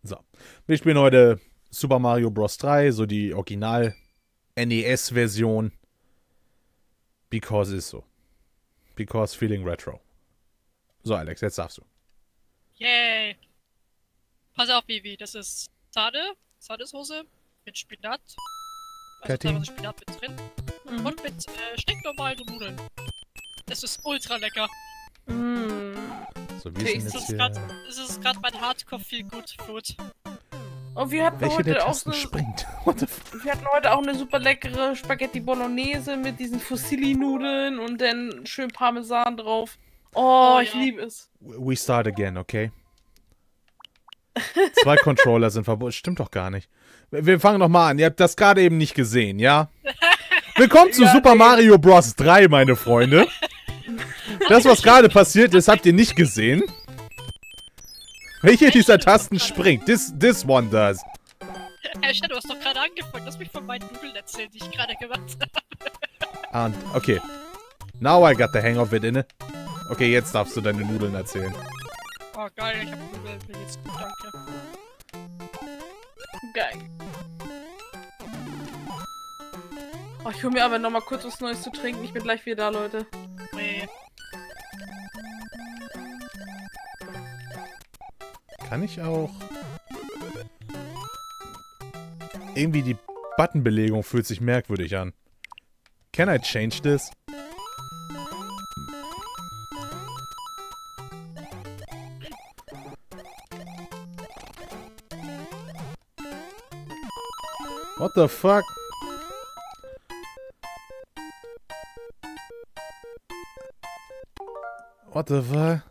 So. Wir spielen heute Super Mario Bros. 3, so die Original-NES-Version. Because ist so. Because feeling retro. So, Alex, jetzt darfst du. Yay! Pass auf, Vivi, das ist Sahnesoße mit Spinat. Also Patty. teilweise Spinat mit drin. Und mit stinknormalen Nudeln. Das ist ultra lecker. So, wie ist denn jetzt hier? Das ist gerade mein Hardcore-Feel-Good-Food. Und wir hatten Welche der heute auch Tasten springt? What the fuck? wir hatten heute auch eine super leckere Spaghetti Bolognese mit diesen Fusilli-Nudeln und dann schön Parmesan drauf. Oh, ich ja. liebe es. We start again, okay? 2 Controller sind verbunden. Stimmt doch gar nicht. Wir fangen nochmal an. Ihr habt das gerade eben nicht gesehen, ja? Willkommen zu Super Mario Bros. 3, meine Freunde. Das, was gerade passiert ist, habt ihr nicht gesehen. Welche dieser Tasten springt? This one does. Asher, du hast doch gerade angefangen. Lass mich von meinen Nudeln erzählen, die ich gerade gemacht habe. Und, okay. Now I got the hang of it, inne. Okay, jetzt darfst du deine Nudeln erzählen. Oh, geil, ich hab Nudeln. Mir geht's gut, danke. Geil. Oh, ich hol mir aber nochmal kurz was Neues zu trinken. Ich bin gleich wieder da, Leute. Nee. Kann ich auch... Irgendwie die Buttonbelegung fühlt sich merkwürdig an. Can I change this? What the fuck? What the fuck?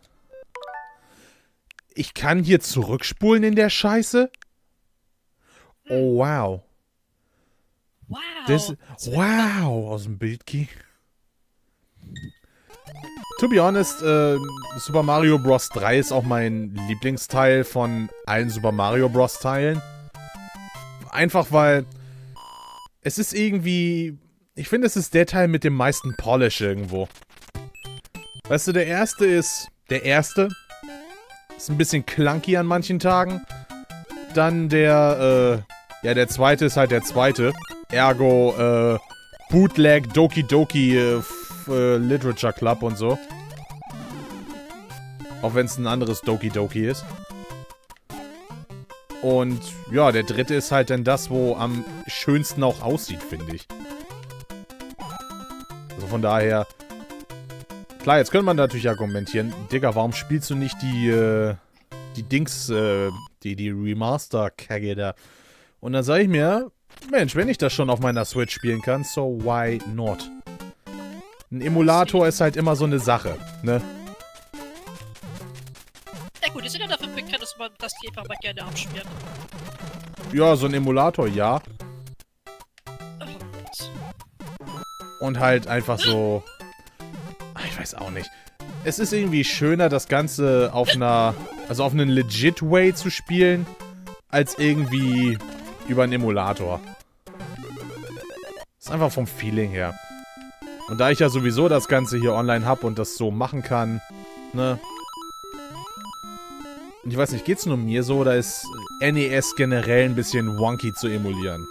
Ich kann hier zurückspulen in der Scheiße? Oh, wow. Wow! Wow, aus dem Bildkey. To be honest, Super Mario Bros. 3 ist auch mein Lieblingsteil von allen Super Mario Bros. Teilen. Einfach weil es ist irgendwie... Ich finde, es ist der Teil mit dem meisten Polish irgendwo. Weißt du, der erste ist der erste. Ist ein bisschen clunky an manchen Tagen. Dann der, ja, der zweite ist halt der zweite. Ergo, Bootleg, Doki Doki, Literature Club und so. Auch wenn es ein anderes Doki Doki ist. Und, ja, der dritte ist halt dann das, wo am schönsten auch aussieht, finde ich. Also von daher... Klar, jetzt könnte man natürlich argumentieren, Digga, warum spielst du nicht die Dings, die Remaster-Kacke da? Und dann sage ich mir, Mensch, wenn ich das schon auf meiner Switch spielen kann, so why not? Ein Emulator ist halt immer so eine Sache, ne? Ja gut, die sind ja dafür bekannt, dass die einfach mal gerne abspielen. Ja, so ein Emulator, ja. Und halt einfach so... Ich weiß auch nicht. Es ist irgendwie schöner, das Ganze auf einer... Also auf einen legit Way zu spielen, als irgendwie über einen Emulator. Ist einfach vom Feeling her. Und da ich ja sowieso das Ganze hier online habe und das so machen kann, ne? Und ich weiß nicht, geht's nur mir so, oder ist NES generell ein bisschen wonky zu emulieren?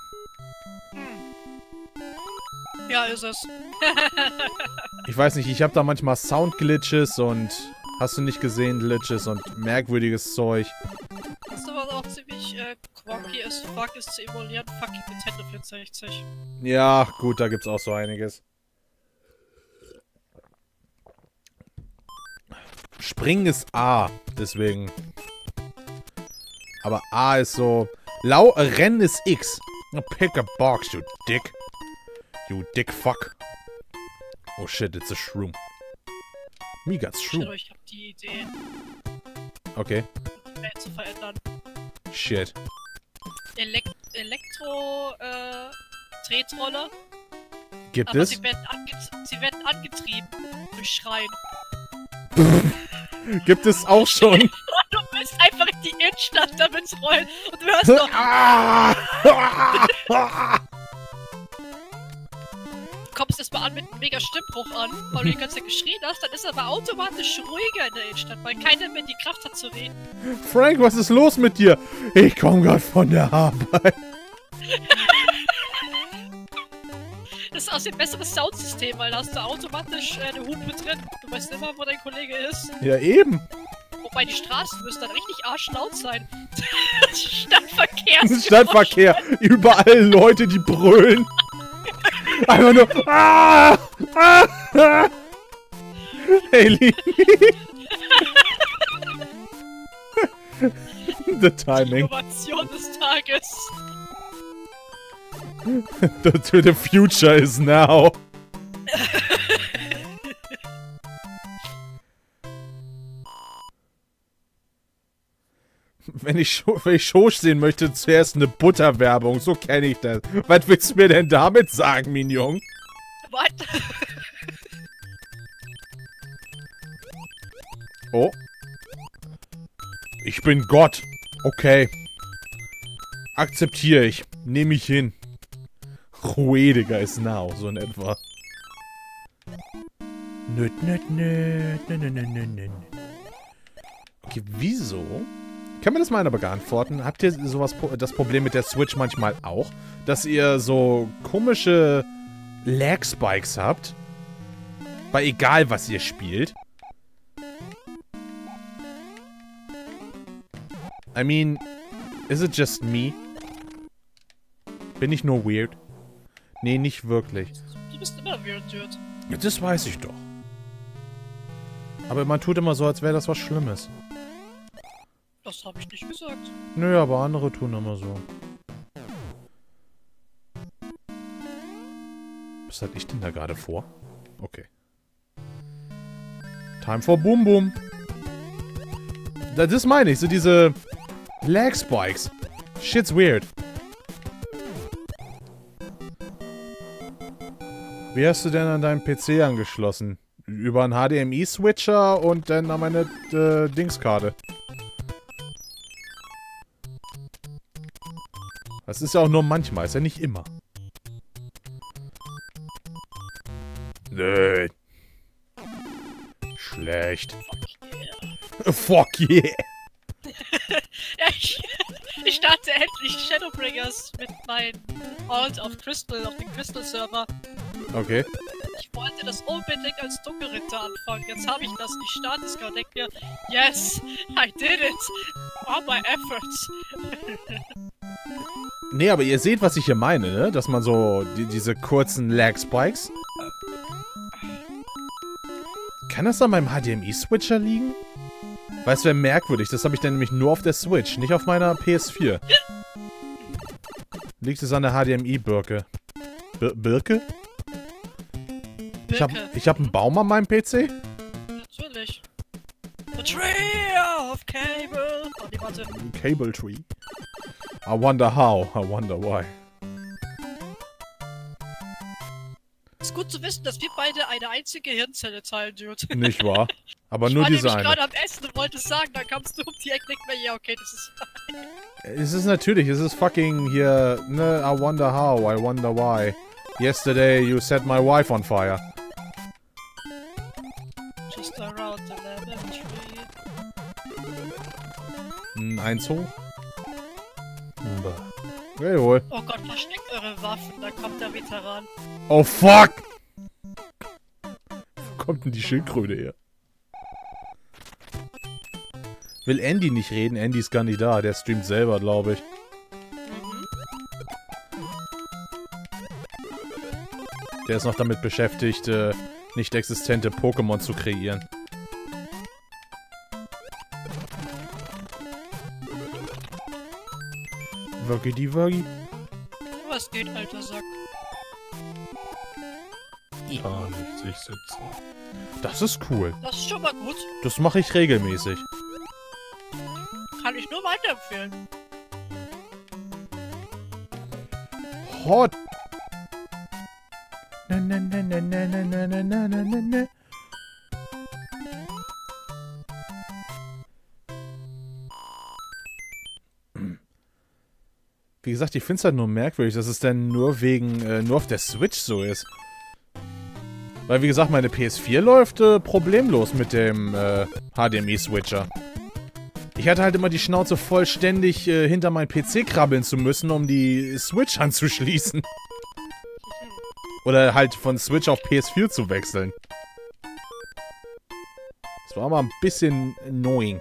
Ja, ist es. Ich weiß nicht, ich habe da manchmal Sound-Glitches und hast du nicht gesehen, Glitches und merkwürdiges Zeug. Das ist aber auch ziemlich quirky as fuck ist zu emulieren. Fucking Nintendo 64. Ja, gut, da gibt's auch so einiges. Springen ist A, deswegen. Aber A ist so... Rennen ist X. Pick a box, you dick. You dick fuck. Oh shit, it's a shroom. Me got shroom. Ich hab die Idee, Okay. die Welt zu verändern. Shit. Tretroller. Gibt Aber es? sie werden angetrieben durch Schreien. Gibt es auch schon. Du willst einfach in die Innenstadt damit rollen und du hörst noch... kommst erstmal an mit einem mega Stimmbruch an, weil du die ganze Zeit geschrien hast, dann ist er aber automatisch ruhiger in der Innenstadt, weil keiner mehr die Kraft hat zu reden. Frank, was ist los mit dir? Ich komme gerade von der Arbeit. Das ist außerdem ein besseres Soundsystem, weil da hast du automatisch eine Hupe drin. Du weißt immer, wo dein Kollege ist. Ja, eben. Wobei die Straßen müssen dann richtig arschlaut sein. Stadtverkehr. Stadtverkehr. Überall Leute, die brüllen. Einfach nur. Ah! Ah! Ah! Haley. The timing. Innovation des Tages. The future is now. Wenn ich Shosh sehen möchte, zuerst eine Butterwerbung. So kenne ich das. Was willst du mir denn damit sagen, Mignon? What? Oh. Ich bin Gott. Okay. Akzeptiere ich. Nehme ich hin. Ruediger ist now, so in etwa. Nöt, nöt, nöt, nöt, nöt, nöt, nöt. Okay, wieso? Kann man das mal aber beantworten? Habt ihr sowas, das Problem mit der Switch manchmal auch? Dass ihr so komische Lag-Spikes habt? Bei egal, was ihr spielt? I mean, is it just me? Bin ich nur weird? Nee, nicht wirklich. Du bist immer weird, Dude. Das weiß ich doch. Aber man tut immer so, als wäre das was Schlimmes. Das habe ich nicht gesagt. Nö, aber andere tun immer so. Was hatte ich denn da gerade vor? Okay. Time for Boom Boom. Das meine ich, so diese Lag Spikes. Shit's weird. Wie hast du denn an deinen PC angeschlossen? Über einen HDMI-Switcher und dann an meine Dingskarte. Das ist ja auch nur manchmal, ist ja nicht immer. Nö. Schlecht. Fuck yeah. Ja, ich starte endlich Shadowbringers mit meinem Alt auf Crystal, auf den Crystal-Server. Okay. Ich wollte das unbedingt als Dunkelritter anfangen. Jetzt habe ich das. Ich starte es gerade und denke mir, yes, I did it. All my efforts. Nee, aber ihr seht, was ich hier meine, ne? Dass man so diese kurzen Lag-Spikes... Kann das an meinem HDMI-Switcher liegen? Weil es wäre merkwürdig. Das habe ich dann nämlich nur auf der Switch, nicht auf meiner PS4. Liegt es an der HDMI-Birke? Birke? Ich hab einen Baum an meinem PC? Natürlich. The tree of cable. Oh, die warte. Cable tree. I wonder how, I wonder why. Ist gut zu wissen, dass wir beide eine einzige Hirnzelle teilen, Dude. Nicht wahr? Aber nur diese Ich war eine. nämlich gerade am Essen und wollte es sagen, dann kamst du um die Ecke nicht mehr. Ja, okay, das ist... Es ist natürlich, es ist fucking hier, ne, I wonder how, I wonder why. Yesterday you set my wife on fire. Just around the lemon tree. Ein Zoo? Jawohl. Oh Gott, versteckt eure Waffen, da kommt der Veteran. Oh fuck! Wo kommt denn die Schildkröte her? Will Andy nicht reden? Andy ist gar nicht da, der streamt selber, glaube ich. Der ist noch damit beschäftigt, nicht existente Pokémon zu kreieren. Woggy Woggy. Was geht, alter Sack? Gar nicht sich sitzen. Das ist cool. Das ist schon mal gut. Das mache ich regelmäßig. Kann ich nur weiterempfehlen. Hot. Na, na, na, na, na, na, na, na, na, na, na. Wie gesagt, ich finde es halt nur merkwürdig, dass es dann nur wegen, nur auf der Switch so ist. Weil, wie gesagt, meine PS4 läuft problemlos mit dem HDMI-Switcher. Ich hatte halt immer die Schnauze voll, ständig hinter meinen PC krabbeln zu müssen, um die Switch anzuschließen. Oder halt von Switch auf PS4 zu wechseln. Das war aber ein bisschen annoying.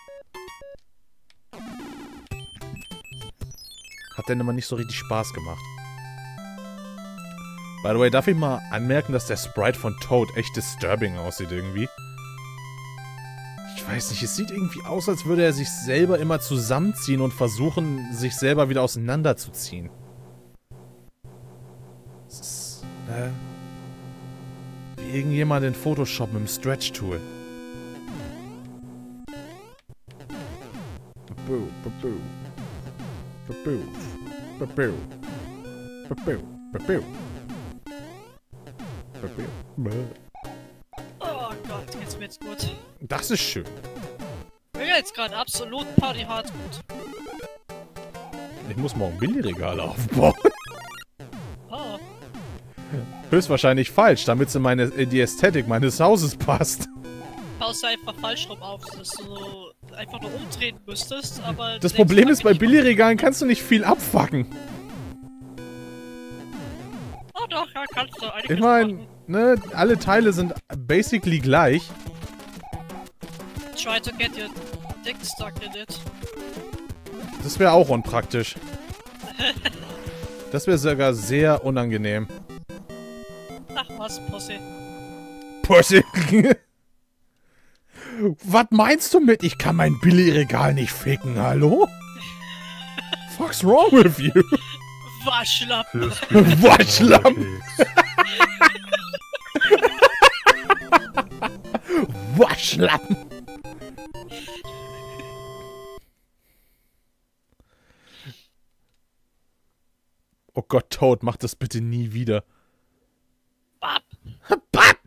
Hat dann immer nicht so richtig Spaß gemacht. By the way, darf ich mal anmerken, dass der Sprite von Toad echt disturbing aussieht irgendwie? Ich weiß nicht, es sieht irgendwie aus, als würde er sich selber immer zusammenziehen und versuchen, sich selber wieder auseinanderzuziehen. Das ist, wie irgendjemand in Photoshop mit dem Stretch-Tool. Babu, babu. Babu, babu. Babu, babu. Babu. Oh Gott, jetzt wird's gut. Das ist schön. Ich bin jetzt gerade absolut partyhart gut. Ich muss morgen Billigregale aufbauen. Oh. Höchstwahrscheinlich falsch, damit es in die Ästhetik meines Hauses passt. Baust du einfach falsch rum auf, dass du einfach nur umdrehen müsstest, aber... Das Problem ist, bei Billigregalen kannst du nicht viel abfucken. Oh doch, ja, kannst du einiges Ich meine, machen. ne, alle Teile sind basically gleich. Try to get your dick stuck in it. Das wäre auch unpraktisch. Das wäre sogar sehr unangenehm. Ach was, Pussy. Pussy. Was meinst du mit, ich kann mein Billigregal nicht ficken, hallo? Fuck's wrong with you? Waschlappen. Waschlappen. Waschlappen. Oh Gott, Toad, mach das bitte nie wieder. Bap. Bap.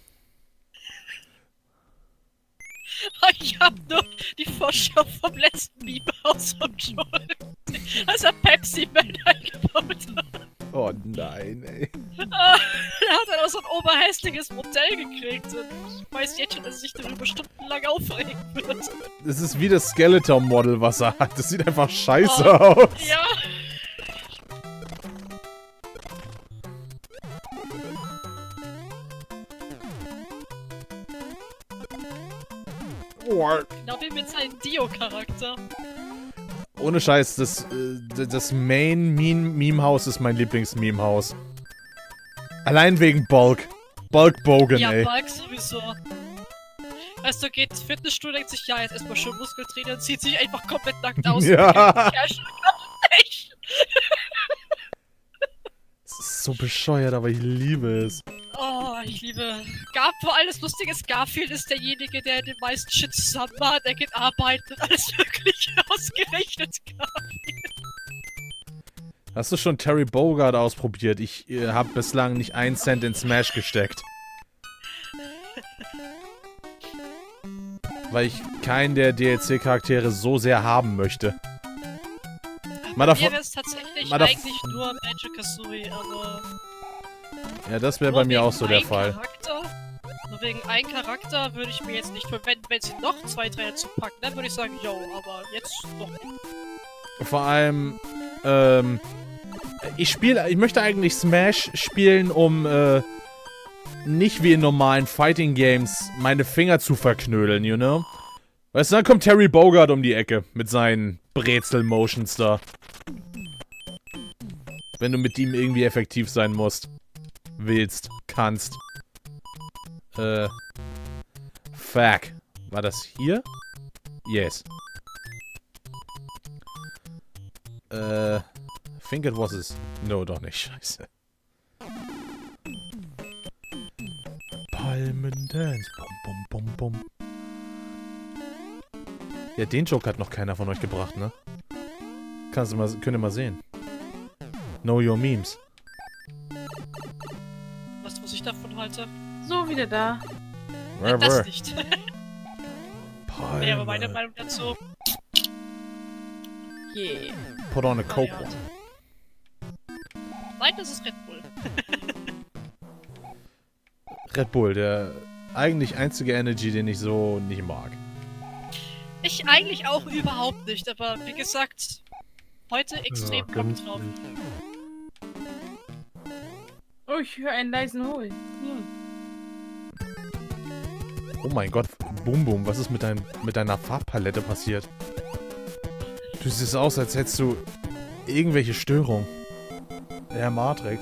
Ich hab nur die Vorschau vom letzten Meme-Haus von Joel. Als er Pepsi-Man eingebaut hat. Oh nein, ey. Er hat dann auch so ein oberhässliches Modell gekriegt und ich weiß jetzt schon, dass er sich darüber stundenlang aufregen wird. Das ist wie das Skeletor-Model, was er hat. Das sieht einfach scheiße aus. Ja. Genau wie mit seinem Dio-Charakter. Ohne Scheiß, das Main-Meme-Haus ist mein Lieblings-Meme-Haus. Allein wegen Bulk. Bulk Bogan, Ja, ey. Bulk sowieso. Weißt du, geht ins Fitnessstudio, denkt sich, ja, jetzt erstmal schön Muskeltraining und zieht sich einfach komplett nackt aus. Ja. Ja, schon echt. Das ist so bescheuert, aber ich liebe es. Oh, ich liebe... Vor allem das Lustige ist, Garfield ist derjenige, der den meisten Shit zusammen hat. Er geht arbeiten und alles Mögliche ausgerechnet. Garfield. Hast du schon Terry Bogard ausprobiert? Ich habe bislang nicht einen Cent in Smash gesteckt. Weil ich keinen der DLC-Charaktere so sehr haben möchte. Mal Mir davon... wäre es tatsächlich mal dav- eigentlich nur Banjo-Kazooie, aber... Ja, das wäre nur bei mir wegen auch so der einem Fall. Nur wegen einem Charakter würde ich mir jetzt nicht... Wenn sie noch 2, 3 dazu packen, dann würde ich sagen, yo, aber jetzt noch nicht. Vor allem, ich möchte eigentlich Smash spielen, um, nicht wie in normalen Fighting Games meine Finger zu verknödeln, you know? Weißt du, dann kommt Terry Bogard um die Ecke mit seinen Brezel-Motions da. Wenn du mit ihm irgendwie effektiv sein musst. Willst, kannst. Fuck. War das hier? Yes. Think it was his... No, doch nicht. Scheiße. Palmendance. Bum, bum, bum, bum. Ja, den Joke hat noch keiner von euch gebracht, ne? Könnt ihr mal sehen. Know your memes. Was ich davon halte? So, wieder da. Das nicht. Palme. Wäre meine Meinung dazu. Yeah. Put on a Coke Ja. one. Nein, das ist Red Bull. Red Bull, der eigentlich einzige Energy, den ich so nicht mag. Ich eigentlich auch überhaupt nicht, aber wie gesagt, heute extrem Bock drauf. Oh, ich höre einen leisen Hol. Oh mein Gott, Boom Boom, was ist mit deiner Farbpalette passiert? Du siehst aus, als hättest du irgendwelche Störungen. Der Matrix.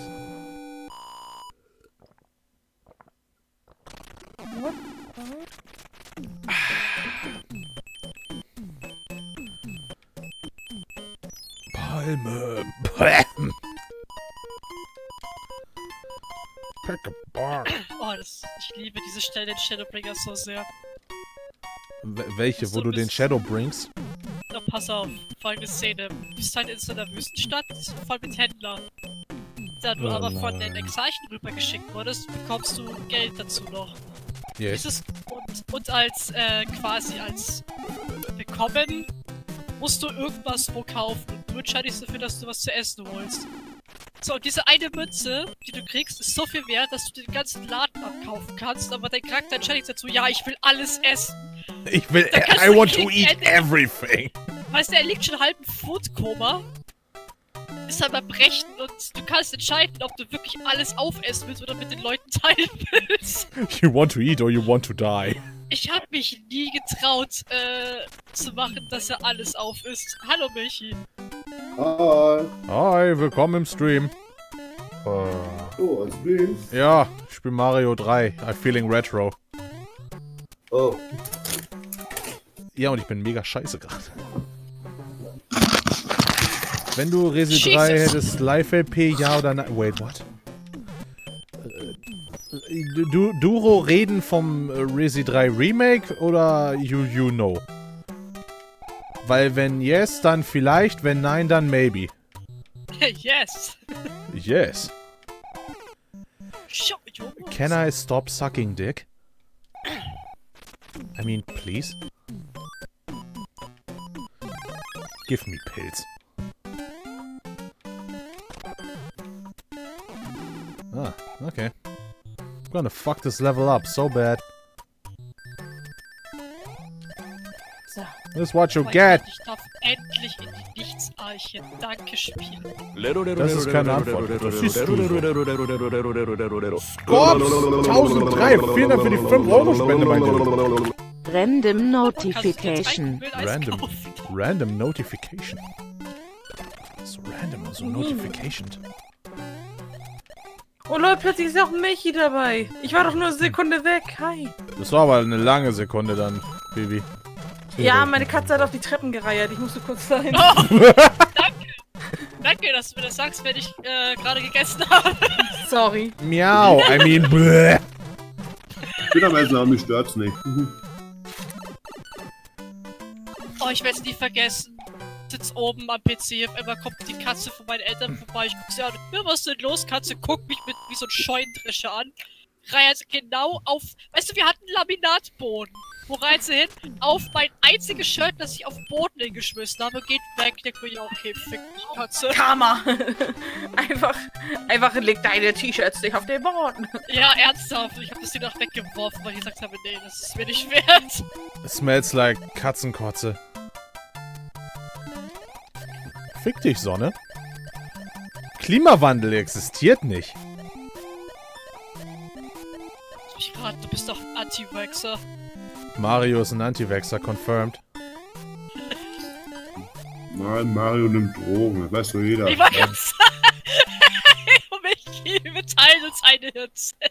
Palme. Oh, ich liebe diese Stelle in Shadowbringers so sehr. Welche, wo du den Shadow bringst? Na, pass auf, folgende Szene. Du bist halt in so einer Wüstenstadt, voll mit Händlern. Da du aber von den Exarchen rübergeschickt wurdest, bekommst du Geld dazu noch. Yes. Und als, quasi als Bekommen musst du irgendwas wo kaufen und du entscheidest dafür, dass du was zu essen holst. So, und diese eine Münze, die du kriegst, ist so viel wert, dass du den ganzen Laden abkaufen kannst, aber dein Charakter entscheidet dazu, ja, ich will alles essen. Ich will, I want to eat everything. Weißt du, er liegt schon halb im Foodkoma, ist aber brechen und du kannst entscheiden, ob du wirklich alles aufessen willst oder mit den Leuten teilen willst. You want to eat or you want to die? Ich habe mich nie getraut, zu machen, dass er alles aufisst. Hallo, Michi. Hi. Hi, willkommen im Stream. Oh, als Stream? Ja, ich spiele Mario 3. I'm feeling retro. Oh. Ja, und ich bin mega scheiße gerade. Wenn du Resi 3 Jesus. hättest, Live-LP, ja oder nein? Wait, what? Duro reden vom Resi 3 Remake oder you know? Weil wenn yes, dann vielleicht, wenn nein, dann maybe. Yes. Yes. Show your Can I stop sucking dick? I mean, please? Give me pills. Ah, okay. I'm gonna fuck this level up so bad. So. This is what you Mein get! Gott, ich darf endlich in die Nichtsarche. Danke, Spiel. Das ist keine Antwort. Das siehst du so. Scorps 1003, vielen Dank für die 5-Euro-Spende, mein Gott. Random Notification. Random Notification. So random, so Notification. Oh Leute, plötzlich ist auch Michi dabei. Ich war doch nur eine Sekunde weg. Hi. Das war aber eine lange Sekunde dann, Baby. Ja, meine Katze hat auf die Treppen gereiert. Ich musste kurz dahin. Oh, danke. Danke, dass du mir das sagst, wenn ich gerade gegessen habe. Sorry. Miau, I mean, bleh. Ich bin am Essen, aber mich stört's nicht. Oh, ich werde es nie vergessen. Sitz oben am PC, auf einmal kommt die Katze von meinen Eltern vorbei. Ich guck sie an. Ja, was ist denn los, Katze? Guck mich mit wie so ein Scheunendrescher an. Reiht genau auf. Weißt du, wir hatten Laminatboden. Wo reiht sie hin? Auf mein einziges Shirt, das ich auf den Boden hingeschmissen habe, geht weg. Der ja, okay, fick dich, Katze. Karma. einfach leg deine T-Shirts nicht auf den Boden. Ja, ernsthaft. Ich habe das Ding noch weggeworfen, weil ich gesagt habe, nee, das ist mir nicht wert. It smells like Katzenkotze. Fick dich, Sonne. Klimawandel existiert nicht. Du bist doch ein Anti-Vaxxer. Mario ist ein Anti-Vaxxer, confirmed. Nein, Mario nimmt Drogen, das weiß doch jeder. Ich war ganz Michi, wir teilen uns eine Hirnzelle.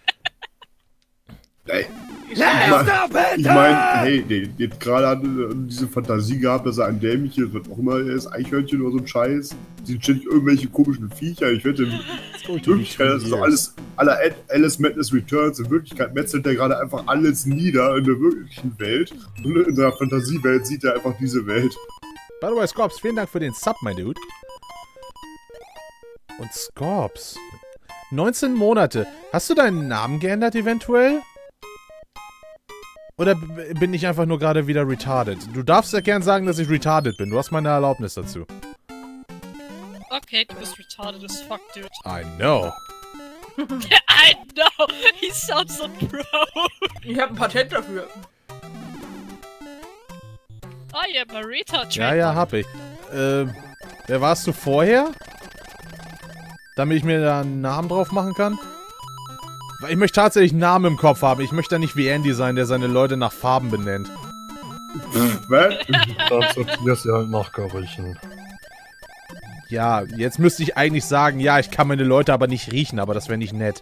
Ey. Ich meine, hey, jetzt gerade hat diese Fantasie gehabt, dass er ein Dämchen ist, was auch immer er ist, Eichhörnchen oder so ein Scheiß. Sind ständig irgendwelche komischen Viecher. Ich wette, in Wirklichkeit, das ist doch alles aller Alice Madness Returns. In Wirklichkeit metzelt er gerade einfach alles nieder in der wirklichen Welt. Und in seiner Fantasiewelt sieht er einfach diese Welt. By the way, Scorps, vielen Dank für den Sub, mein Dude. Und Scorps. 19 Monate. Hast du deinen Namen geändert eventuell? Oder bin ich einfach nur gerade wieder retarded? Du darfst ja gern sagen, dass ich retarded bin. Du hast meine Erlaubnis dazu. Okay, du bist retarded as fuck, dude. I know. I know, he sounds so pro. Ich hab ein Patent dafür. I am a retard. Ja, hab ich. Wer warst du vorher? Damit ich mir da einen Namen drauf machen kann? Weil ich möchte tatsächlich einen Namen im Kopf haben. Ich möchte da nicht wie Andy sein, der seine Leute nach Farben benennt. Was? Dann sortierst du halt nach Gerüchen. Ja, jetzt müsste ich eigentlich sagen, ja, ich kann meine Leute aber nicht riechen, aber das wäre nicht nett.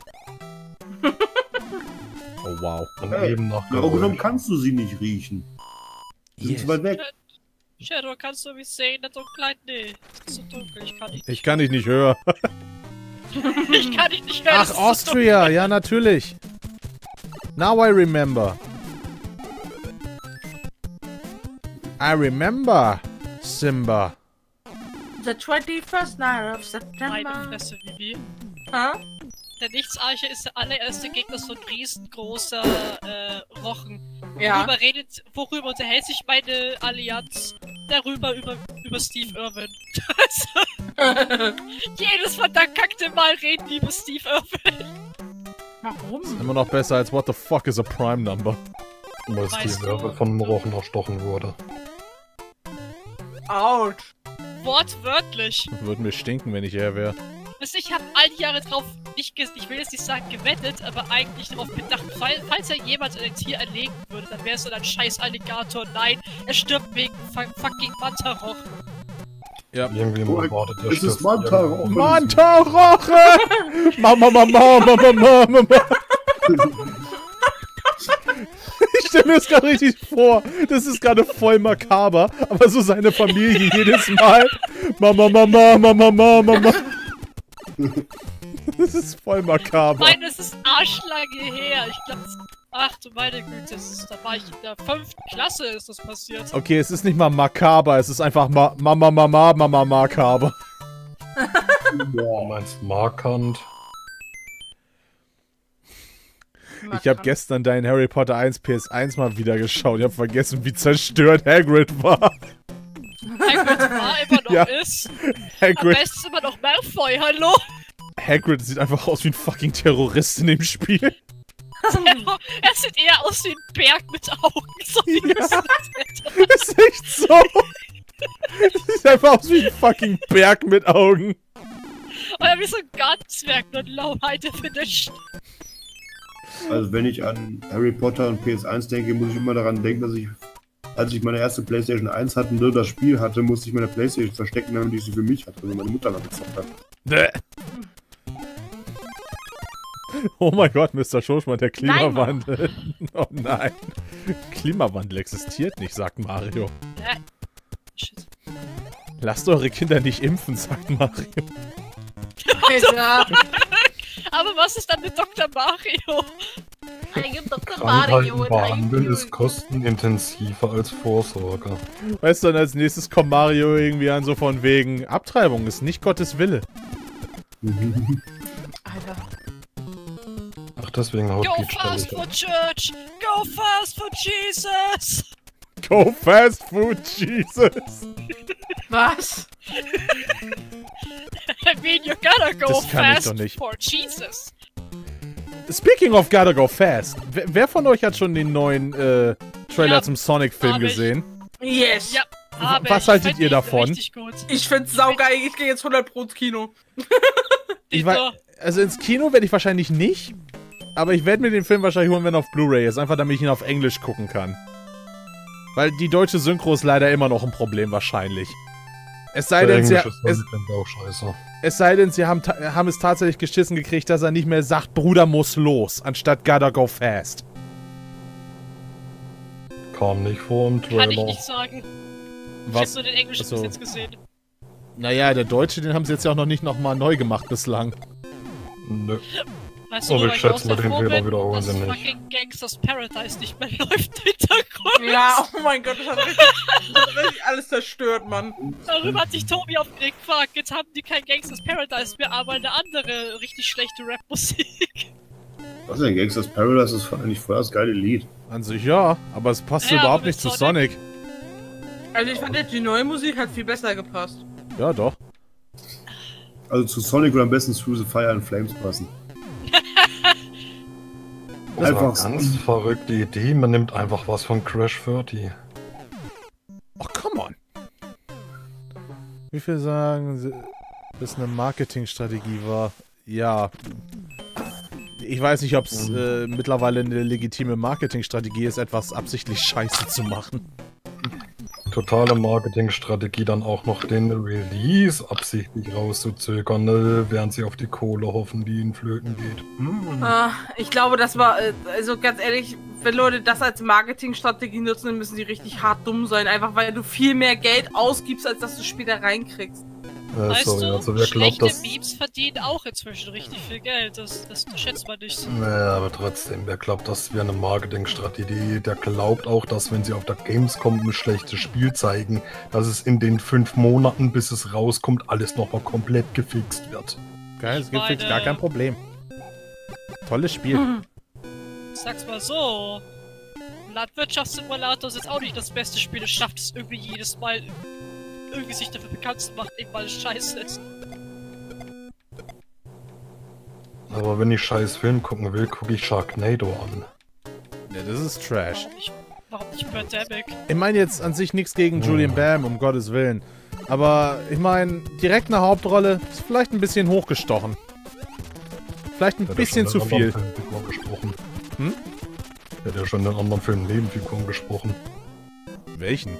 Oh, wow. Und eben nach Genau genommen Gerüchen. kannst du sie nicht riechen. Die sind zu weit weg. Shadow, kannst du mich sehen? Das ist so klein. Nee, es ist so dunkel. Ich kann nicht. Ich kann dich nicht hören. Ich kann dich nicht hören. Ach, es ist so Austria, ja, natürlich. Now I remember. I remember, Simba. The 21st night of dunkel. September. Meine Fresse, Vivi. Ha? Der Nichtsarche ist der allererste Gegner, so ein riesengroßer Rochen. Ja. Worüber unterhält sich meine Allianz? Darüber, über Steve Irwin. Jedes verdackte Mal reden die über Steve Irwin. Warum? Immer noch besser als What the fuck is a Prime Number? Weil Weißt Steve du- Irwin von einem Rochen erstochen wurde. Autsch. Wortwörtlich. Würde mir stinken, wenn ich er wäre. Also ich habe all die Jahre drauf ich will jetzt nicht sagen gewettet, aber eigentlich darauf bedacht, falls er jemals ein Tier erlegen würde, dann wäre es so ein scheiß Alligator. Nein, er stirbt wegen fucking Mantaroch. Ja. Irgendwie Oh, mal wartet der es ist Manta-Roche. Manta-Roche! Mama. Ich stelle mir das gerade richtig vor. Das ist gerade voll makaber, aber so seine Familie jedes Mal. Mama. Das ist voll makaber. Nein, das ist arschlange her. Ich glaube, ach du meine Güte, da war ich in der 5. Klasse, ist das passiert. Okay, es ist nicht mal makaber, es ist einfach Mama makaber. Du meinst markant. Ich habe gestern deinen Harry Potter 1 PS1 mal wieder geschaut. Ich habe vergessen, wie zerstört Hagrid war. Hagrid war immer noch Ja. ist. Am Hagrid, besten immer noch Malfoy, hallo? Hagrid sieht einfach aus wie ein fucking Terrorist in dem Spiel. Er sieht eher aus wie ein Berg mit Augen. So wie Ja. das Das ist echt so. Sieht einfach aus wie ein fucking Berg mit Augen. Oder wie so ein Gartenzwerg, nur Lauheit finished. Also wenn ich an Harry Potter und PS1 denke, muss ich immer daran denken, dass ich, als ich meine erste Playstation 1 hatte und nur das Spiel hatte, musste ich meine Playstation verstecken, damit ich sie für mich hatte, weil meine Mutter damit gezockt hat. Bäh. Oh mein Gott, Mr. Schoschmann, der Klimawandel. Oh nein. Klimawandel existiert nicht, sagt Mario. Shit. Lasst eure Kinder nicht impfen, sagt Mario. Alter. Aber was ist dann mit Dr. Mario? Krankheiten behandeln ist kostenintensiver als Vorsorge. Weißt du, dann als nächstes kommt Mario irgendwie an, so von wegen, Abtreibung ist nicht Gottes Wille. Alter. Ach, deswegen haut Go Peach da fast nicht for ab. church! Go fast for Jesus! Go fast food, Jesus. Was? I mean, you gotta go Das kann ich fast doch nicht. for Jesus. Speaking of gotta go fast. Wer von euch hat schon den neuen Trailer Ja, zum Sonic-Film hab ich. gesehen? Yes. Ja, aber Was ich haltet fand ihr ihn davon? Richtig gut. Ich find's saugeil. Ich gehe jetzt 100 Pro ins Kino. Ich war, also ins Kino werde ich wahrscheinlich nicht, aber ich werde mir den Film wahrscheinlich holen, wenn er auf Blu-ray ist. Einfach damit ich ihn auf Englisch gucken kann. Weil die deutsche Synchro ist leider immer noch ein Problem wahrscheinlich. Es sei Der denn, sie, englische Sonic klingt auch scheiße. es sei denn, sie haben es tatsächlich geschissen gekriegt, dass er nicht mehr sagt, Bruder muss los, anstatt gotta go fast. Kam nicht vor im Kann ich Trailer. nicht sagen. Ich hab Was? nur den englischen Achso. bis jetzt gesehen. Naja, der Deutsche, den haben sie jetzt ja auch noch nicht nochmal neu gemacht bislang. Nö. Weißt Oh, du, wir wo ich schätzen, auch den froh Fehler bin, wiederholen dass sie nicht. fucking Gangsters Paradise nicht mehr läuft im Hintergrund. Ja, oh mein Gott, das hat richtig alles zerstört, Mann. Darüber hat sich Tobi aufgeregt. Fuck, jetzt haben die kein Gangsters Paradise mehr, aber eine andere richtig schlechte Rap-Musik. Was denn? Gangsters Paradise ist eigentlich voll das geile Lied. An sich ja, aber es passt Ja, überhaupt aber nicht zu mit Sonic. Also ich fand jetzt die neue Musik hat viel besser gepasst. Ja, doch. Also zu Sonic würde am besten Through the Fire and Flames passen. Das war Einfach eine ganz verrückte Idee. Man nimmt einfach was von Crash 30. Oh, come on. Wie viel sagen Sie, dass eine Marketingstrategie war? Ja. Ich weiß nicht, ob es mittlerweile eine legitime Marketingstrategie ist, etwas absichtlich scheiße zu machen. Totale Marketingstrategie, dann auch noch den Release absichtlich rauszuzögern, während sie auf die Kohle hoffen, die ihnen flöten geht. Ich glaube, das war, also ganz ehrlich, wenn Leute das als Marketingstrategie nutzen, dann müssen die richtig hart dumm sein. Einfach weil du viel mehr Geld ausgibst, als dass du später reinkriegst. Weißt Sorry, du, also wer glaubt, schlechte dass... Memes verdienen auch inzwischen richtig viel Geld. Das schätzt man nicht. Naja, aber trotzdem, wer glaubt, das wäre eine Marketingstrategie, der glaubt auch, dass wenn sie auf der Gamescom ein schlechtes Spiel zeigen, dass es in den 5 Monaten, bis es rauskommt, alles nochmal komplett gefixt wird. Geil, es gibt fix gar kein Problem. Tolles Spiel. Sag's mal so. Landwirtschaftssimulator ist jetzt auch nicht das beste Spiel. Es schafft es irgendwie jedes Mal, irgendwie sich dafür bekannt zu machen, eben weil es scheiße ist. Aber wenn ich scheiß Film gucken will, gucke ich Sharknado an. Ja, das ist Trash. Warum nicht Birdemic? Ich meine jetzt an sich nichts gegen Julian Bam, um Gottes Willen. Aber ich meine, direkt eine Hauptrolle ist vielleicht ein bisschen hochgestochen. Vielleicht ein bisschen zu viel. Hm? Er hat ja schon in den anderen Filmen Nebenfiguren gesprochen. Welchen?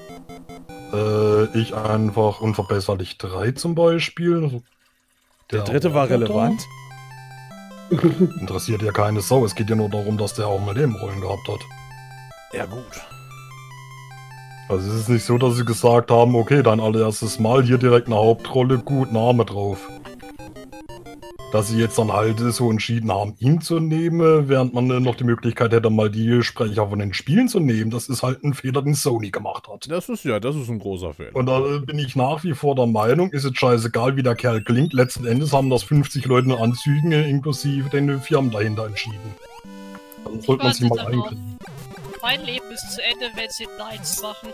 Ich einfach Unverbesserlich 3 zum Beispiel. Der dritte war relevant? Interessiert ja keine Sau. Es geht ja nur darum, dass der auch mal Nebenrollen gehabt hat. Ja gut. Also es ist nicht so, dass sie gesagt haben, okay, dein allererstes Mal hier direkt eine Hauptrolle, gut, Name drauf. Dass sie jetzt dann halt so entschieden haben, ihn zu nehmen, während man noch die Möglichkeit hätte, mal die Sprecher von den Spielen zu nehmen. Das ist halt ein Fehler, den Sony gemacht hat. Das ist ein großer Fehler. Und da bin ich nach wie vor der Meinung, ist jetzt scheißegal, wie der Kerl klingt. Letzten Endes haben das 50 Leute in Anzügen, inklusive den Firmen dahinter entschieden. Dann sollte man sich mal einkriegen. Mein Leben ist zu Ende, wenn sie Neins machen.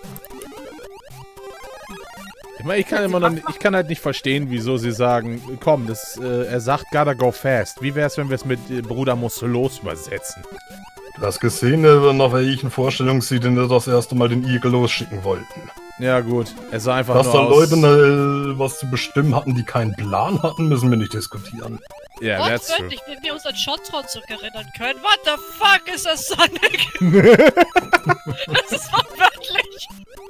Ich meine, ich kann halt nicht verstehen, wieso sie sagen, komm, er sagt gotta go fast. Wie wär's, wenn wir es mit Bruder muss los übersetzen? Du hast gesehen, nach welchen Vorstellungen sie denn das erste Mal den Igel losschicken wollten. Ja gut, es sah einfach dass nur da aus... Leute was zu bestimmen hatten, die keinen Plan hatten, müssen wir nicht diskutieren. Ja, that's true. Wortwörtlich, wenn wir uns an Shotron zurückerinnern können. What the fuck ist das, Sonic? Das ist wortwörtlich.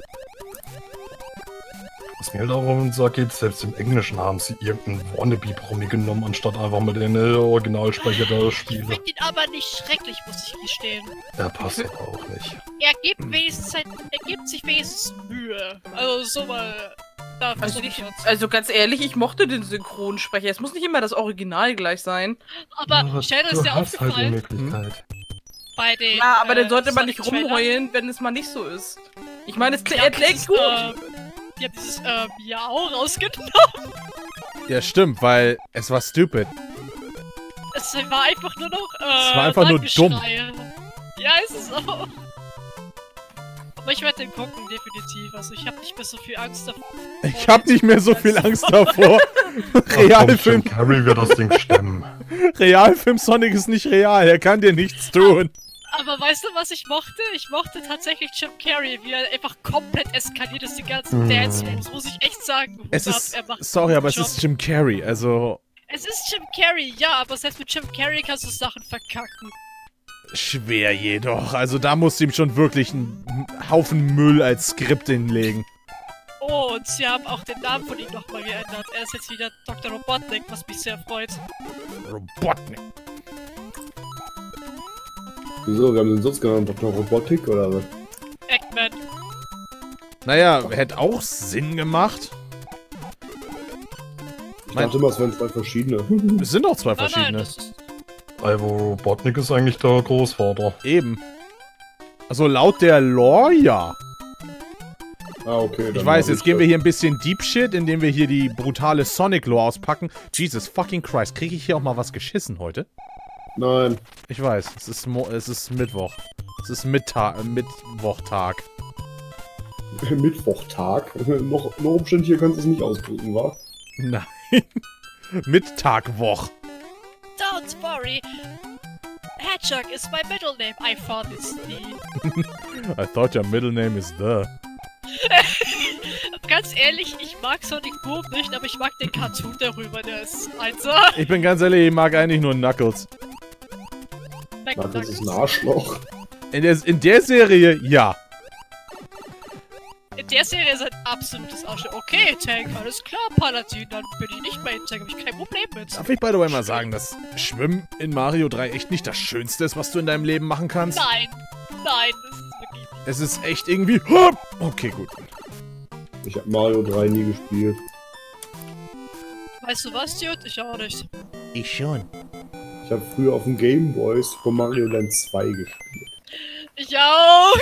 Was mir darum geht, selbst im Englischen haben sie irgendeinen Wannabe-Promi genommen, anstatt einfach mal den Originalsprecher der Spiele. Ich finde ihn aber nicht schrecklich, muss ich gestehen. Er passt aber auch nicht. Er gibt sich wenigstens Mühe. Also so mal... Also ganz ehrlich, ich mochte den Synchronsprecher. Es muss nicht immer das Original gleich sein. Aber Shadow ist ja aufgefallen. Halt die Möglichkeit. Bei den, ja, aber dann sollte man Sonic nicht rumheulen, wenn es mal nicht so ist. Ich meine, er klingt gut. Die haben dieses Miau rausgenommen. Ja, stimmt, weil es war stupid. Es war einfach nur noch, es war einfach nur dumm. Ja, ist es auch. Aber ich werde den gucken, definitiv. Also ich habe nicht mehr so viel Angst davor. Ich habe nicht mehr so viel Angst davor. Realfilm. Harry wird das Ding stemmen. Realfilm Sonic ist nicht real, er kann dir nichts tun. Aber weißt du, was ich mochte? Ich mochte tatsächlich Jim Carrey, wie er einfach komplett eskaliert ist, die ganzen Dance-Moves, muss ich echt sagen. Es ist, sorry, aber es ist Jim Carrey, also... Es ist Jim Carrey, ja, aber selbst mit Jim Carrey kannst du Sachen verkacken. Schwer jedoch, also da musst du ihm schon wirklich einen Haufen Müll als Skript hinlegen. Oh, und sie haben auch den Namen von ihm nochmal geändert. Er ist jetzt wieder Dr. Robotnik, was mich sehr freut. Robotnik. Wieso? Wir haben den sonst genannt, Dr. Robotik oder was? Eggman. Naja, hätte auch Sinn gemacht. Ich dachte immer, es wären zwei verschiedene. Es sind auch zwei verschiedene. Nein, das ist... Ivo Robotnik ist eigentlich der Großvater. Eben. Also laut der Lore, ja. Ah, okay. Ich weiß, jetzt gehen wir hier ein bisschen Deep Shit, indem wir hier die brutale Sonic-Lore auspacken. Jesus fucking Christ, kriege ich hier auch mal was geschissen heute? Nein. Ich weiß, es ist Mittwoch. Es ist Mittwochtag. Mittwochtag? noch umständlicher kannst du es nicht ausdrücken, wa? Nein. Mittagwoch. Don't worry. Herr Nunchuck is my middle name. I thought it's the... I thought your middle name is the. Ganz ehrlich, ich mag Sonic Boom nicht, aber ich mag den Cartoon darüber, der ist also... Ich bin ganz ehrlich, ich mag eigentlich nur Knuckles. Das ist ein Arschloch. In der Serie, ja. In der Serie ist ein absolutes Arschloch. Okay, Tank, alles klar, Paladin, dann bin ich nicht mehr in Tank, hab ich kein Problem mit. Darf ich by the way mal sagen, dass Schwimmen in Mario 3 echt nicht das Schönste ist, was du in deinem Leben machen kannst? Nein, nein, das ist wirklich... Es ist echt irgendwie... Okay, gut. Ich hab Mario 3 nie gespielt. Weißt du was, Dude? Ich auch nicht. Ich schon. Ich habe früher auf dem Game Boy Super Mario Land 2 gespielt. Ich auch!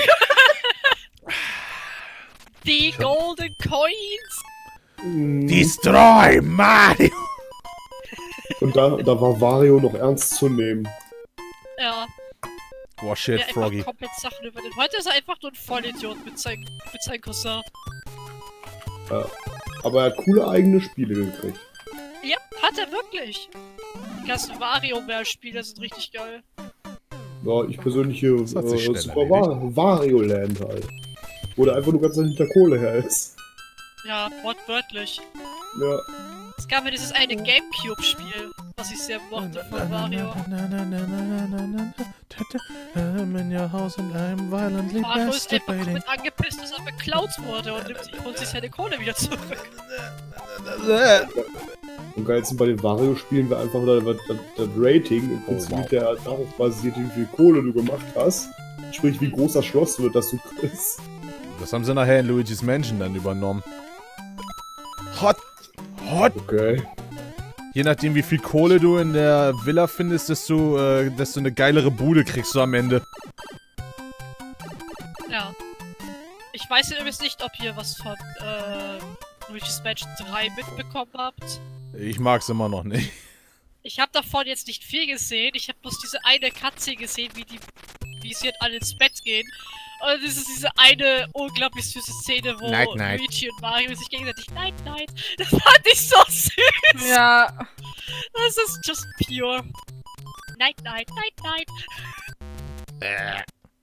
Die Golden Coins! Destroy Mario! Und da war Wario noch ernst zu nehmen. Ja. Boah, shit, Der Froggy. einfach komplett Sachen über den. Heute ist er einfach nur ein Vollidiot mit seinem Cousin. Ja. Aber er hat coole eigene Spiele gekriegt. Ja, hat er wirklich. Die ganzen Wario-Spiele sind richtig geil. Ja, ich persönlich hier Das hat sich schnell Super Wario Land halt. Wo der einfach nur ganz hinter Kohle her ist. Ja, wortwörtlich. Ja. Es gab ja dieses eine Gamecube-Spiel, was ich sehr mochte von Mario. Mario ist einfach komplett angepisst, dass er beklaut wurde und holt sich seine Kohle wieder zurück. Und geilsten bei den Wario-Spielen war einfach das Rating, im Prinzip der darauf basiert, wie viel Kohle du gemacht hast. Sprich, wie groß das Schloss wird, das du kriegst. Das haben sie nachher in Luigi's Mansion dann übernommen. Hot! Okay. Je nachdem, wie viel Kohle du in der Villa findest, desto eine geilere Bude kriegst du am Ende. Ja. Ich weiß übrigens nicht, ob ihr was von Luigi's Mansion 3 mitbekommen habt. Ich mag's immer noch nicht. Ich habe davon jetzt nicht viel gesehen. Ich habe bloß diese eine Katze gesehen, wie sie alle ins Bett gehen. Und das ist diese eine unglaublich süße Szene, wo Night, night. Luigi und Mario sich gegenseitig Night Night. Das fand ich so süß. Ja. Das ist just pure. Night Night, Night Night.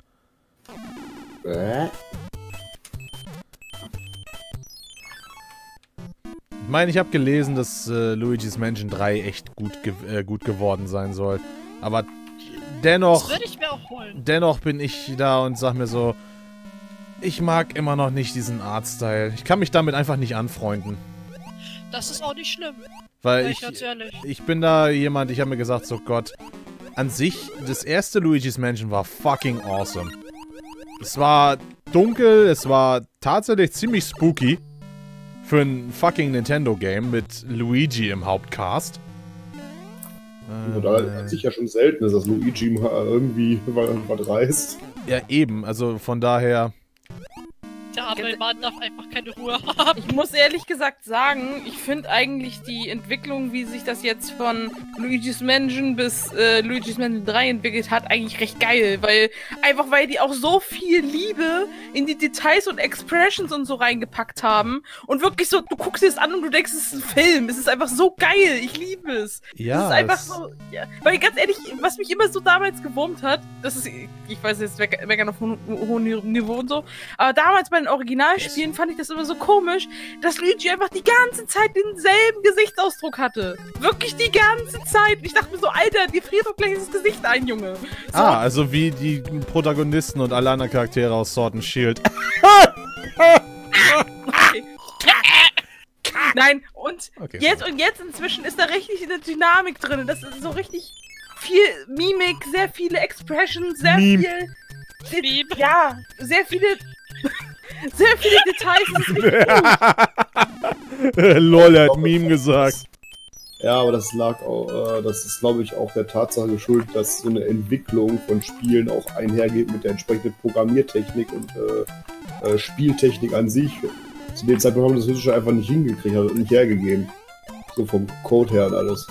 Ich meine, ich habe gelesen, dass Luigi's Mansion 3 echt gut geworden sein soll. Aber dennoch... Das würde ich mir auch holen. Dennoch bin ich da und sag mir so... Ich mag immer noch nicht diesen Artstyle. Ich kann mich damit einfach nicht anfreunden. Das ist auch nicht schlimm. Weil Ganz ehrlich. ich bin da jemand, ich habe mir gesagt, so Gott... An sich, das erste Luigi's Mansion war fucking awesome. Es war dunkel, es war tatsächlich ziemlich spooky. Für ein fucking Nintendo-Game mit Luigi im Hauptcast. Da hat sich ja schon selten ist, dass Luigi mal irgendwie was reißt. Ja, eben. Also von daher... Der arme Mann darf einfach keine Ruhe haben. Ich muss ehrlich gesagt sagen, ich finde eigentlich die Entwicklung, wie sich das jetzt von Luigi's Mansion bis Luigi's Mansion 3 entwickelt hat, eigentlich recht geil, weil die auch so viel Liebe in die Details und Expressions und so reingepackt haben und wirklich so, du guckst dir das an und du denkst, es ist ein Film, es ist einfach so geil, ich liebe es. Ja, es ist einfach so, ja. Weil ganz ehrlich, was mich immer so damals gewurmt hat, das ist, ich weiß jetzt, meckern auf hohem Niveau und so, aber damals bei den Originalspielen fand ich das immer so komisch, dass Luigi einfach die ganze Zeit denselben Gesichtsausdruck hatte. Wirklich die ganze Zeit. Ich dachte mir so, Alter, dir friert doch gleich das Gesicht ein, Junge. So. Ah, also wie die Protagonisten und alle anderen Charaktere aus Sword and Shield. Okay. Nein, und Okay, jetzt inzwischen ist da richtig eine Dynamik drin. Das ist so richtig viel Mimik, sehr viele Expressions, sehr Meme. viel... Meme. Ja, sehr viele Details. Das ist richtig gut. Lol, er hat Meme gesagt. Ja, aber das lag auch, das ist glaube ich auch der Tatsache geschuldet, dass so eine Entwicklung von Spielen auch einhergeht mit der entsprechenden Programmiertechnik und Spieltechnik an sich. Zu dem Zeitpunkt haben wir das Physische einfach nicht hingekriegt, also nicht hergegeben. So vom Code her und alles.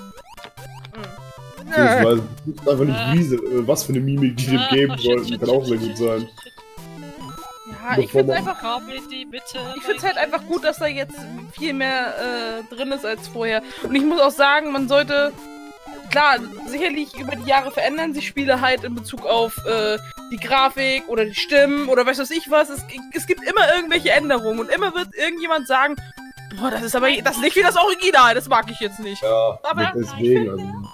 Weil ich weiß einfach nicht, was für eine Mimik die dem geben sollten, kann auch sehr gut sein. Ja, ich finde einfach... Ich finde es halt einfach gut, dass da jetzt viel mehr drin ist als vorher. Und ich muss auch sagen, man sollte klar, sicherlich über die Jahre verändern sich Spiele halt in Bezug auf die Grafik oder die Stimmen oder weiß ich was. Es gibt immer irgendwelche Änderungen und immer wird irgendjemand sagen, boah, das ist nicht wie das Original, das mag ich jetzt nicht. Ja, aber deswegen,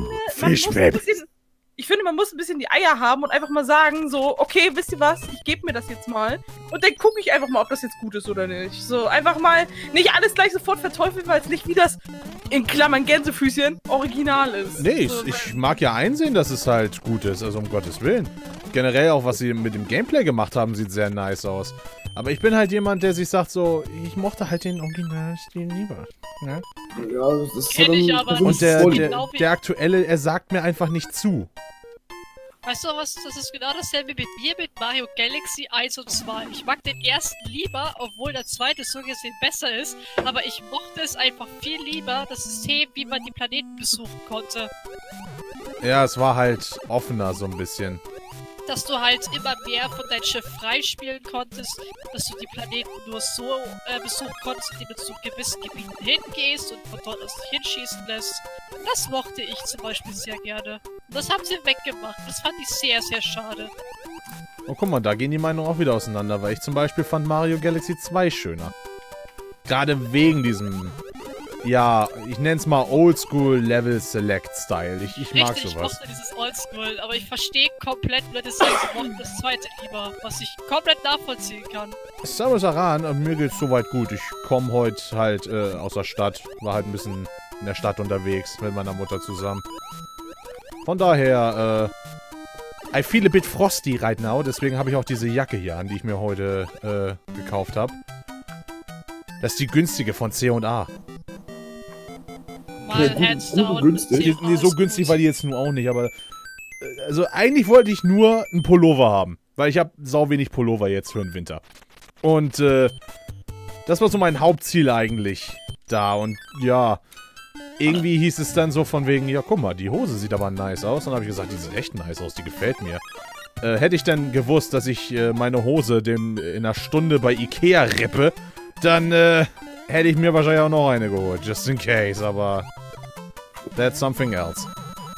ich finde, man muss ein bisschen die Eier haben und einfach mal sagen, so, okay, wisst ihr was, ich gebe mir das jetzt mal und dann gucke ich einfach mal, ob das jetzt gut ist oder nicht. So, einfach mal nicht alles gleich sofort verteufeln, weil es nicht wie das, in Klammern Gänsefüßchen, Original ist. Nee, so, ich mag ja einsehen, dass es halt gut ist, also um Gottes Willen. Generell auch, was sie mit dem Gameplay gemacht haben, sieht sehr nice aus. Aber ich bin halt jemand, der sich sagt so, ich mochte halt den Originalstil lieber. Ne? Ja, das ist Kenn ich aber. Und der aktuelle, er sagt mir einfach nicht zu. Weißt du was, das ist genau dasselbe mit mir mit Mario Galaxy 1 und 2. Ich mag den ersten lieber, obwohl der zweite so gesehen besser ist, aber ich mochte es einfach viel lieber, das System, wie man die Planeten besuchen konnte. Ja, es war halt offener so ein bisschen. Dass du halt immer mehr von deinem Schiff freispielen konntest, dass du die Planeten nur so besuchen konntest, indem du zu gewissen Gebieten hingehst und von dort aus hinschießen lässt. Das mochte ich zum Beispiel sehr gerne. Und das haben sie weggemacht. Das fand ich sehr, sehr schade. Oh, guck mal, da gehen die Meinungen auch wieder auseinander, weil ich zum Beispiel fand Mario Galaxy 2 schöner. Gerade wegen diesem, ja, ich nenn's mal Oldschool Level Select Style. Ich mag Richtig, sowas. Ich mochte dieses Oldschool, aber ich verstehe komplett, Leute sagen, sie mochten das zweite lieber, was ich komplett nachvollziehen kann. Servus Aran, mir geht's soweit gut. Ich komme heute halt aus der Stadt, war halt ein bisschen in der Stadt unterwegs mit meiner Mutter zusammen. Von daher, I feel a bit frosty right now, deswegen habe ich auch diese Jacke hier an, die ich mir heute gekauft habe. Das ist die günstige von C&A. Mal hands down. Nee, so günstig war die jetzt nur auch nicht, aber also eigentlich wollte ich nur einen Pullover haben, weil ich habe sau wenig Pullover jetzt für den Winter. Und das war so mein Hauptziel eigentlich da und ja, irgendwie hieß es dann so von wegen, ja guck mal, die Hose sieht aber nice aus. Und dann habe ich gesagt, die sieht echt nice aus, die gefällt mir. Hätte ich dann gewusst, dass ich meine Hose in einer Stunde bei Ikea rippe, dann hätte ich mir wahrscheinlich auch noch eine geholt, just in case, aber that's something else.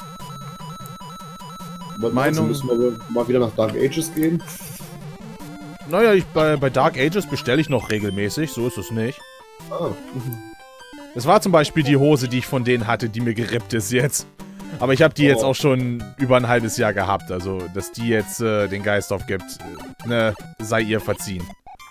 Meinung, müssen wir mal wieder nach Dark Ages gehen? Naja, bei Dark Ages bestelle ich noch regelmäßig, so ist es nicht. Ah. Es war zum Beispiel die Hose, die ich von denen hatte, die mir gerippt ist jetzt. Aber ich habe die jetzt auch schon über ein halbes Jahr gehabt, also dass die jetzt den Geist aufgibt, ne, sei ihr verziehen.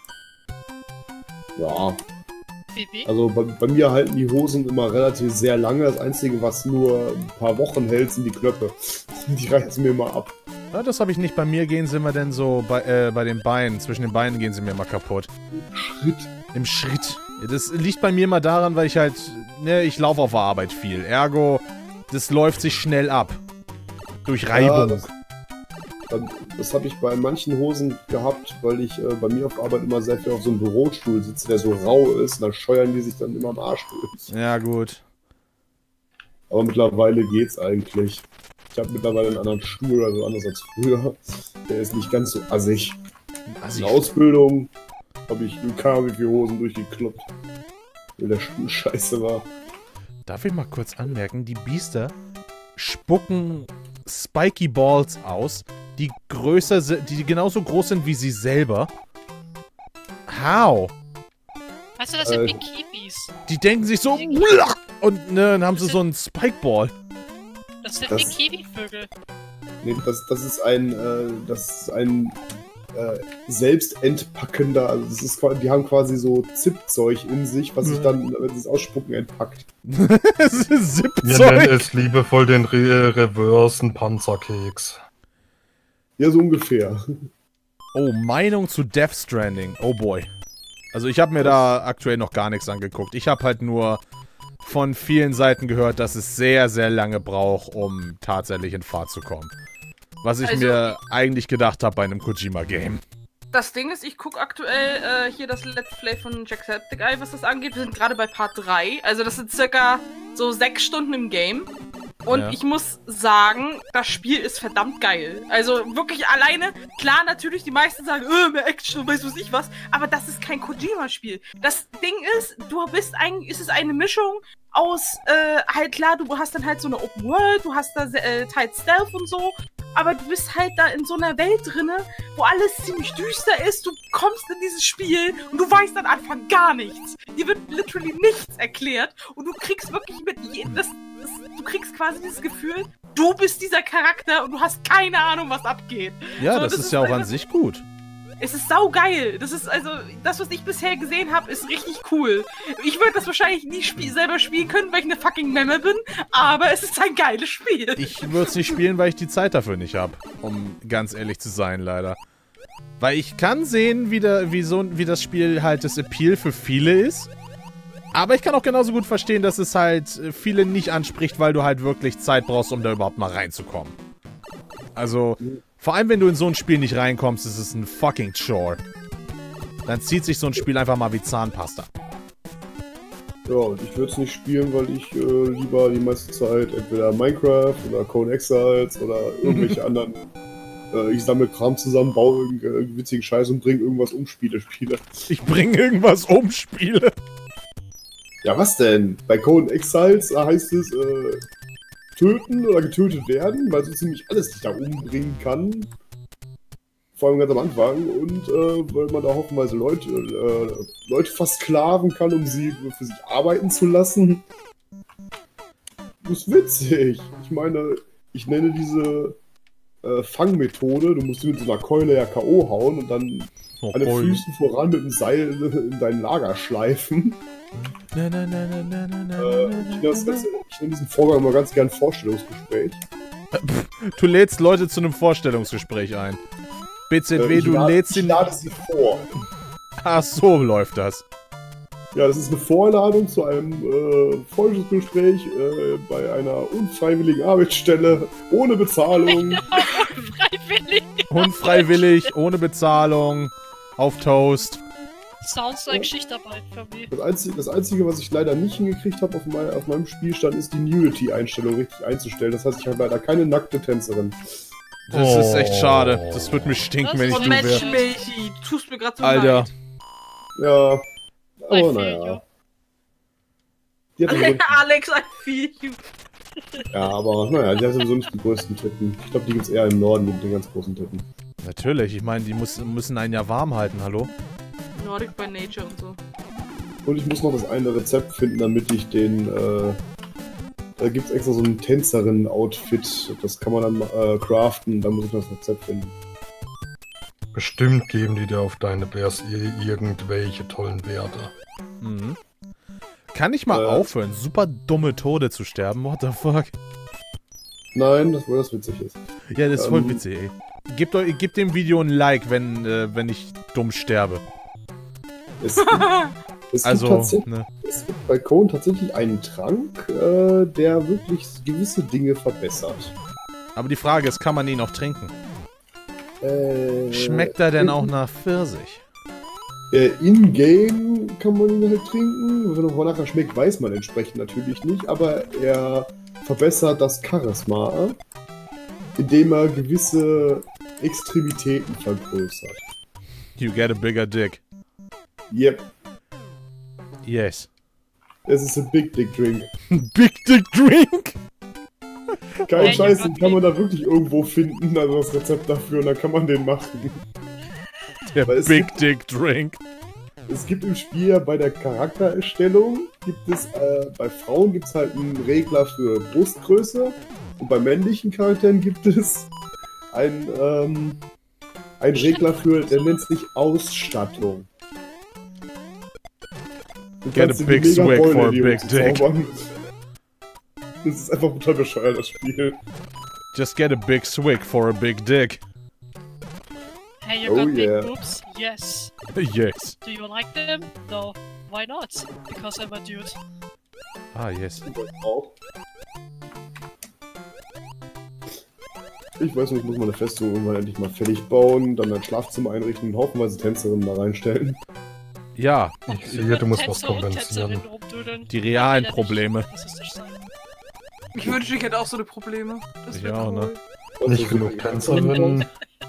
Ja. Also bei mir halten die Hosen immer relativ sehr lange. Das Einzige, was nur ein paar Wochen hält, sind die Knöpfe. Die reißen mir immer ab. Ja, das habe ich nicht. Bei mir gehen sie immer dann so bei den Beinen. Zwischen den Beinen gehen sie mir immer kaputt. Im Schritt. Das liegt bei mir immer daran, weil ich halt, ne, ich laufe auf der Arbeit viel. Ergo, das läuft sich schnell ab. Durch Reibung. Ja, das habe ich bei manchen Hosen gehabt, weil ich bei mir auf der Arbeit immer sehr viel auf so einem Bürostuhl sitze, der so rau ist. Und dann scheuern die sich dann immer am Arsch durch. Ja, gut. Aber mittlerweile geht's eigentlich. Ich habe mittlerweile einen anderen Stuhl, also anders als früher. Der ist nicht ganz so assig. In der Ausbildung habe ich wie viele Hosen durchgekloppt, weil der Stuhl scheiße war. Darf ich mal kurz anmerken, die Biester spucken Spiky Balls aus, die größer sind, die genauso groß sind wie sie selber. How? Weißt du, das sind Bikinis. Die denken sich so und ne, dann haben sie so einen Spikeball. Das sind Bikini-Vögel. Nee, das ist ein selbstentpackender, also das ist, die haben quasi so Zippzeug in sich, was sich dann, wenn sie es ausspucken, entpackt. Das ist Zippzeug. Wir nennen es liebevoll den reversen Panzerkeks. Ja, so ungefähr. Oh, Meinung zu Death Stranding. Oh boy. Also ich habe mir da aktuell noch gar nichts angeguckt. Ich habe halt nur von vielen Seiten gehört, dass es sehr, sehr lange braucht, um tatsächlich in Fahrt zu kommen. Was ich mir eigentlich gedacht habe bei einem Kojima-Game. Das Ding ist, ich gucke aktuell hier das Let's Play von Jacksepticeye, was das angeht. Wir sind gerade bei Part 3. Also das sind circa so 6 Stunden im Game. Und Ja. ich muss sagen, das Spiel ist verdammt geil. Also wirklich alleine, klar, natürlich, die meisten sagen, mehr Action und weiß was ich was, aber das ist kein Kojima-Spiel. Das Ding ist, es ist eine Mischung aus, halt klar, du hast dann halt so eine Open World, du hast da teils Stealth und so, aber du bist halt da in so einer Welt drinne, wo alles ziemlich düster ist, du kommst in dieses Spiel und du weißt am Anfang gar nichts. Dir wird literally nichts erklärt und du kriegst wirklich du kriegst quasi dieses Gefühl, du bist dieser Charakter und du hast keine Ahnung, was abgeht. Ja, So, das ist ja auch an sich gut. Es ist saugeil. Das ist also, das, was ich bisher gesehen habe, ist richtig cool. Ich würde das wahrscheinlich nie selber spielen können, weil ich eine fucking Memme bin, aber es ist ein geiles Spiel. Ich würde es nicht spielen, weil ich die Zeit dafür nicht habe, um ganz ehrlich zu sein, leider. Weil ich kann sehen, wie das Spiel halt das Appeal für viele ist. Aber ich kann auch genauso gut verstehen, dass es halt viele nicht anspricht, weil du halt wirklich Zeit brauchst, um da überhaupt mal reinzukommen. Also, vor allem wenn du in so ein Spiel nicht reinkommst, ist es ein fucking Chore. Dann zieht sich so ein Spiel einfach mal wie Zahnpasta. Ja, und ich würde es nicht spielen, weil ich lieber die meiste Zeit entweder Minecraft oder Code Exiles oder irgendwelche anderen. Ich sammle Kram zusammen, baue irgendeinen witzigen Scheiß und bringe irgendwas um spiele. Ich bringe irgendwas um, Spiele. Ja, was denn? Bei Code Exiles heißt es töten oder getötet werden, weil so ziemlich alles dich da umbringen kann. Vor allem ganz am Anfang. Und weil man da hoffenweise Leute versklaven kann, um sie für sich arbeiten zu lassen. Das ist witzig. Ich meine, ich nenne diese Fangmethode, du musst sie mit so einer Keule ja K.O. hauen und dann an den Füßen voran mit dem Seil in dein Lager schleifen. Ich nenne diesen Vorgang immer ganz gern Vorstellungsgespräch. Du lädst Leute zu einem Vorstellungsgespräch ein. BZW, du lädst sie... Ich lade sie vor. Ach, so läuft das. Ja, das ist eine Vorladung zu einem Vorstellungsgespräch bei einer unfreiwilligen Arbeitsstelle, ohne Bezahlung. Unfreiwillig. Unfreiwillig, ohne Bezahlung, auf Toast. Sounds like Schichtarbeit für mich. Das Einzige, was ich leider nicht hingekriegt habe auf meinem Spielstand, ist die Nudity-Einstellung richtig einzustellen. Das heißt, ich habe leider keine nackte Tänzerin. Das ist echt schade. Das wird mich stinken, wenn ich Oh du Mensch, wäre. Milchi, du tust mir gerade so Alter. leid. Ja, I aber feel naja. Die hat Alex, I feel you. ja, aber naja, die hat sowieso nicht die größten Titten. Ich glaube, die gibt's eher im Norden mit den ganz großen Titten. Natürlich, ich meine, die müssen einen ja warm halten, hallo? Nordic by Nature und so. Und ich muss noch das eine Rezept finden, damit ich den, da gibt's extra so ein Tänzerinnen-Outfit. Das kann man dann craften, da muss ich noch das Rezept finden. Bestimmt geben die dir auf deine Bears irgendwelche tollen Werte. Mhm. Kann ich mal aufhören, super dumme Tode zu sterben? What the fuck? Nein, das wohl das witzig ist. Ja, das ist voll witzig, ey. Gebt dem Video ein Like, wenn ich dumm sterbe. Es Also, es gibt bei Cone tatsächlich einen Trank, der wirklich gewisse Dinge verbessert. Aber die Frage ist, kann man ihn auch trinken? Schmeckt er denn auch nach Pfirsich? In-game kann man ihn halt trinken. Wenn er nachher schmeckt, weiß man entsprechend natürlich nicht. Aber er verbessert das Charisma, indem er gewisse Extremitäten vergrößert. You get a bigger dick. Yep. Yes. Es ist ein Big Dick Drink. Big Dick Drink? Kein Scheiß, den kann man da wirklich irgendwo finden, also das Rezept dafür, und dann kann man den machen. Der Big Dick Drink. Es gibt im Spiel ja bei der Charaktererstellung, bei Frauen gibt es halt einen Regler für Brustgröße und bei männlichen Charakteren gibt es einen Regler für, der nennt sich Ausstattung. Du Get a big swig for a big dick. Das ist einfach total bescheuert, das Spiel. Just get a big swig for a big dick. Hey, you got big boobs? Yes. Yes. Do you like them? No. Why not? Because I'm a dude. Ah, yes. Ich weiß nicht, ich muss meine Festung irgendwann endlich mal fertig bauen, dann ein Schlafzimmer einrichten und haufenweise Tänzerinnen da reinstellen. Ja. Ich sehe, du musst was kompensieren. Die realen Probleme. Ich wünschte, ich hätte auch so eine Probleme. Das Ich wäre auch, cool. ne? Nicht genug Tänzerinnen.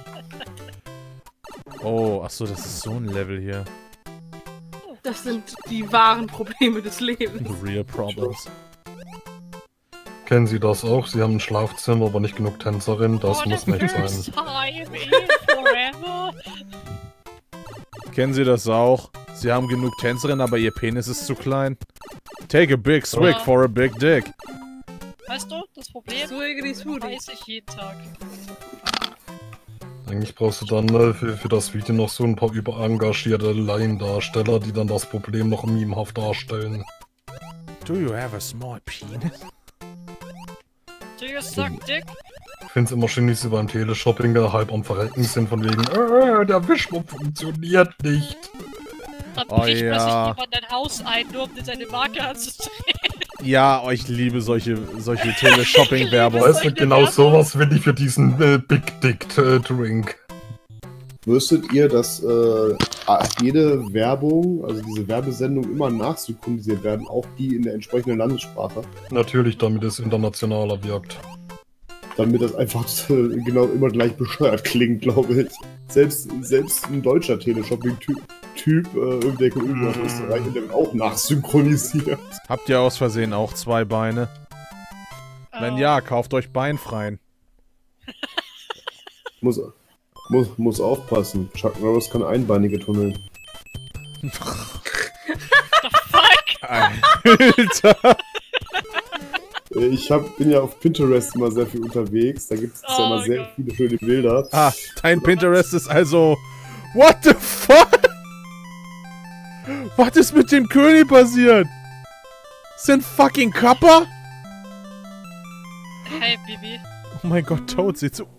Oh, achso, das ist so ein Level hier. Das sind die wahren Probleme des Lebens. The real problems. Kennen Sie das auch? Sie haben ein Schlafzimmer, aber nicht genug Tänzerinnen. Das muss nicht sein. Forever. Kennen Sie das auch? Sie haben genug Tänzerinnen, aber ihr Penis ist zu klein. Take a big swig Ja. for a big dick. Weißt du, das Problem Swiggity Swooty. weiß ich jeden Tag. Eigentlich brauchst du dann für das Video noch so ein paar überengagierte Laiendarsteller, die dann das Problem noch memehaft darstellen. Do you have a small penis? Do you suck dick? Ich find's immer schön, wie sie beim Teleshopping halb am Verrecken sind, von wegen, der Wischmopp funktioniert nicht. Dann Oh bricht ja. plötzlich jemand dein Haus ein, nur um dir seine Marke anzudrehen. Ja, ich liebe solche Teleshopping-Werbung. Weißt du, genau sowas will ich für diesen Big Dick Drink. Wüsstet ihr, dass jede Werbung, also diese Werbesendung immer nachsynchronisiert werden, auch die in der entsprechenden Landessprache? Natürlich, damit es internationaler wirkt. Damit das einfach genau immer gleich bescheuert klingt, glaube ich. Selbst ein deutscher Teleshopping-Typ, der kommt irgendwo aus Österreich, der wird auch nachsynchronisiert. Habt ihr aus Versehen auch 2 Beine? Wenn Oh. ja, kauft euch Beinfreien. Muss aufpassen. Chuck Norris kann einbeinige tunneln. Alter. Bin ja auf Pinterest immer sehr viel unterwegs. Da gibt es ja immer sehr Gott. viele schöne Bilder. Ah, dein Pinterest ist also... What the fuck? Was ist mit dem König passiert? Sind fucking Kappa? Hey, Bibi. Oh mein Gott, Toad sieht so...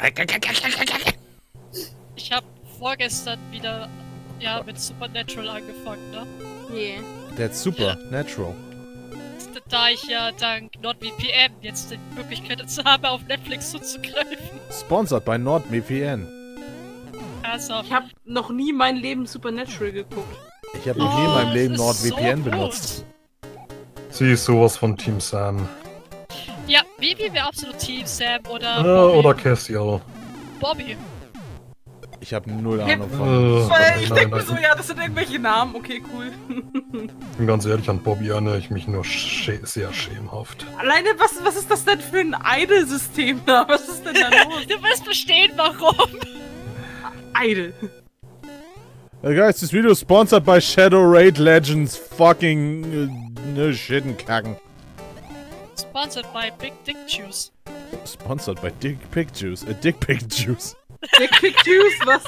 Ich hab vorgestern wieder, mit Supernatural angefangen, ne? Yeah. That's super, natural. Da ich ja dank NordVPN jetzt die Möglichkeit dazu habe, auf Netflix zuzugreifen. Sponsored by NordVPN. Also, Ich habe noch nie mein Leben Supernatural geguckt. Ich habe noch nie in meinem Leben das ist NordVPN so benutzt. Sie ist sowas von Team Sam. Ja, Bibi wäre absolut Team Sam oder Oder Cassiel. Bobby. Ich habe null Ja. Ahnung von... Weil ich nein, denke mir nein. so, ja, das sind irgendwelche Namen. Okay, cool. Ich bin ganz ehrlich, an Bobby erinnere ich mich nur sehr schemenhaft. Alleine, was ist das denn für ein Idol-System da? Was ist denn da los? Du wirst verstehen, warum. Idol. Hey guys, this video is sponsored by Shadow Raid Legends fucking... Schittenkacken. Sponsored by Big Dick Juice. Sponsored by Dick Pick Juice. Dick Pick Juice. Dick Pick Juice, was?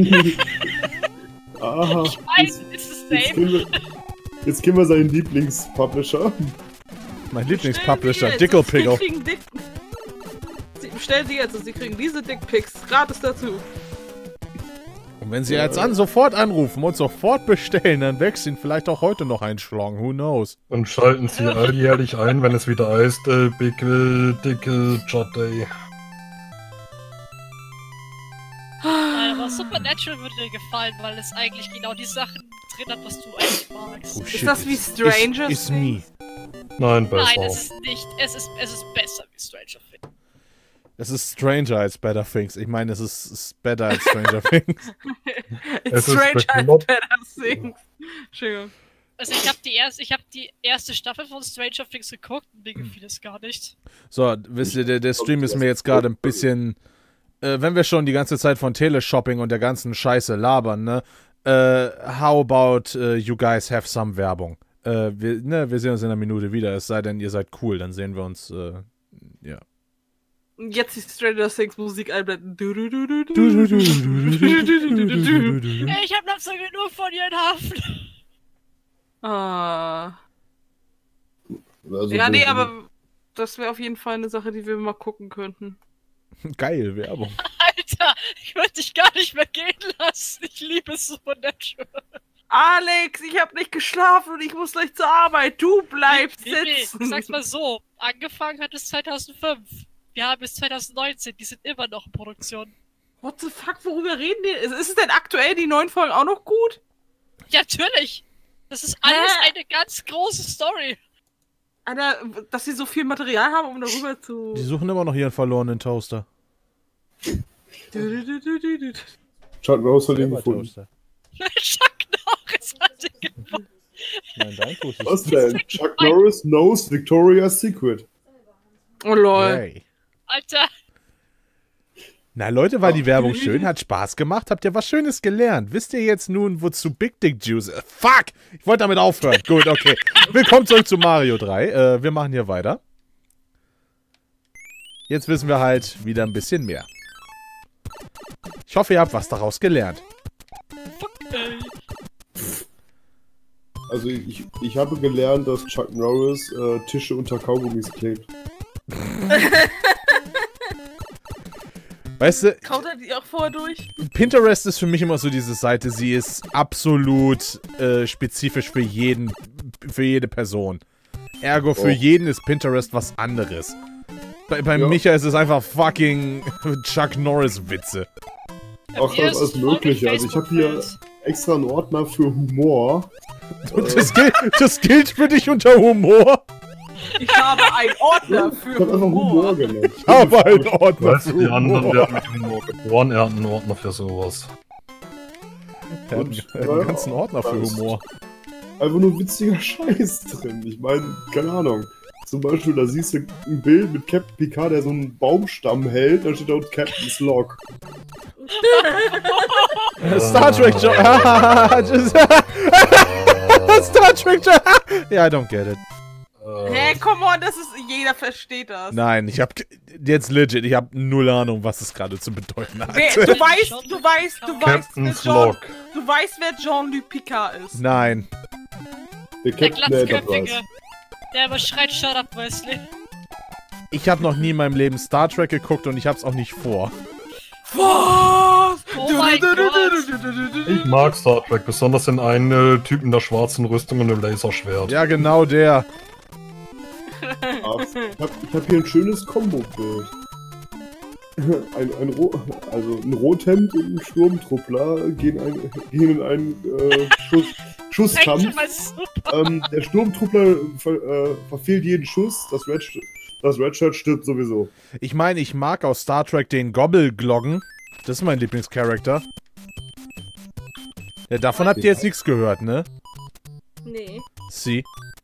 Aha. Ich weiß, it's the same. Jetzt kennen wir seinen Lieblingspublisher. Mein Lieblingspublisher, Dickle Pickle. Bestellen Sie jetzt und Sie kriegen diese Dickpics gratis dazu. Und wenn Sie jetzt sofort anrufen und sofort bestellen, dann wächst Ihnen vielleicht auch heute noch ein Schlong. Who knows? Und schalten Sie alljährlich ein, wenn es wieder heißt, Big Dick Jot Day. Aber Supernatural würde dir gefallen, weil es eigentlich genau die Sachen drin hat, was du eigentlich magst. Oh, shit, das wie Stranger It's me. Nein, besser. Nein, es ist nicht. Es ist besser wie Stranger Things. Es ist stranger als Better Things. Ich meine, es ist better als Stranger Things. It's Es ist strange as bekloppt. better things. Entschuldigung. Also ich habe die erste Staffel von Stranger Things geguckt und mir gefiel es gar nicht. So, wisst ihr, der Stream ist mir jetzt gerade ein bisschen... wenn wir schon die ganze Zeit von Teleshopping und der ganzen Scheiße labern, ne? How about you guys have some Werbung? Wir sehen uns in einer Minute wieder, es sei denn, ihr seid cool, dann sehen wir uns, ja. Und jetzt die Stranger Things Musik einblenden. Hey, ich hab noch so genug von dir in Haft. Ah. Also Ja, nee, aber das wäre auf jeden Fall eine Sache, die wir mal gucken könnten. Geil, Werbung. Alter, ich würde dich gar nicht mehr gehen lassen. Ich liebe Supernatural. Alex, ich habe nicht geschlafen und ich muss gleich zur Arbeit. Du bleibst Nee, sitzen. sag's mal so. Angefangen hat es 2005. Wir haben bis 2019. Die sind immer noch in Produktion. What the fuck, worüber reden die? Ist es denn aktuell die neuen Folgen auch noch gut? Ja, natürlich. Das ist alles eine ganz große Story. Alter, dass sie so viel Material haben, um darüber zu... Die suchen immer noch ihren verlorenen Toaster. Chuck Norris hat ihn gefunden. Toaster. Chuck Norris hat ihn gefunden. Nein, dein Toaster. Was denn? Chuck Norris knows Victoria's Secret. Oh lol. Hey. Alter. Na Leute, war die Werbung schön? Hat Spaß gemacht? Habt ihr was Schönes gelernt? Wisst ihr jetzt nun, wozu Big Dick Juice... Fuck! Ich wollte damit aufhören. Gut, okay. Willkommen zurück zu Mario 3. Wir machen hier weiter. Jetzt wissen wir halt wieder ein bisschen mehr. Ich hoffe, ihr habt was daraus gelernt. Fuck, ey. Also ich habe gelernt, dass Chuck Norris Tische unter Kaugummis klebt. Weißt du, Kaut er die auch vorher durch? Pinterest ist für mich immer so diese Seite, sie ist absolut spezifisch für jede Person. Ergo, für jeden ist Pinterest was anderes. Bei Micha ist es einfach fucking Chuck Norris-Witze. Auch das alles Mögliche. Also ich habe hier extra einen Ordner für Humor. Und das gilt für dich unter Humor? Ich habe einen Ordner für Ich habe einfach Humor genannt. Ich habe einen Ordner Weißt für du, die anderen Humor. werden mit Humor geboren, er hat einen Ordner für sowas. Er hat einen ganzen Ordner für Humor. Einfach nur witziger Scheiß drin. Ich meine, keine Ahnung. Zum Beispiel, da siehst du ein Bild mit Captain Picard, der so einen Baumstamm hält, da steht da unten Captain's Log. Star Trek Star Trek Ja, I don't get it. Hä, come on, das ist... Jeder versteht das. Nein, ich hab jetzt legit, ich hab null Ahnung, was es gerade zu bedeuten hat. Du weißt, Captain's wer Log. Du weißt, wer Jean-Luc Picard ist. Nein. Der Der Captain der Enterprise. Glatzköpfige. Der überschreit Shut up, Wesley. Ich habe noch nie in meinem Leben Star Trek geguckt und ich hab's auch nicht vor. Was? Oh mein Gott. Ich mag Star Trek, besonders den einen Typen in der schwarzen Rüstung und einem Laserschwert. Ja, genau der. Ich hab hier ein schönes Kombo-Bild. Ein Rothemd und ein Sturmtruppler gehen in einen Schusskampf. Echt mal super. Der Sturmtruppler verfehlt jeden Schuss, das Redshirt stirbt sowieso. Ich meine, ich mag aus Star Trek den Gobble-Gloggen. Das ist mein Lieblingscharakter. Ja, davon habt ihr jetzt nichts gehört, ne? Nee. Sie.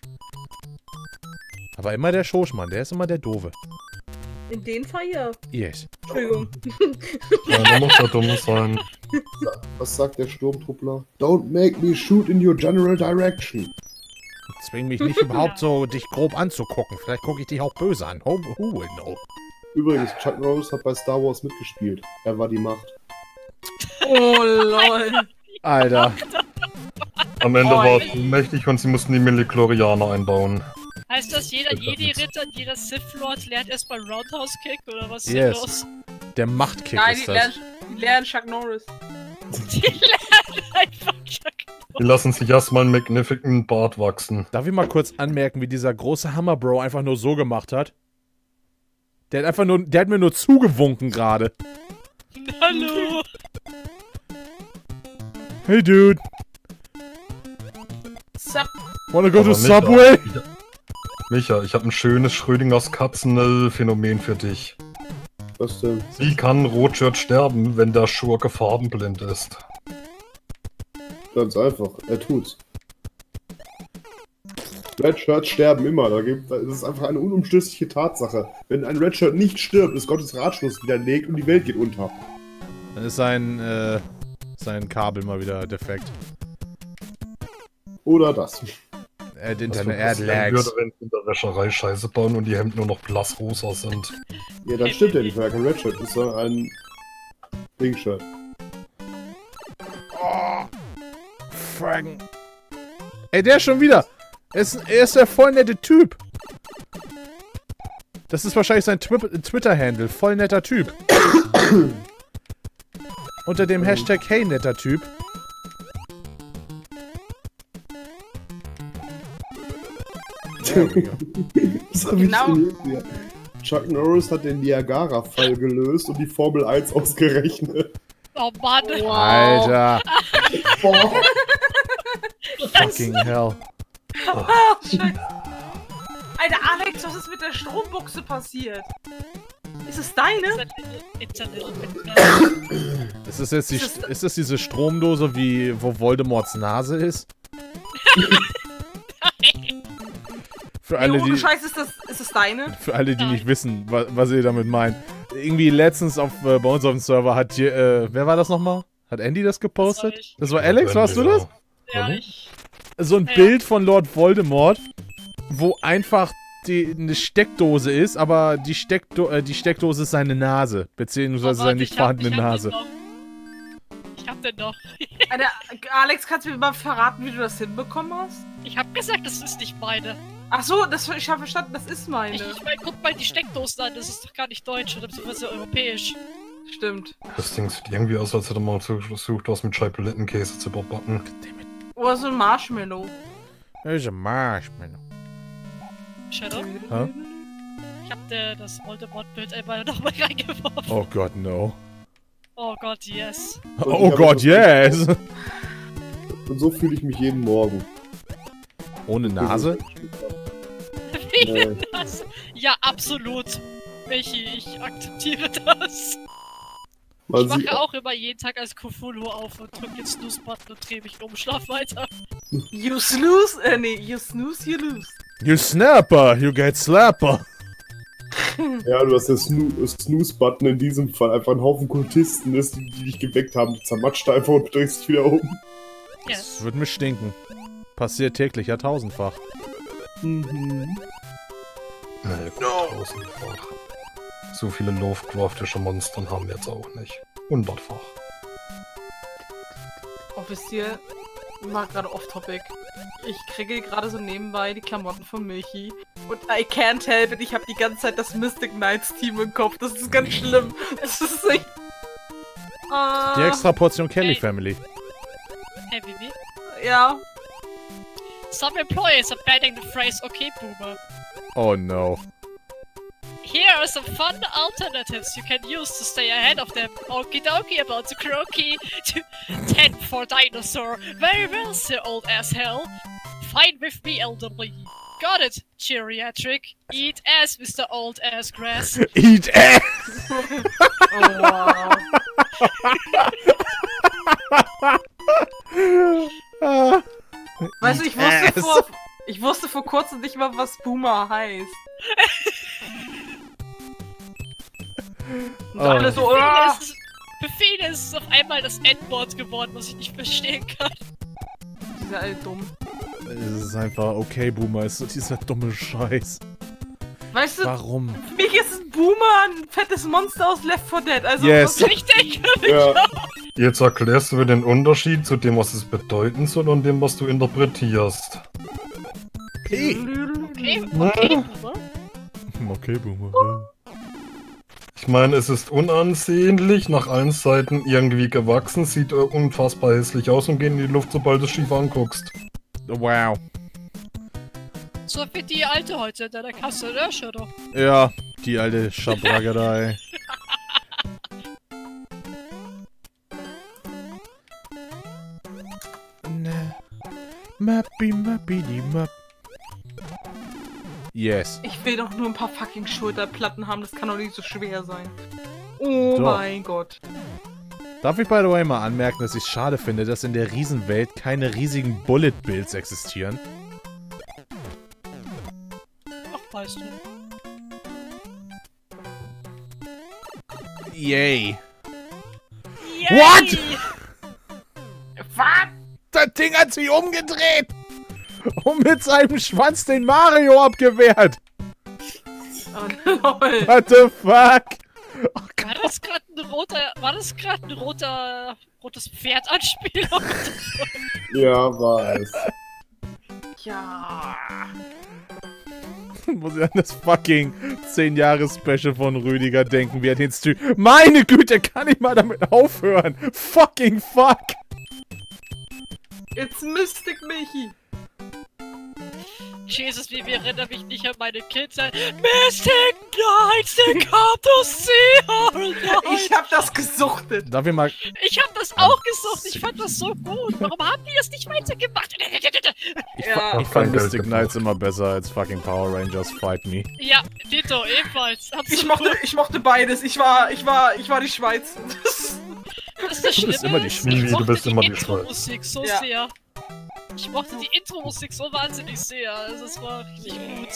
Aber immer der Schoschmann, der ist immer der Doofe. In dem Fall ja. Yes. Entschuldigung. Ja, da muss er dumm sein. Was sagt der Sturmtruppler? Don't make me shoot in your general direction. Zwing mich nicht überhaupt so, dich grob anzugucken. Vielleicht gucke ich dich auch böse an. Who will know? Übrigens, Chuck Norris hat bei Star Wars mitgespielt. Er war die Macht. Oh lol. Alter. Am Ende war es mächtig und sie mussten die Midi-Chlorianer einbauen. Heißt das, jeder Jedi-Ritter und jeder Sith-Lord lernt erstmal Roundhouse-Kick oder was ist denn Yes. los? Der Machtkick Nein, ist das. die lernen Chuck Norris. Die lernen einfach Chuck. Die lassen sich erstmal einen Magnificent Bart wachsen. Darf ich mal kurz anmerken, wie dieser große Hammer-Bro einfach nur so gemacht hat? Der hat mir nur zugewunken gerade. Hallo. Hey, dude. Sup. Wanna go to Aber Subway? Micha, ich habe ein schönes Schrödingers Katzen-Phänomen für dich. Was denn? Wie kann Rothschild sterben, wenn der Schurke farbenblind ist? Ganz einfach, er tut's. Redshirts sterben immer, das ist einfach eine unumstößliche Tatsache. Wenn ein Redshirt nicht stirbt, ist Gottes Ratschluss widerlegt und die Welt geht unter. Dann ist sein Kabel mal wieder defekt. Oder das. Er hat Was Internet, für er hat passieren Lags. würde, wenn sie in der Wäscherei Scheiße bauen und die Hemden nur noch blassrosa sind. Ja, das stimmt ja nicht, weil er kein Redshirt ist, sondern ein Pingshirt. Oh, Fragen. Ey, der schon wieder. Er ist der voll nette Typ. Das ist wahrscheinlich sein Twitter-Handle. Voll netter Typ. Unter dem Hashtag Hey, netter Typ. Das hab ich gelesen, ja. Chuck Norris hat den Niagara-Fall gelöst und die Formel 1 ausgerechnet. Oh Mann. Wow. Alter. Boah. Fucking hell. Alter, Alex, was ist mit der Strombuchse passiert? Ist es deine? It's a little bit Ist das jetzt ist das diese Stromdose, wo Voldemorts Nase ist? Für alle, ohne die, Scheiß, ist es deine? für alle, die nicht wissen, was ihr damit meint. Irgendwie letztens bei uns auf dem Server hat hier, wer war das nochmal? Hat Andy das gepostet? Das war Alex, warst du das? Ja, ich... So ein Bild von Lord Voldemort, wo einfach eine Steckdose ist, aber die Steckdose ist seine Nase, beziehungsweise seine nicht vorhandene Nase. Ich hab den noch. Alter, Alex, kannst du mir mal verraten, wie du das hinbekommen hast? Ich hab gesagt, das ist nicht meine. Ach so, ich habe verstanden, das ist meine. Ich mein, guck mal die Steckdosen an, das ist doch gar nicht deutsch oder beziehungsweise europäisch. Stimmt. Das Ding sieht irgendwie aus, als hätte man versucht, was mit Scheibelettenkäse zu überbacken. Oder so ein Marshmallow. Das ist ein Marshmallow. Shadow? Hä? Ich hab das Voldemort-Bild einmal nochmal reingeworfen. Oh Gott, no. Oh Gott, yes. Oh Gott, yes! Und so fühle ich mich jeden Morgen. Ohne Nase? Wie denn das? Ja, absolut. Michi, ich akzeptiere das. Ich wache auch immer jeden Tag als Cthulhu auf und drücke den Snooze-Button und drehe mich um, schlaf weiter. You snooze, you snooze, you lose. You snapper, you get slapper. Ja, du hast den Snooze-Button in diesem Fall einfach ein Haufen Kultisten, die dich geweckt haben. Du zermatscht einfach und drehst dich wieder um. Yes. Das wird mir stinken. Passiert täglich, ja tausendfach. Mhm. Nee, tausendfach. So viele Lovecraftische Monster haben wir jetzt auch nicht. 100-fach. Oh, wisst ihr, war gerade off-topic. Ich kriege gerade so nebenbei die Klamotten von Milchi. Und I can't help it, ich habe die ganze Zeit das Mystic Knights Team im Kopf. Das ist ganz schlimm. Das ist echt... Die extra Portion Kelly Family. Hey, Vivi. Ja. Some employees are banning the phrase "Okay, Boomer." Oh no. Here are some fun alternatives you can use to stay ahead of them. Okie dokie about the croaky. 10 for dinosaur. Very well, sir, old ass hell. Fine with me, elderly. Got it, geriatric. Eat ass, Mr. Old Ass Grass. Eat ass! Oh, wow. Weißt du, ich wusste vor kurzem nicht mal, was Boomer heißt. Und alle so, Für viele ist es auf einmal das N-Wort geworden, was ich nicht verstehen kann. Die sind alle dumm. Es ist einfach, okay, Boomer, ist so dieser dumme Scheiß. Weißt du, Warum? für mich ist ein Boomer ein fettes Monster aus Left 4 Dead. Also, Yes. Richtig, Ja. Jetzt erklärst du mir den Unterschied zu dem, was es bedeuten soll und dem, was du interpretierst. Okay. Okay, Boomer. Okay, Boomer. Ich meine, es ist unansehnlich, nach allen Seiten irgendwie gewachsen, sieht unfassbar hässlich aus und geht in die Luft, sobald du es schief anguckst. Wow. So wie die alte heute in deiner Kasse, ne, Shadow? Ja, die alte Schabragerei. Ne. Mappy, mappy, die Map. Yes. Ich will doch nur ein paar fucking Schulterplatten haben, das kann doch nicht so schwer sein. Oh Doch. mein Gott. Darf ich by the way mal anmerken, dass ich es schade finde, dass in der Riesenwelt keine riesigen Bullet-Bills existieren? Ach, weißt du. Yay. Yay! What? Was? Das Ding hat sich umgedreht! Und mit seinem Schwanz den Mario abgewehrt! Oh, lol. What the fuck? Oh War das gerade ein rotes Pferd-Anspielung? Ja, war es. Ja. Muss ich an das fucking 10-Jahres-Special von Rüdiger denken, wie er den Stream... Meine Güte, kann ich mal damit aufhören? Fucking fuck! It's Mystic Michi. Jesus, wie erinnere mich nicht an meine Kindheit. Mystic Knights, they come to see our light. Ich hab das gesuchtet. Darf ich mal... Ich hab das das auch gesucht. Ich fand das so gut. Warum haben die das nicht weitergemacht? Ich fand Mystic Knights immer besser als fucking Power Rangers Fight Me. Ja, Dito, ebenfalls. Ich mochte beides. Ich war die Schweiz. Das ist das Schlimme. Du bist immer die Schweiz. Ich mochte Du bist immer die Intro-Musik so Ja. sehr. Ich mochte die Intro-Musik so wahnsinnig sehr. Also es war richtig gut.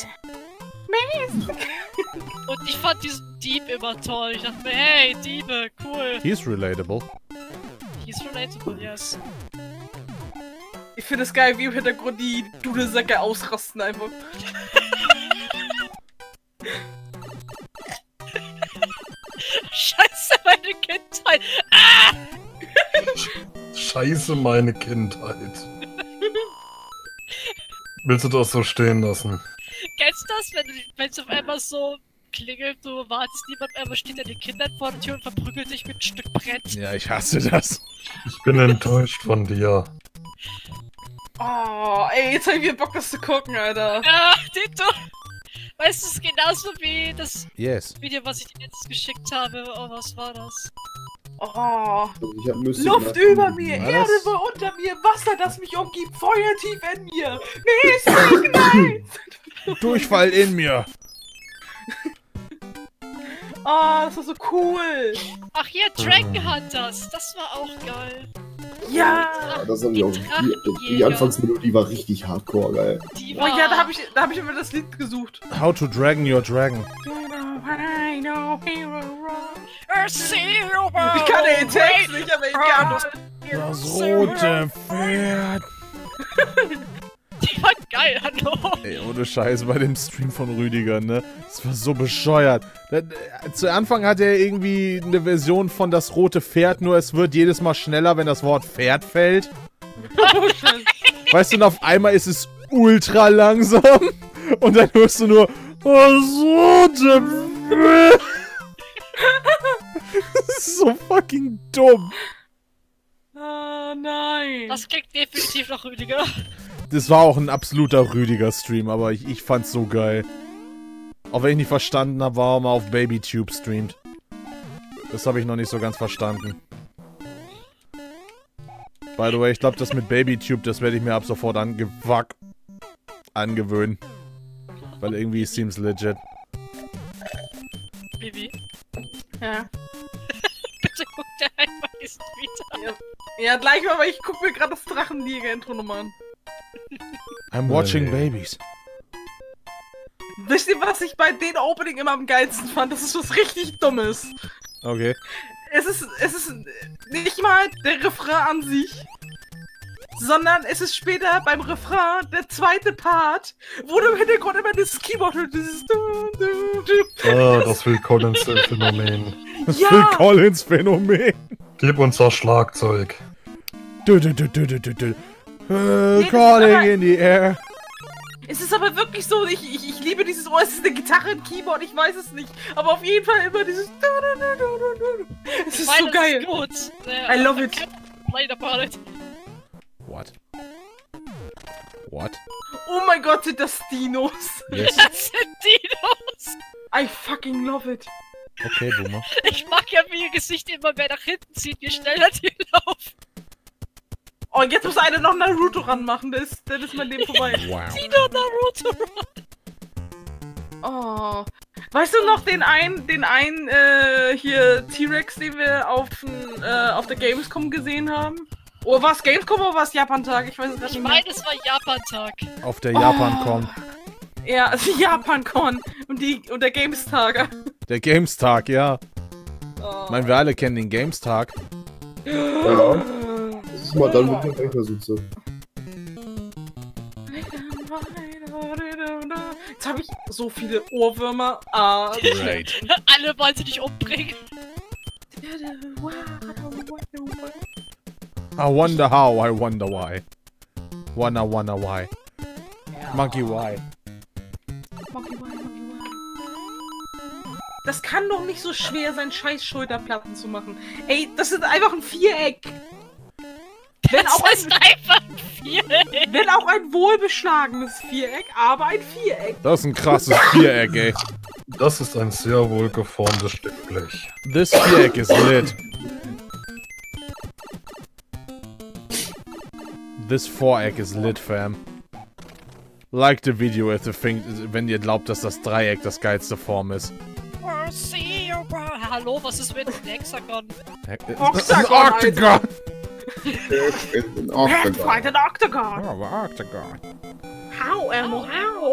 Und ich fand diesen Dieb immer toll. Ich dachte mir, hey, Diebe, cool. He's relatable. He's relatable, yes. Ich finde es geil, wie im Hintergrund die Dudelsäcke ausrasten einfach. Scheiße, meine Kindheit. Scheiße, meine Kindheit. Willst du das so stehen lassen? Kennst du das, wenn es auf einmal so klingelt, du wartest niemand, einmal steht deine Kinder vor der Tür und verprügelt dich mit ein Stück Brett? Ja, ich hasse das. Ich bin enttäuscht von dir. Oh, ey, jetzt hab ich wieder Bock, das zu gucken, Alter. Ja, Dito. Weißt du, es ist genauso wie das Yes. Video, was ich dir jetzt geschickt habe. Oh, was war das? Oh. Ich hab Mystic Luft Knights über mir, Was? Erde unter mir, Wasser, das mich umgibt, Feuer tief in mir. Mystic Knights! Durchfall in mir. Oh, das war so cool. Ach ja, Dragon Hunters. Das war auch geil. Ja. Ja, das haben die auch. Die Anfangsmelodie war richtig hardcore, geil. Die Oh war... ja, da hab ich immer das Lied gesucht. How to Dragon Your Dragon. Ich kann den Text nicht, aber ich kann das. Das rote Pferd. Die war geil, hallo. Ey, ohne Scheiß bei dem Stream von Rüdiger, ne? Das war so bescheuert. Zu Anfang hat er irgendwie eine Version von das rote Pferd, nur es wird jedes Mal schneller, wenn das Wort Pferd fällt. Weißt du, und auf einmal ist es ultra langsam. Und dann hörst du nur das rote Pferd. Das ist so fucking dumm. Oh nein. Das klingt definitiv nach Rüdiger. Das war auch ein absoluter Rüdiger-Stream, aber ich fand's so geil. Auch wenn ich nicht verstanden habe, warum er auf BabyTube streamt. Das habe ich noch nicht so ganz verstanden. By the way, ich glaube, das mit BabyTube, das werde ich mir ab sofort angewöhnen. Weil irgendwie seems legit. Bibi, Ja. bitte guck dir einfach diesen Tweet an. Ja, gleich mal, weil ich guck mir gerade das Drachenjäger-Intro nochmal an. I'm watching babies. Wisst ihr, was ich bei den Opening immer am geilsten fand? Das ist was richtig Dummes. Okay. Es ist nicht mal der Refrain an sich, sondern es ist später beim Refrain der zweite Part, wo du im Hintergrund immer das Keyboard und dieses Das Phil Collins-Phänomen. Das Ja. Phil Collins-Phänomen. Gib uns das Schlagzeug. Calling in the air. Es ist aber wirklich so, ich liebe dieses Ohr, es ist eine Gitarre, ein Keyboard, ich weiß es nicht, aber auf jeden Fall immer dieses es ist so geil. Ist gut. I love it. Played about it. What? What? Oh mein Gott, sind das Dinos. Yes. Das sind Dinos. I fucking love it. Okay, Boomer. Ich mag ja, wie ihr Gesicht immer mehr nach hinten zieht, je schneller die laufen. Oh, jetzt muss einer noch Naruto ranmachen, dann ist mein Leben vorbei. Wow. Dino Naruto. Oh. Weißt du noch den einen hier T-Rex, den wir auf der Gamescom gesehen haben? Oder war es Gamescom oder war es Japan-Tag? Ich weiß es gerade Ich nicht mehr. meine, es war Japan-Tag. Auf der Japan-Con. Ja, also Japan-Con und der Games-Tag. Der Games-Tag, ja. Oh. Ich meine, wir alle kennen den Games-Tag. Ja. Das ist mal dann, wo ich den Rechner sitze. Jetzt habe ich so viele Ohrwürmer. Great. Alle wollen sie dich umbringen. I wonder how, I wonder why. Wanna why. Monkey why. Das kann doch nicht so schwer sein, scheiß Schulterplatten zu machen. Ey, das ist einfach ein Viereck. Wenn auch ein wohlbeschlagenes Viereck, aber ein Viereck. Das ist ein krasses Viereck, ey. Das ist ein sehr wohl geformtes Stück Blech. This Viereck is lit. This foreegg is lit, fam. Like the video if you think, wenn ihr glaubt, dass das Dreieck das geilste Form ist. Oh, see you, bro. Hallo, was ist mit dem Hexagon? Octagon! Ein Octagon. Fight an Octagon! Oh, Octagon. How, Elmo, how?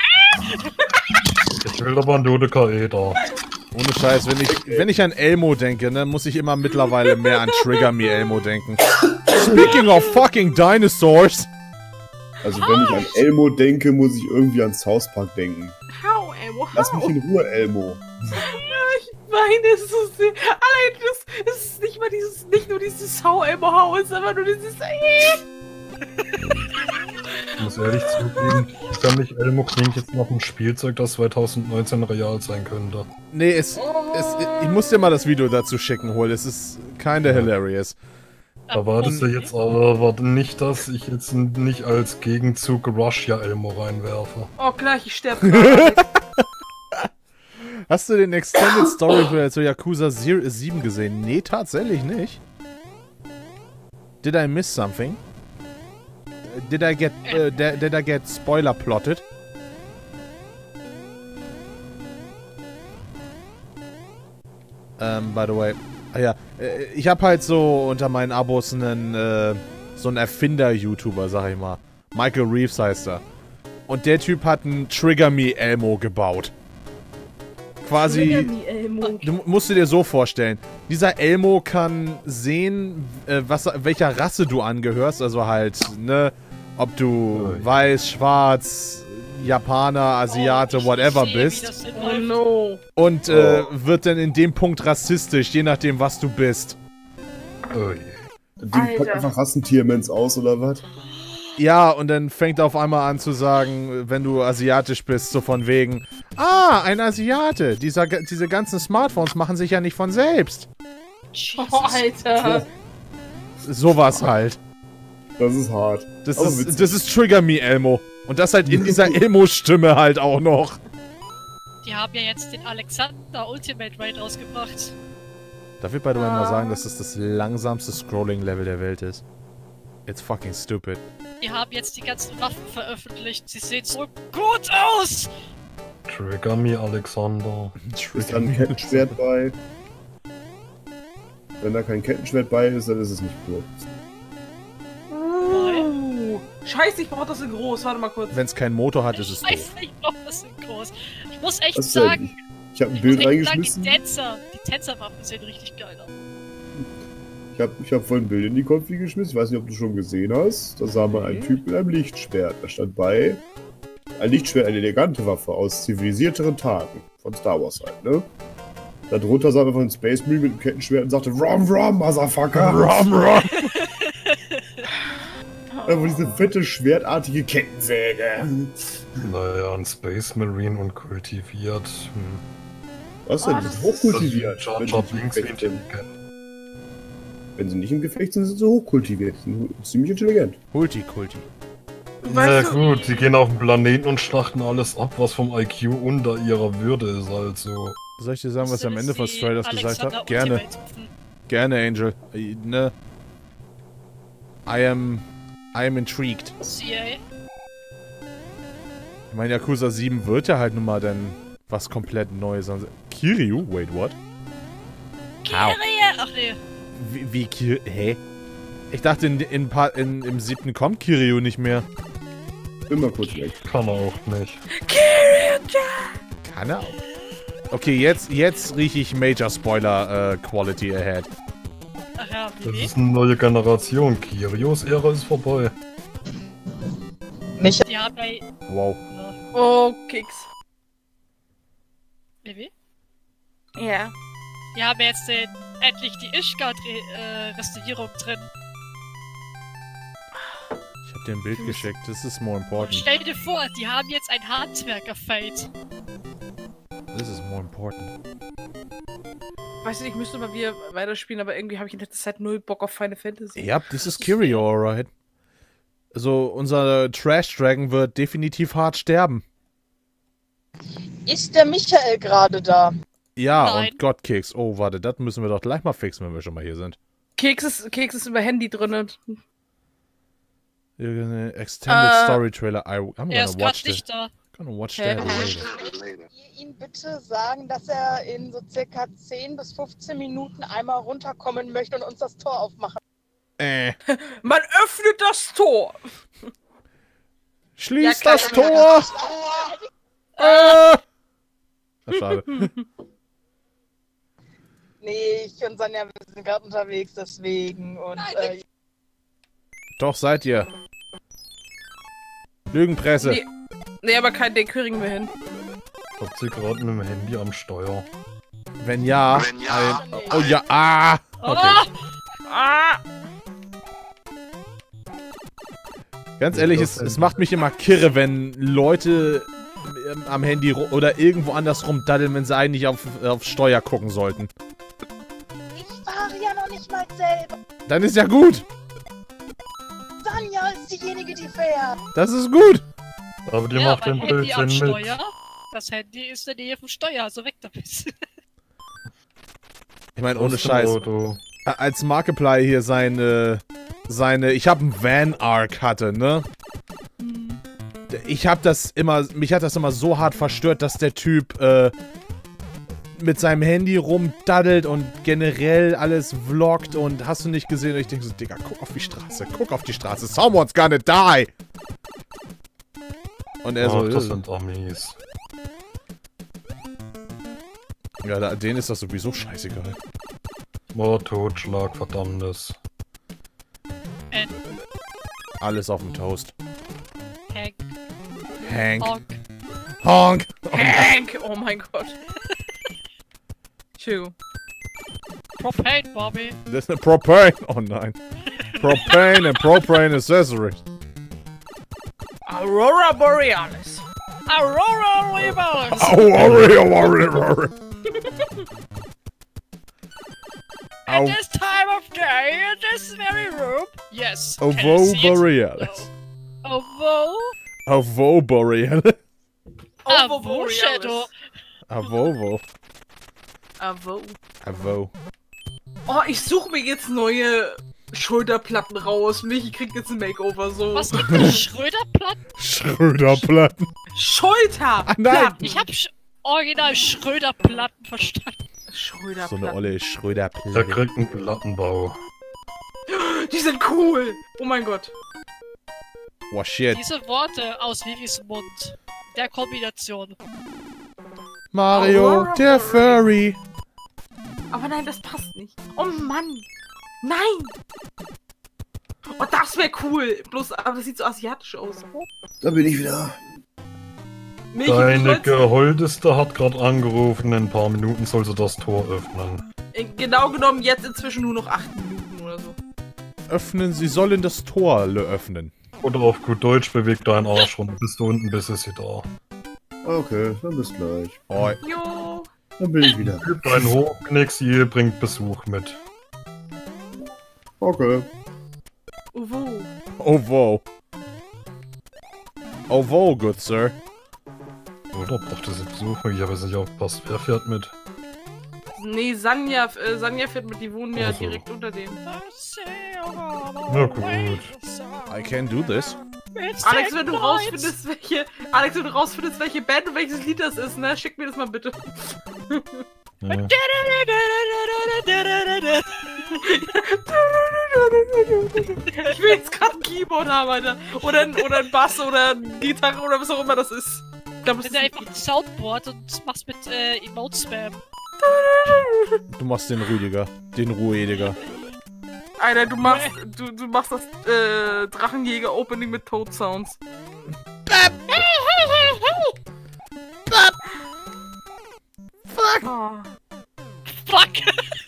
Ich will aber einen Dodekaeder. Ohne Scheiß, wenn ich an Elmo denke, ne, muss ich immer mittlerweile mehr an Trigger Me Elmo denken. Speaking of fucking dinosaurs! Also wenn ich an Elmo denke, muss ich irgendwie an South Park denken. How, Elmo, how? Lass mich in Ruhe, Elmo. Ich meine, es ist allein das ist nicht mal nicht nur dieses How, Elmo, how, es ist einfach nur dieses Ich muss ehrlich zugeben, für mich Elmo klingt jetzt nach einem Spielzeug, das 2019 real sein könnte. Nee, ich muss dir mal das Video dazu schicken, Hol. Es ist kinda hilarious. Da war das ja jetzt aber nicht, dass ich jetzt nicht als Gegenzug Rush ja Elmo reinwerfe. Oh, gleich, ich sterbe gerade. Hast du den Extended Story zu Yakuza 7 gesehen? Nee, tatsächlich nicht. Did I miss something? Did I get spoiler plotted? By the way. Ah ja, ich hab halt so unter meinen Abos einen, so einen Erfinder-YouTuber, sag ich mal. Michael Reeves heißt er. Und der Typ hat einen Trigger Me Elmo gebaut. Quasi, Trigger Me Elmo. du musst dir so vorstellen, dieser Elmo kann sehen, welcher Rasse du angehörst, also halt, ne, ob du weiß, schwarz, Japaner, Asiate, whatever bist. Oh no. Und wird dann in dem Punkt rassistisch, je nachdem, was du bist. Oh je. Die packt einfach Rassentiermens aus, oder was? Ja, und dann fängt er auf einmal an zu sagen, wenn du asiatisch bist, so von wegen, ah, ein Asiate, diese ganzen Smartphones machen sich ja nicht von selbst. Jesus. Oh, Alter. Sowas halt. Das ist hart. Das ist Trigger Me Elmo. Und das halt in dieser Elmo-Stimme halt auch noch. Die haben ja jetzt den Alexander Ultimate Raid rausgebracht. Darf ich by the way mal sagen, dass das langsamste Scrolling-Level der Welt ist? It's fucking stupid. Die haben jetzt die ganzen Waffen veröffentlicht. Sie sehen so gut aus! Trigger Me Alexander. Ist da ein Kettenschwert bei? Wenn da kein Kettenschwert bei ist, dann ist es nicht gut. Scheiße, ich brauch das in groß. Warte mal kurz. Wenn es keinen Motor hat, ist es Ich doof. weiß nicht, ob das so groß. Ich muss echt Was denn? sagen, Ich habe ein Bild reingeschmissen. die Tänzerwaffen sehen richtig geil aus. Ich hab vorhin ein Bild in die Konfi geschmissen. Ich weiß nicht, ob du schon gesehen hast. Da sah man einen Typ mit einem Lichtschwert. Da stand bei, ein Lichtschwert, eine elegante Waffe aus zivilisierteren Tagen. Von Star Wars halt, ne? Darunter sah man von Space Marine mit einem Kettenschwert und sagte, Rom, Motherfucker! Rom, Rom! Einfach diese fette, schwertartige Kettensäge. Naja, ein Space Marine und kultiviert. Was denn? Das ist hochkultiviert. Jar Jar Binks intelligent. Wenn sie nicht im Gefecht sind, sind sie hochkultiviert. Die sind ziemlich intelligent. Kulti. Na Weißt du, gut, die gehen auf den Planeten und schlachten alles ab, was vom IQ unter ihrer Würde ist, also. Soll ich dir sagen, was er am Ende von Sie Stray gesagt Alexander hat? Gerne. Ultimate rufen. Gerne, Angel. Ne? I am intrigued. CA. Ich meine, Yakuza 7 wird ja halt nun mal dann was komplett Neues. Kiryu? Wait, what? Kyrie! Ach nee. Wie Kiryu? Hä? Ich dachte, im 7. kommt Kiryu nicht mehr. Immer kurz weg. Kann er auch nicht. Kann er auch. Okay, jetzt rieche ich Major Spoiler Quality ahead. Ach ja, Das wie? ist eine neue Generation. Kirios Ära ist vorbei. Die haben bei... Wow. oh, Keks. Wie? Ja. Die haben jetzt endlich die Ishgard-Restaurierung drin. Ich hab dir ein Bild geschickt. This is more Und important. stell dir vor, die haben jetzt ein Handwerker-Fate. This is more important. Weißt du, ich müsste mal wieder weiterspielen, aber irgendwie habe ich in letzter Zeit null Bock auf Final Fantasy. Ja, this is Kiryu, alright. Also, unser Trash Dragon wird definitiv hart sterben. Ist der Michael gerade da? Ja, Nein. und Gottkeks. Oh, warte, das müssen wir doch gleich mal fixen, wenn wir schon mal hier sind. Keks ist über Handy drin. Irgendeine Extended Story Trailer. I'm Er gonna ist gerade watch nicht that. da. Gonna watch that later. Ihn bitte sagen, dass er in so circa 10 bis 15 Minuten einmal runterkommen möchte und uns das Tor aufmachen. Man öffnet das Tor! Schließ Ja, das Tor! Schade. Nee, ich und Sonja, wir sind gerade unterwegs, deswegen. Und Doch, seid ihr. Lügenpresse. Nee, aber kein Ding kriegen wir hin. Habt ihr gerade mit dem Handy am Steuer? Wenn ja. Oh ja, okay. Ah! Ganz ehrlich, es macht mich immer kirre, wenn Leute am Handy oder irgendwo anders rumdaddeln, wenn sie eigentlich auf Steuer gucken sollten. ich fahre ja noch nicht mal selber. Dann ist ja gut. Sonja ist diejenige, die fährt. Das ist gut. Aber die Ja, macht den mein Handy am Blödsinn mit. Steuer. Das Handy ist in der Nähe vom Steuer, also weg damit. Ich meine, ohne Aus dem Scheiß. Auto. Als Markiplier hier seine ich hab einen Van-Arc hatte, ne? Mich hat das immer so hart verstört, dass der Typ, mit seinem Handy rumdaddelt und generell alles vloggt und hast du nicht gesehen? Und ich denke so, Digga, guck auf die Straße, someone's gonna die! Und er so, das sind Amis. ja, denen ist das sowieso scheißegal. Totschlag, verdammtes. Alles auf dem Toast. Hank. Hank. Honk. Honk! Hank! Oh mein Gott. Entschuldigung. Propane, Bobby. Das ist eine Propane. Oh nein. Propane and Propane Accessories. Aurora Borealis. Aurora Rebels. Aurora. At this time of day, in this very room. Yes. Can you Ovo see it? Borealis. No. Ovo. Ovo Borealis. Avo Shadow. Avovo. Avo. Avo. Oh, ich suche mir jetzt neue Schulterplatten raus. Michi kriegt jetzt ein Makeover, so. Was gibt es? Schröderplatten? Schröderplatten. Schulter! Ah, nein. Ich hab original Schröderplatten verstanden. Schröderplatten. So eine olle Der Schröderplatte. kriegt einen Plattenbau. Die sind cool! Oh mein Gott. Oh shit. Diese Worte aus Vivis Mund. Der Kombination. Mario, Aurora der Borealis. Furry. Aber nein, das passt nicht. Oh Mann! Nein! Oh, das wäre cool! Bloß, aber das sieht so asiatisch aus. Da bin ich wieder. Michi, du Deine sollst- Geholdeste hat gerade angerufen, in ein paar Minuten soll sie das Tor öffnen. Genau genommen jetzt inzwischen nur noch 8 Minuten oder so. Sie sollen das Tor öffnen. Oder auf gut Deutsch, beweg deinen Arsch runter bis du unten bist, ist sie da. Okay, dann bis gleich. Oh, Jo! Dann bin ich wieder. Gib dein Hochknicks, ihr bringt Besuch mit. Okay. Uwu. oh wow. Oh wow, good sir. Oder braucht sie Besuch? Ich habe jetzt nicht aufgepasst. Wer fährt mit? Nee, Sanja fährt mit, die wohnen ja Ach so. direkt unter denen. Na gut. I can do this. Alex, wenn du rausfindest, welche Band und welches Lied das ist, ne, schick mir das mal bitte. Ja. Ich will jetzt gerade ein Keyboard haben, Alter. Oder ein Bass oder eine Gitarre oder was auch immer das ist. Ich glaube, es Nimm ist dir einfach ein Soundboard und machst mit Emote-Spam. Du machst den Rüdiger. Den Ruhediger. Alter, du machst das Drachenjäger-Opening mit Toad-Sounds. Fuck! Oh. Fuck!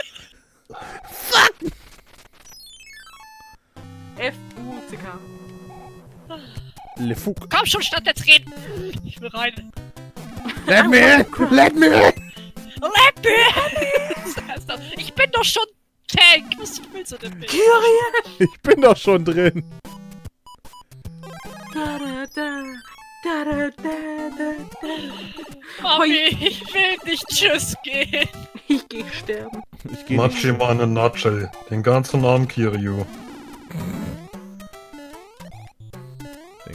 F-U-C-K. Le Fouc. Komm schon, statt der Tränen! Ich will rein. Let me in! Let me in! Let me! Ich bin doch schon Tank! Was willst du denn mit? Kyrie! Ich bin doch schon drin. Mami, ich will nicht tschüss gehen. Ich geh sterben. Ich geh nicht. Machi mal eine Nutshell. Den ganzen Namen Kiryu.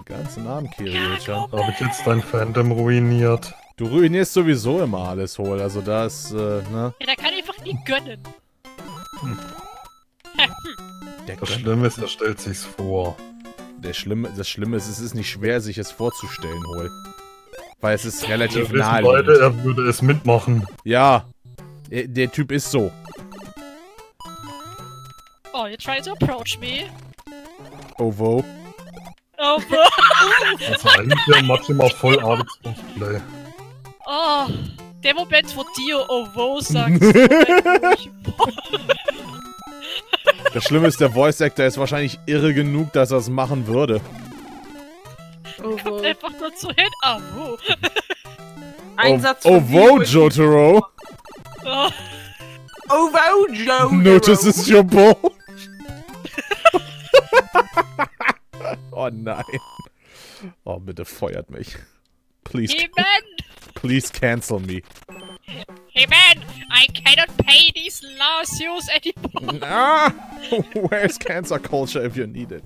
ganzen Abend, Kiryu-chan. Habe ich jetzt dein Fandom ruiniert? Du ruinierst sowieso immer alles, Hol. Also das, ne? Ja, der kann einfach nie gönnen. Das Schlimme ist, er stellt sich's vor. Das Schlimme ist, es ist nicht schwer, sich es vorzustellen, Hol. Weil es ist relativ Wir wissen beide, naheliegend. er würde es mitmachen. Ja. Der Typ ist so. Oh, you're trying to approach me? Oh, wo? Oh, Also eigentlich wäre Machima voll Arbeits-Cosplay. oh, der Moment, wo Dio oh wo sagt, ist der Moment, wo ich Das Schlimme ist, der Voice Actor ist wahrscheinlich irre genug, dass er es machen würde. Oh, kommt einfach nur zu hin. Ah, wo? Ein Satz Oh, von wo, Dio. Jotaro? Oh, Oh, wo, Joe. Notices your ball. Oh nein. Oh, bitte feuert mich. Please, hey man! please cancel me. Hey man! I cannot pay these lawsuits anymore! Ah! Where's cancer culture if you need it?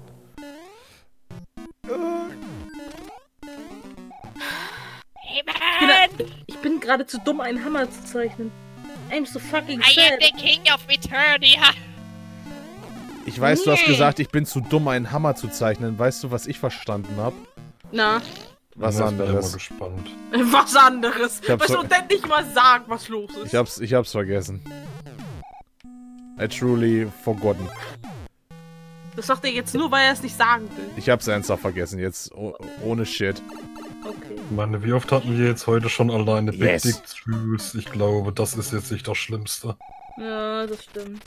Hey man! Ich bin gerade zu dumm, einen Hammer zu zeichnen. I'm so fucking I am sad. the king of Eternia! Ich weiß, du hast gesagt, ich bin zu dumm, einen Hammer zu zeichnen. Weißt du, was ich verstanden habe? Na, Was Ich bin immer anderes. gespannt. was anderes. Ich hab's Weißt du, so- denn nicht mal sagen, was los ist. Ich hab's vergessen. I truly forgotten. Das sagt er jetzt nur, weil er es nicht sagen will. Ich hab's ernsthaft vergessen, jetzt ohne Shit. Okay. Ich meine, wie oft hatten wir jetzt heute schon alleine Big Yes. Dick Truths? Ich glaube, das ist jetzt nicht das Schlimmste. Ja, das stimmt.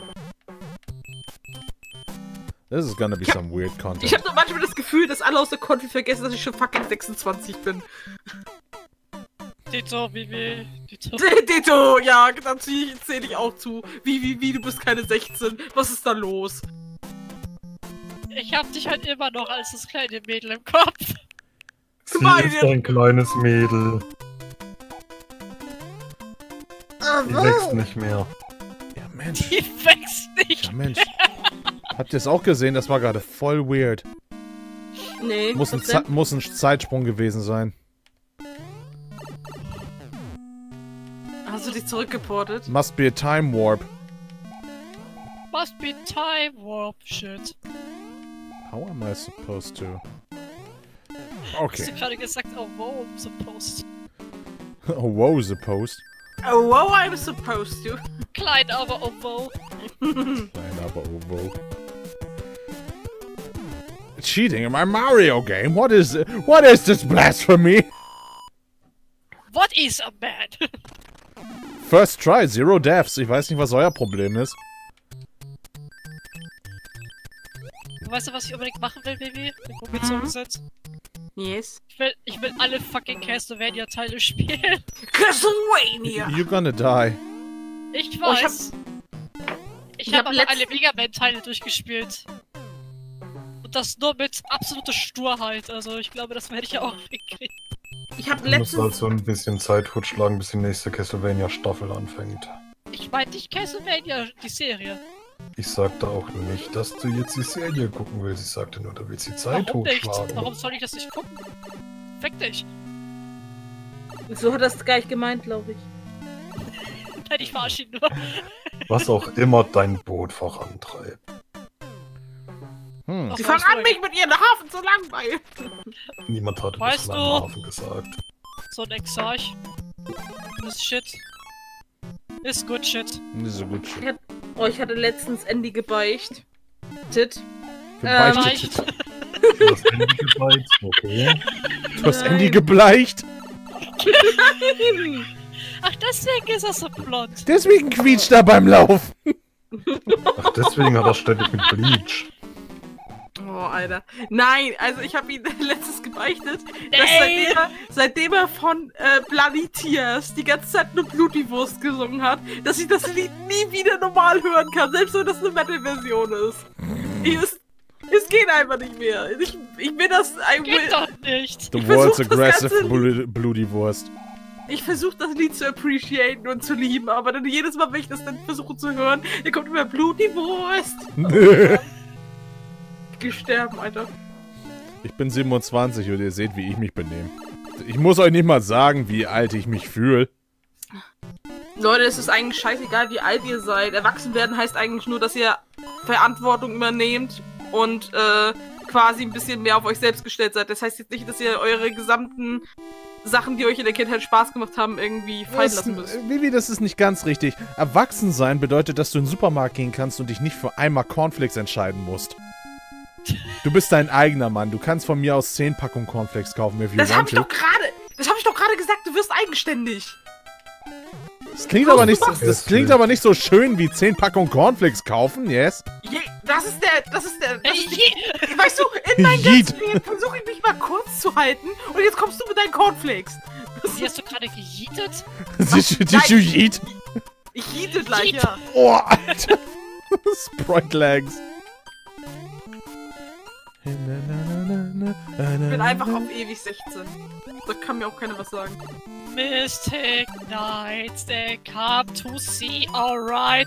This is gonna be some weird Ich content. habe nur manchmal das Gefühl, dass alle aus der Konfi vergessen, dass ich schon fucking 26 bin. Dito, Vivi, Dito. Dito, ja, dann zähl ich auch zu. Wie, du bist keine 16. Was ist da los? Ich hab dich halt immer noch als das kleine Mädel im Kopf. Sie Meine- ist ein kleines Mädel. Die wächst nicht mehr. Ja, Mensch. Die wächst nicht. Ja, Mensch. Habt ihr es auch gesehen? Das war gerade voll weird. Nee, Muss ein, was denn? muss ein Zeitsprung gewesen sein. Hast du dich zurückgeportet? Must be a time warp. Must be time warp shit. How am I supposed to? Hast Okay. du gerade gesagt, oh wow, so Post. Oh, wow, supposed. Oh, wow, I'm supposed to. Klein, aber oh wow. Nein, aber oh, wow. Cheating in my Mario game? What is this blasphemy? What is a man? First try, 0 deaths. Ich weiß nicht, was euer Problem ist. Weißt du, was ich unbedingt machen will, Baby? Den Kumpel zugesetzt. Yes. Ich will alle fucking Castlevania-Teile spielen. Castlevania! You're gonna die. Ich Oh, ich weiß. Ich ich habe hab aber alle Mega Man-Teile durchgespielt. Und das nur mit absoluter Sturheit. Also ich glaube, das werde ich ja auch hinkriegen. Ich habe Du musst letztens... halt so ein bisschen Zeit totschlagen, bis die nächste Castlevania-Staffel anfängt. Ich meine nicht Castlevania, die Serie. Ich sagte auch nicht, dass du jetzt die Serie gucken willst. Ich sagte nur, du willst die Zeit Warum nicht? totschlagen. Warum soll ich das nicht gucken? Fick dich. So hat er es gar nicht gemeint, glaube ich. Nein, ich verarsche ihn nur. Was auch immer dein Boot vorantreibt. Hm. Ach, Sie weißt fangen du, an, mich mit ihren Hafen zu langweilen. Niemand hatte Weißt das du- Hafen gesagt. So ein Exarch. Das ist Shit. Ist gut Shit. Das ist so gut. Shit. Oh, ich hatte letztens Andy gebeicht. Tit. Gebeichtet. Du hast Handy gebeizt, okay. Du hast Andy gebleicht. Ach, deswegen ist er so blond. Deswegen quietscht er beim Laufen. Ach, deswegen hat er ständig mit Bleach. Oh, Alter. Nein, also ich habe ihn letztens gebeichtet, dass Nee. seitdem er von Bloody Tears die ganze Zeit nur Bluti-Wurst gesungen hat, dass ich das Lied nie wieder normal hören kann, selbst wenn das eine Metal-Version ist. Es geht einfach nicht mehr. Ich will das... Geht doch nicht. The Ich world's versuch das aggressive Ganze- bloody Wurst. Ich versuche das Lied zu appreciaten und zu lieben, aber dann jedes Mal, wenn ich das dann versuche zu hören, dann kommt immer Bluti-Wurst. Gesterben, Alter. Ich bin 27 und ihr seht, wie ich mich benehme. Ich muss euch nicht mal sagen, wie alt ich mich fühle. Leute, es ist eigentlich scheißegal, wie alt ihr seid. Erwachsen werden heißt eigentlich nur, dass ihr Verantwortung übernehmt und quasi ein bisschen mehr auf euch selbst gestellt seid. Das heißt jetzt nicht, dass ihr eure gesamten Sachen, die euch in der Kindheit Spaß gemacht haben, irgendwie fallen lassen müsst. Vivi, das ist nicht ganz richtig. Erwachsen sein bedeutet, dass du in den Supermarkt gehen kannst und dich nicht für einmal Cornflakes entscheiden musst. Du bist dein eigener Mann. Du kannst von mir aus 10 Packungen Cornflakes kaufen, if you Das want hab ich doch gerade gesagt, du wirst eigenständig. Das klingt aber nicht so schön wie 10 Packungen Cornflakes kaufen, yes? Weißt du, in meinem ganzen Leben versuche ich mich mal kurz zu halten und jetzt kommst du mit deinen Cornflakes. Wie hast du gerade gejietet? Did you yeet? Ich jiete gleich, ja. Oh, Alter. Sprite Legs. Ich bin einfach auf ewig 16. Da kann mir auch keiner was sagen. Mystic Knights, they come to see, alright.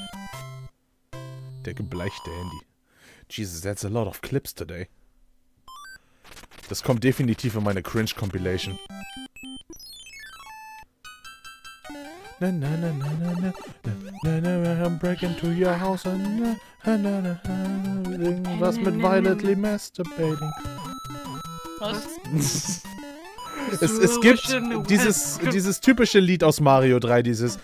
Der gebleichte Handy. Jesus, that's a lot of clips today. Das kommt definitiv in meine Cringe-Compilation. Na na na na na na na na I'm breaking to your house and irgendwas mit violently masturbating. Was? Es gibt dieses typische Lied aus Mario 3, dieses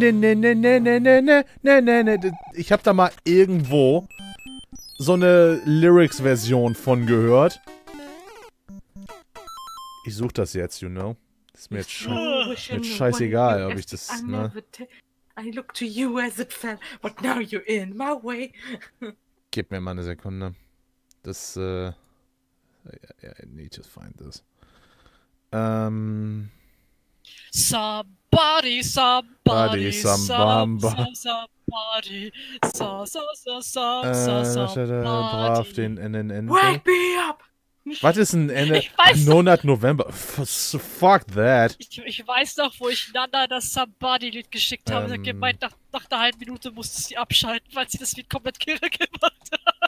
ich hab da mal irgendwo so eine Lyrics-Version von gehört. Ich such das jetzt, you know. Ist mir jetzt scheißegal, ob ich das, ne? I look to you as it fell, but now you're in my way. Gib mir mal eine Sekunde. Das, I need to find this. Somebody. Brav den NNN. Wake me up! Was ist ein Ende? Monat November. Fuck that. Ich weiß noch, wo ich Nana das Somebody-Lied geschickt habe. Sie hat gemeint, nach einer halben Minute musste sie abschalten, weil sie das Lied komplett kirre gemacht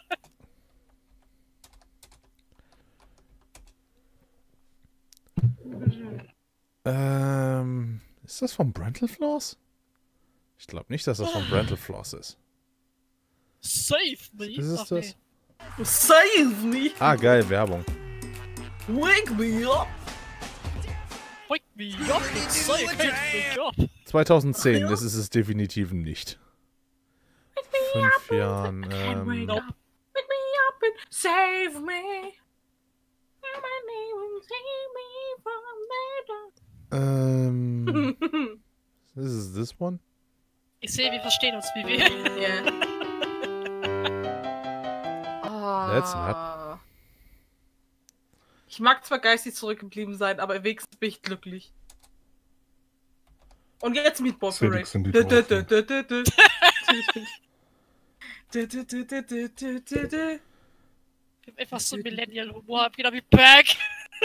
hat. Ist das von Brental Floss? Ich glaube nicht, dass das von Brental Floss ist. Save me! Ist es das? Nee. Save me! Ah, geil, Werbung. Wake me up! Wake me up and save me up! 2010, das ist es definitiv nicht. 5 Jahren, Wake me up and save me! Is this one? Ich sehe, wir verstehen uns, wie wir. Yeah. That's not. Ich mag zwar geistig zurückgeblieben sein, aber wenigstens bin ich glücklich. Und jetzt Meatball Parade. Ich hab einfach so Millennial-Humor, hab wieder wie Back.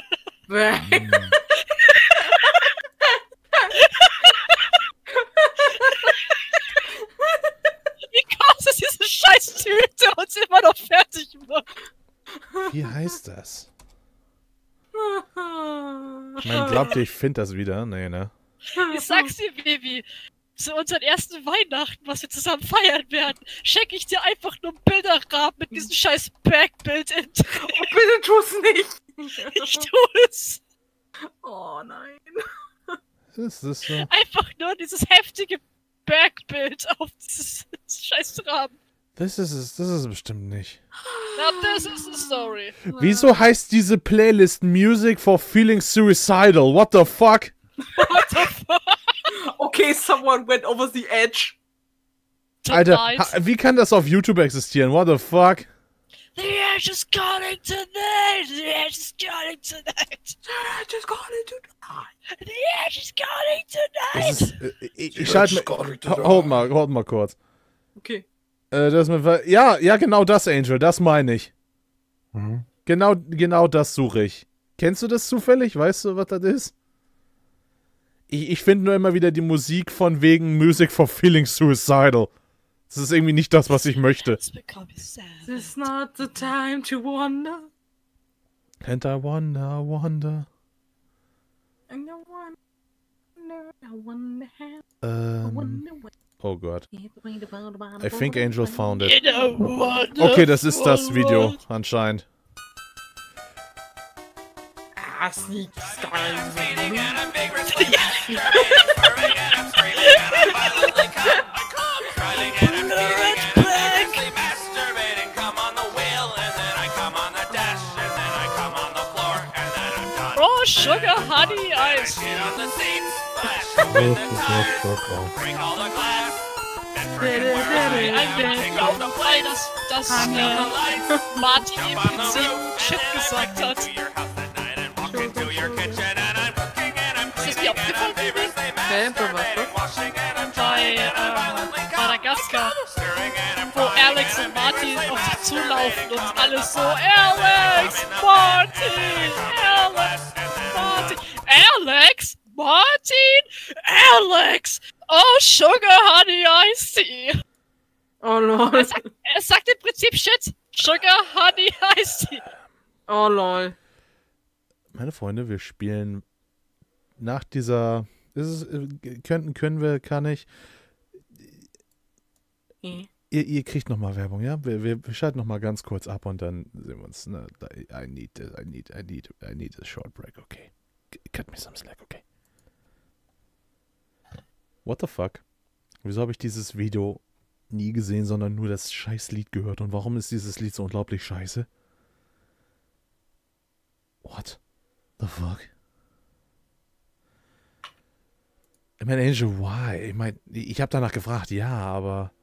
Wie kommt es, diese scheiß Tüte uns immer noch fertig macht? Wie heißt das? Ich meine, glaubt ihr, ich finde das wieder? Nee, ne? Ich sag's dir, Baby. Zu unseren ersten Weihnachten, was wir zusammen feiern werden, schenke ich dir einfach nur einen Bilderrahmen mit diesem scheiß Backbild-Intro. Oh, bitte tu's nicht! Ich tue es! Oh nein. Ist das so? Einfach nur dieses heftige Backbild auf dieses scheiß Rahmen. Das ist es bestimmt nicht. Now this is the story. Wieso heißt diese Playlist Music for Feeling Suicidal? What the fuck? What the fuck? Okay, someone went over the edge. Alter, wie kann das auf YouTube existieren? What the fuck? The edge is calling tonight. The edge is calling tonight. The edge is calling tonight. The edge is calling tonight. Ich schalte mir... Hold mal kurz. Okay. Ja, genau das, Angel, das meine ich. Mhm. Genau das suche ich. Kennst du das zufällig? Weißt du, was das ist? Ich finde nur immer wieder die Musik von wegen Music for Feeling Suicidal. Das ist irgendwie nicht das, was ich möchte. It's becoming sad. This is not the time to wonder. And I wonder. Oh Gott. I think Angel found it. Okay, das ist das Video, anscheinend. Oh, Sugar Honey Ice. Dass Martin im Prinzip Shit gesagt hat. Ist das dir aufgefallen? Bei Madagaskar, wo Alex und Martin auf sie zulaufen und alles so Alex, Martin, Alex, Martin, Alex, Martin, Alex, oh Sugar Honey Iced Tea. Oh lol. Er sagt im Prinzip Shit, Sugar Honey Iced Tea. Oh lol. Meine Freunde, wir spielen nach dieser... kann ich... Ihr kriegt nochmal Werbung, ja? Wir schalten nochmal ganz kurz ab und dann sehen wir uns. Ne? I need a short break, okay. Cut me some slack, okay. What the fuck? Wieso habe ich dieses Video nie gesehen, sondern nur das scheiß Lied gehört? Und warum ist dieses Lied so unglaublich scheiße? What the fuck? Ich meine, Angel, why? Ich meine, ich habe danach gefragt, ja, aber...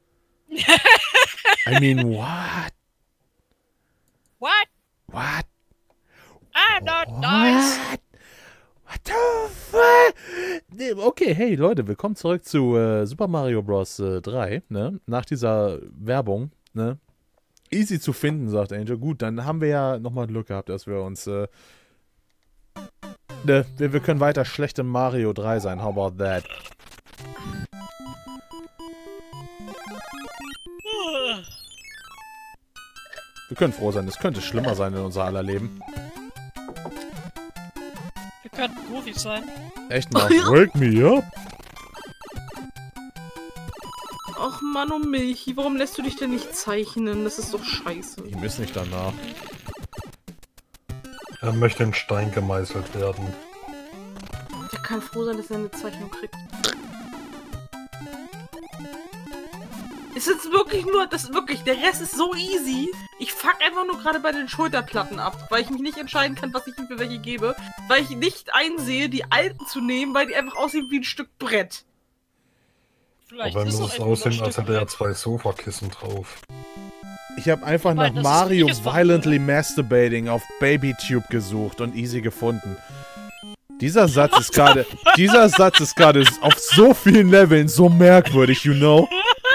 I mean, what? What? What? I'm not nice. What the fuck? Okay, hey Leute, willkommen zurück zu Super Mario Bros. 3, ne? Nach dieser Werbung, ne? Easy zu finden, sagt Angel. Gut, dann haben wir ja nochmal Glück gehabt, dass wir uns, ne? Wir können weiter schlecht in Mario 3 sein. How about that? Wir können froh sein, es könnte schlimmer sein in unser aller Leben. Wir könnten Profis sein. Echt mal, wake me up! Ach Mann, oh Milchi, warum lässt du dich denn nicht zeichnen? Das ist doch scheiße. Ich muss nicht danach. Er möchte in Stein gemeißelt werden. Der kann froh sein, dass er eine Zeichnung kriegt. Ist jetzt wirklich nur, der Rest ist so easy. Ich fuck einfach nur gerade bei den Schulterplatten ab, weil ich mich nicht entscheiden kann, was ich ihm für welche gebe. Weil ich nicht einsehe, die alten zu nehmen, weil die einfach aussehen wie ein Stück Brett. Vielleicht Aber ist muss es aussehen, als hätte er 2 Sofakissen drauf. Ich habe einfach nach Mario Violently Masturbating auf BabyTube gesucht und easy gefunden. Dieser Satz ist gerade auf so vielen Leveln so merkwürdig, you know?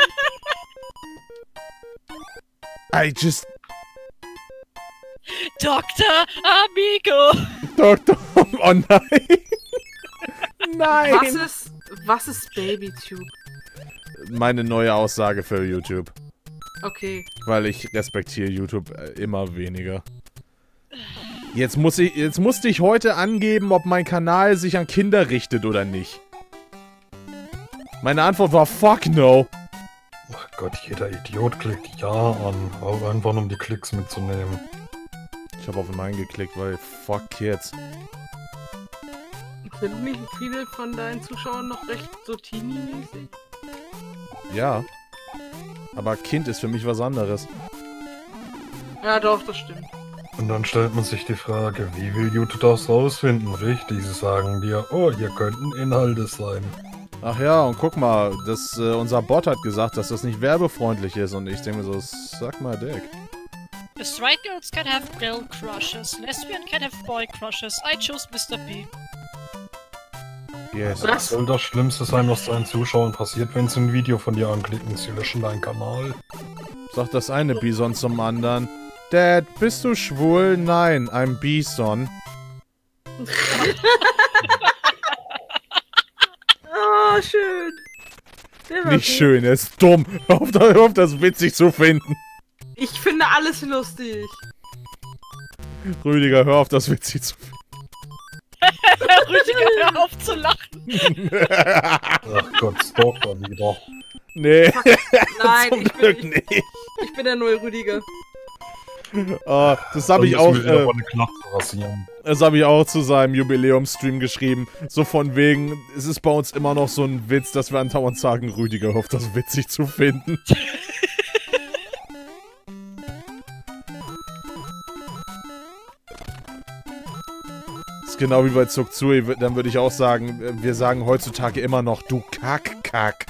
Dr. Amigo! Doktor... Oh nein! Nein! Was ist BabyTube? Meine neue Aussage für YouTube. Okay. Weil ich respektiere YouTube immer weniger. Jetzt musste ich heute angeben, ob mein Kanal sich an Kinder richtet oder nicht. Meine Antwort war fuck no. Ach Gott, jeder Idiot klickt ja an. Auch einfach um die Klicks mitzunehmen. Ich habe auf Nein geklickt, weil fuck Kids. Sind nicht viele von deinen Zuschauern noch recht so teenie-mäßig? Ja. Aber Kind ist für mich was anderes. Ja doch, das stimmt. Und dann stellt man sich die Frage, wie will YouTube das rausfinden? Richtig, sie sagen dir, oh, hier könnten Inhalte sein. Ach ja, und guck mal, unser Bot hat gesagt, dass das nicht werbefreundlich ist. Und ich denke mir so, suck my dick. The straight girls can have girl crushes, lesbian can have boy crushes. I choose Mr. P. Yes. Was soll das Schlimmste sein, was deinen Zuschauern passiert, wenn sie ein Video von dir anklicken? Sie löschen deinen Kanal. Sagt das eine Bison zum anderen. Dad, bist du schwul? Nein, I'm Bison. Oh, schön. Nicht schön, er ist dumm. Hör auf das witzig zu finden. Ich finde alles lustig. Rüdiger, hör auf, das witzig zu finden. Rüdiger, hör auf zu lachen. Ach Gott, Stalker wieder. Nee. Nein, Zum Glück nicht. ich bin der neue Rüdiger. Das habe ich auch. Das habe ich auch zu seinem Jubiläumstream geschrieben. So von wegen, es ist bei uns immer noch so ein Witz, dass wir andauernd sagen, Rüdiger hofft, das witzig zu finden. Das ist genau wie bei Zugzui, dann würde ich auch sagen, wir sagen heutzutage immer noch, du Kack.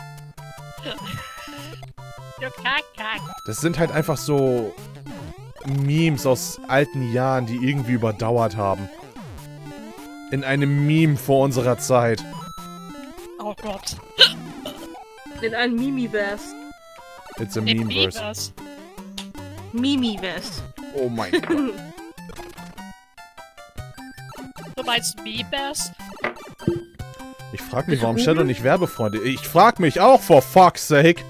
Du Kack. Das sind halt einfach so Memes aus alten Jahren, die irgendwie überdauert haben. In einem Meme vor unserer Zeit. Oh Gott. In einem Mimiverse. It's a Memeverse. Mimiverse. Oh mein Gott. Du meinst Memeverse? Ich frag mich, warum Shadow nicht Werbefreunde... Ich frag mich auch, for fuck's sake.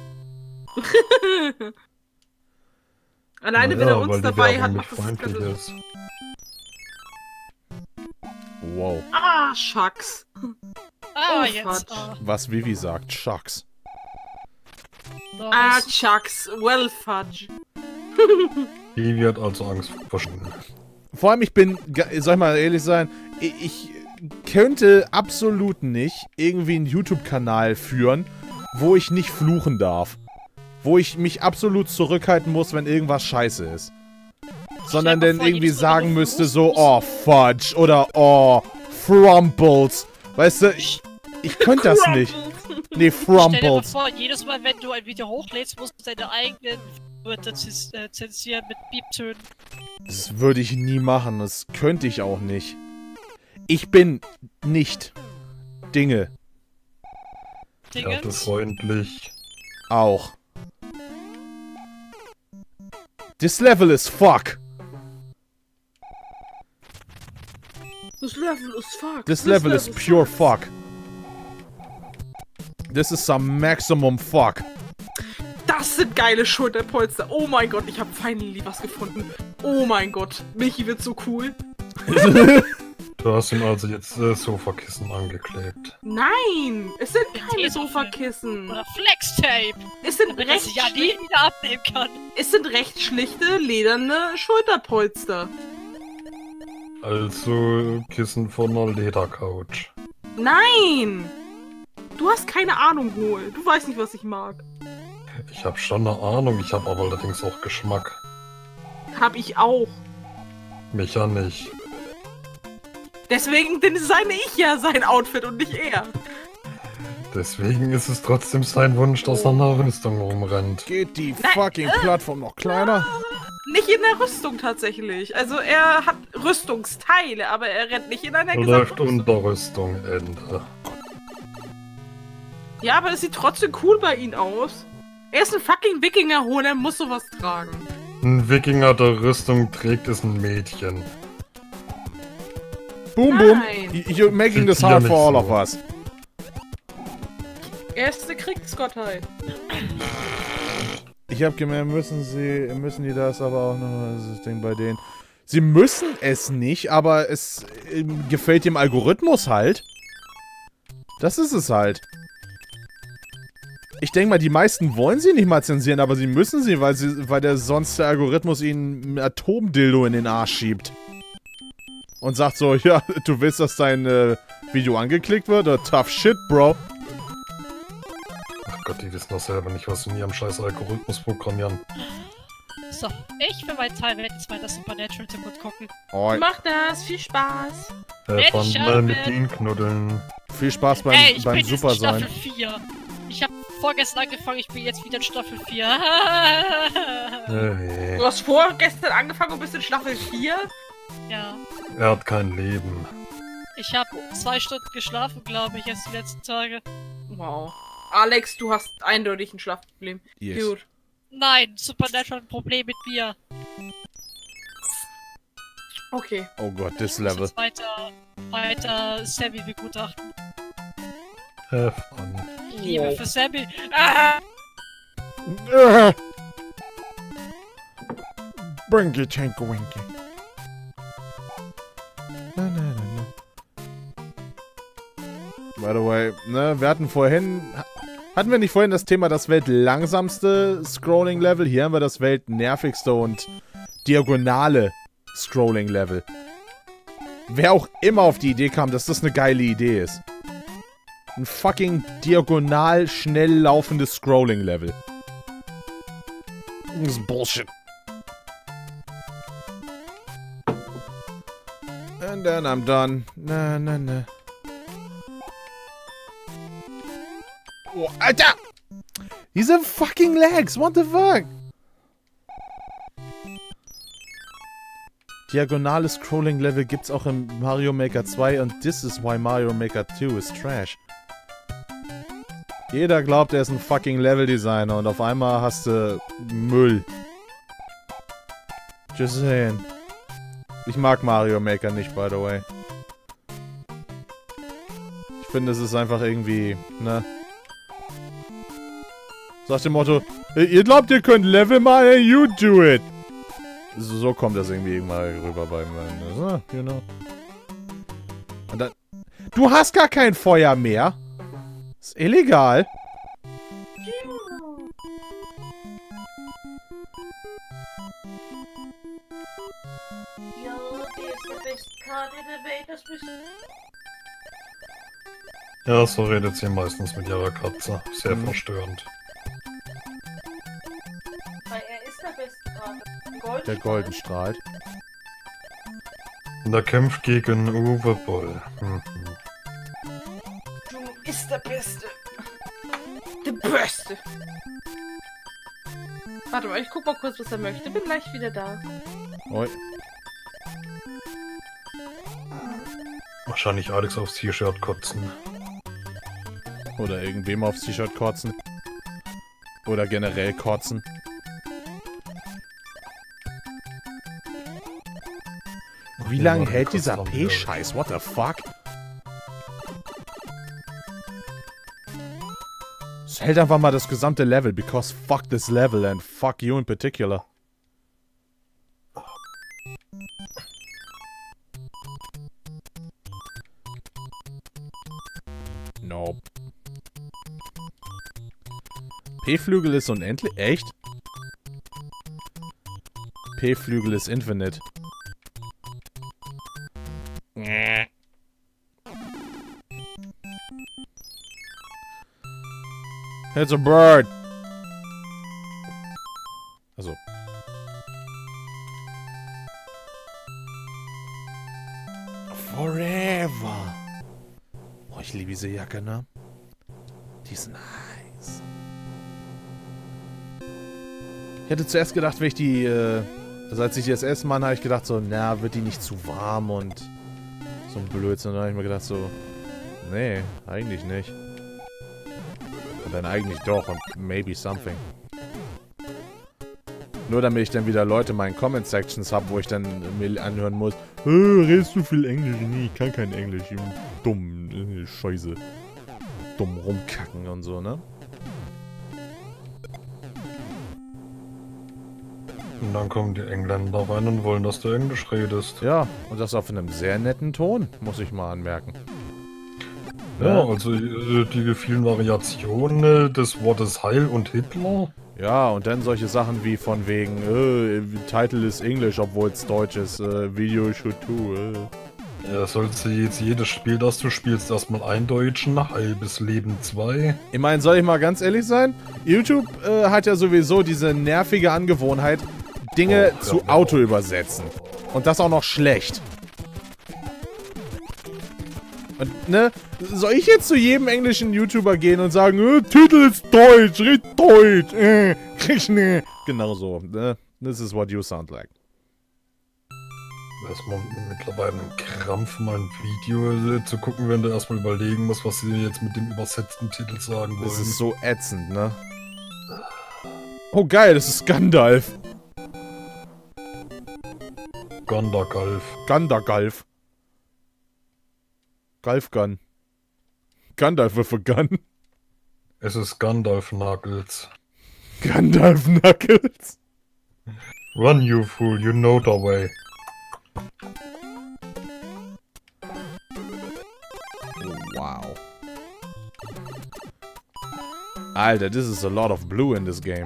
Alleine, wenn er uns dabei hat, macht freundlich ist. Wow. Ah, Shucks. Ah, Oh, jetzt. Fudge. Was Vivi sagt, Shucks. Ah, Shucks. Well, Fudge. Die wird also Angst verschwinden. Vor allem, ich bin, soll ich mal ehrlich sein, ich könnte absolut nicht irgendwie einen YouTube-Kanal führen, wo ich nicht fluchen darf. Wo ich mich absolut zurückhalten muss, wenn irgendwas scheiße ist. Sondern dann irgendwie sagen müsste so, oh, Fudge oder oh, Frumples. Weißt du, ich könnte das nicht. Nee, Stell dir mal Frumples. vor, jedes Mal, wenn du ein Video hochlädst, musst du deine eigenen Wörter zensieren mit Pieptönen. Das würde ich nie machen, das könnte ich auch nicht. Ich bin nicht Dinge. Dingens. Freundlich. Auch. This level is fuck. This level is fuck. This level is pure fuck. This is some maximum fuck. Das sind geile Schulterpolster. Oh mein Gott, ich habe finally was gefunden. Oh mein Gott, Michi wird so cool. Du hast ihm also jetzt Sofakissen angeklebt. Nein, es sind keine Teesofen. Sofakissen. Oder Flextape. Es sind Damit er recht sich ja nie wieder abnehmen kann. Es sind recht schlichte, lederne Schulterpolster. Also Kissen von einer Ledercouch. Nein! Du hast keine Ahnung, Noel. Du weißt nicht, was ich mag. Ich habe schon eine Ahnung, ich habe aber allerdings auch Geschmack. Hab ich auch. Mich ja nicht. Deswegen designe ich ja sein Outfit und nicht er. Deswegen ist es trotzdem sein Wunsch, dass er in einer Rüstung rumrennt. Geht die fucking Plattform noch kleiner? Nicht in der Rüstung tatsächlich. Also er hat Rüstungsteile, aber er rennt nicht in einer Läuft Gesamtrüstung. unter Rüstung, Ende. Ja, aber es sieht trotzdem cool bei ihm aus. Er ist ein fucking Wikinger, er muss sowas tragen. Ein Wikinger, der Rüstung trägt, ist ein Mädchen. Boom, boom. Nein. You're making this Sieht hard ja for all nicht of so. us. Er ist eine Kriegsgottheit. Ich habe gemerkt, müssen die das aber auch noch, das ist das Ding bei denen. Sie müssen es nicht, aber es gefällt dem Algorithmus halt. Das ist es halt. Ich denke mal, die meisten wollen sie nicht mal zensieren, aber sie müssen sie, weil der sonst der Algorithmus ihnen ein Atomdildo in den Arsch schiebt. Und sagt so, ja, du willst, dass dein Video angeklickt wird? Oder tough shit, Bro. Ach Gott, die wissen doch selber nicht, was sie in ihrem scheiß Algorithmus programmieren. So, ich für meinen Teil werde jetzt weiter Supernatural zu gut gucken. Oh, Mach das, viel Spaß. Fand mal mit ihnen knuddeln. viel Spaß beim, Ey, ich beim bin jetzt Super in Staffel sein. 4. Ich habe vorgestern angefangen, ich bin jetzt wieder in Staffel 4. Du hast vorgestern angefangen und bist in Staffel 4? Ja. Er hat kein Leben. Ich habe 2 Stunden geschlafen, glaube ich, jetzt die letzten Tage. Wow. Alex, du hast eindeutig ein Schlafproblem. Yes. Gut. Nein, Supernatural hat ein Problem mit mir. Okay. Oh Gott, this Ich muss level. jetzt weiter Sammy begutachten. Have fun. Liebe für Sammy. Ah! Bring it, Winky. By the way, ne, wir hatten vorhin... Hatten wir nicht vorhin das Thema das weltlangsamste Scrolling-Level? Hier haben wir das weltnervigste und diagonale Scrolling-Level. Wer auch immer auf die Idee kam, dass das eine geile Idee ist. Ein fucking diagonal schnell laufendes Scrolling-Level. Das ist Bullshit. And then I'm done. Na, na, na. Oh, Alter! Diese fucking Lags, what the fuck? Diagonale Scrolling-Level gibt's auch im Mario Maker 2 und this is why Mario Maker 2 is trash. Jeder glaubt, er ist ein fucking Level-Designer und auf einmal hast du Müll. Just saying. Ich mag Mario Maker nicht, by the way. Ich finde, es ist einfach irgendwie, ne? Nach dem Motto, ihr glaubt, ihr könnt Level malen, you do it. So kommt das irgendwie irgendwann rüber beim, you know. Und dann, du hast gar kein Feuer mehr. Ist illegal. Ja, so redet sie meistens mit ihrer Katze. Sehr verstörend. Er ist der beste gerade. Der Goldenstrahl. Und er kämpft gegen Uwe Boll. Du bist der Beste. Der Beste. Warte mal, ich guck mal kurz, was er möchte. Bin gleich wieder da. Oi. Wahrscheinlich Alex aufs T-Shirt kotzen. Oder irgendwem aufs T-Shirt kotzen. Oder generell kotzen. Wie lange hält dieser P-Scheiß? What the fuck? Es hält einfach mal das gesamte Level, because fuck this level and fuck you in particular. Nope. P-Flügel ist unendlich? Echt? P-Flügel ist infinite. It's a bird. Also. Forever. Oh, ich liebe diese Jacke, ne? Die ist nice. Ich hätte zuerst gedacht, wenn ich die, also als ich die das erste Mal habe ich gedacht so, na, wird die nicht zu warm und so ein Blödsinn. Und dann habe ich mir gedacht so, nee, eigentlich nicht. Und dann eigentlich doch und maybe something. Nur damit ich dann wieder Leute in meinen Comment-Sections habe, wo ich dann mir anhören muss, redest du viel Englisch? Nee, ich kann kein Englisch. Dumm, Scheiße. Dumm rumkacken und so, ne? Und dann kommen die Engländer rein und wollen, dass du Englisch redest. Ja, und das auf einem sehr netten Ton, muss ich mal anmerken. Ja, also die vielen Variationen des Wortes Heil und Hitler. Ja, und dann solche Sachen wie von wegen, Title ist Englisch, obwohl es Deutsch ist, Video should too, Ja, sollst du jetzt jedes Spiel, das du spielst, erstmal eindeutschen, halbes Leben 2. Ich meine, soll ich mal ganz ehrlich sein? YouTube hat ja sowieso diese nervige Angewohnheit, Dinge zu Auto übersetzen. Und das auch noch schlecht. Und, ne? Soll ich jetzt zu jedem englischen YouTuber gehen und sagen, Titel ist Deutsch, red Deutsch, ne? Genau so, ne? This is what you sound like. Erstmal mittlerweile einen Krampf, mal ein Video zu gucken, wenn du erstmal überlegen musst, was sie jetzt mit dem übersetzten Titel sagen wollen. Das ist so ätzend, ne? Oh geil, das ist Gandalf. Gandalf. Gandalf. Galfgun. Gandalf with a gun. Es ist Gandalf Knuckles. Gandalf Knuckles. Run, you fool, you know the way. Oh, wow. Alter, this is a lot of blue in this game.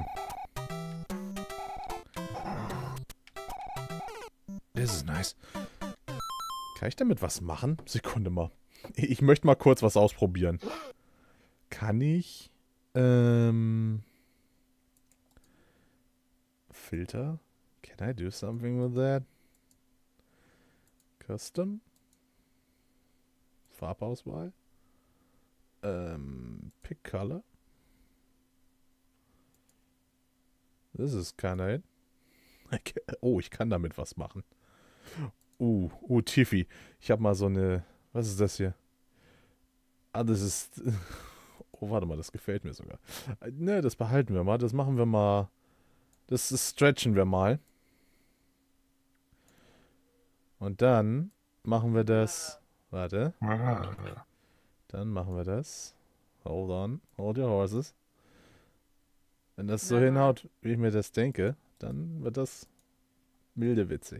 This is nice. Kann ich damit was machen? Sekunde mal. Ich möchte mal kurz was ausprobieren. Kann ich... Filter? Can I do something with that? Custom? Farbauswahl? Pick Color? This is kinda it. Oh, ich kann damit was machen. Tiffy. Ich habe mal so eine... Was ist das hier? Ah, das ist... Oh, warte mal, das gefällt mir sogar. Ne, das behalten wir mal. Das machen wir mal... Das stretchen wir mal. Und dann machen wir das... Warte. Dann machen wir das. Hold on. Hold your horses. Wenn das so hinhaut, wie ich mir das denke, dann wird das milde witzig.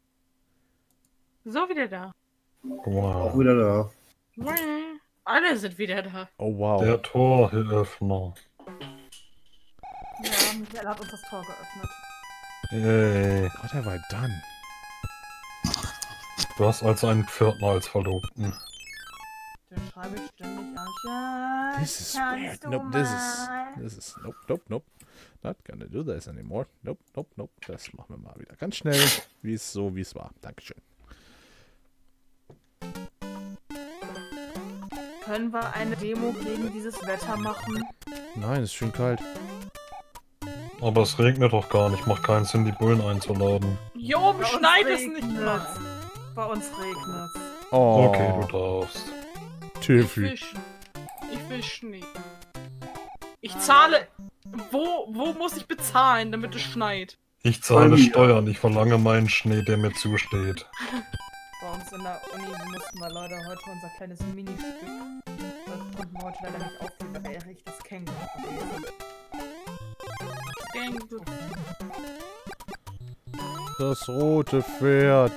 So, wieder da. Wow. Auch wieder da. Alle sind wieder da. Oh, wow. Der Toröffner. Ja, Michael hat uns das Tor geöffnet. Yay. What have I done? Du hast also einen Pförtner als Verlobten. Den schreibe ich ständig an. Schatz, This is kannst weird. du Nope, mal? this is... Nope. Not gonna do this anymore. Nope. Das machen wir mal wieder ganz schnell, wie es war. Dankeschön. Können wir eine Demo gegen dieses Wetter machen? Nein, ist schön kalt. Aber es regnet doch gar nicht. Macht keinen Sinn, die Bullen einzuladen. Hier oben Bei uns schneit es nicht regnet's. mehr. Bei uns regnet es. Oh, Okay, du darfst. Tiffy. Ich will Schnee. Ich zahle... Wo muss ich bezahlen, damit es schneit? Ich zahle Bei mir. Steuern. Ich verlange meinen Schnee, der mir zusteht. Bei uns in der Uni mussten wir leider heute unser kleines Ministück. Das konnten wir heute leider nicht aufnehmen, weil Erich das Känguru gewesen. Das rote Pferd.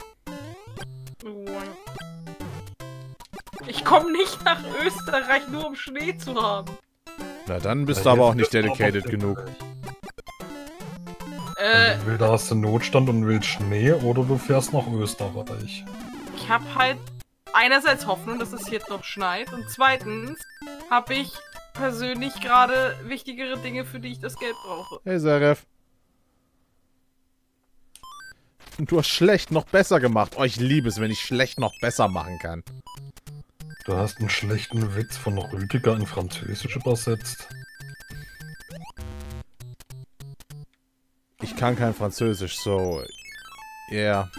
Ich komme nicht nach Österreich, nur um Schnee zu haben. Na, dann bist du aber auch nicht dedicated genug. Entweder hast du Notstand und willst Schnee oder du fährst nach Österreich. Ich habe halt einerseits Hoffnung, dass es jetzt noch schneit und zweitens habe ich persönlich gerade wichtigere Dinge, für die ich das Geld brauche. Hey, Seref. Du hast schlecht noch besser gemacht. Oh, ich liebe es, wenn ich schlecht noch besser machen kann. Du hast einen schlechten Witz von Rüdiger in Französisch übersetzt. Ich kann kein Französisch, so... Yeah.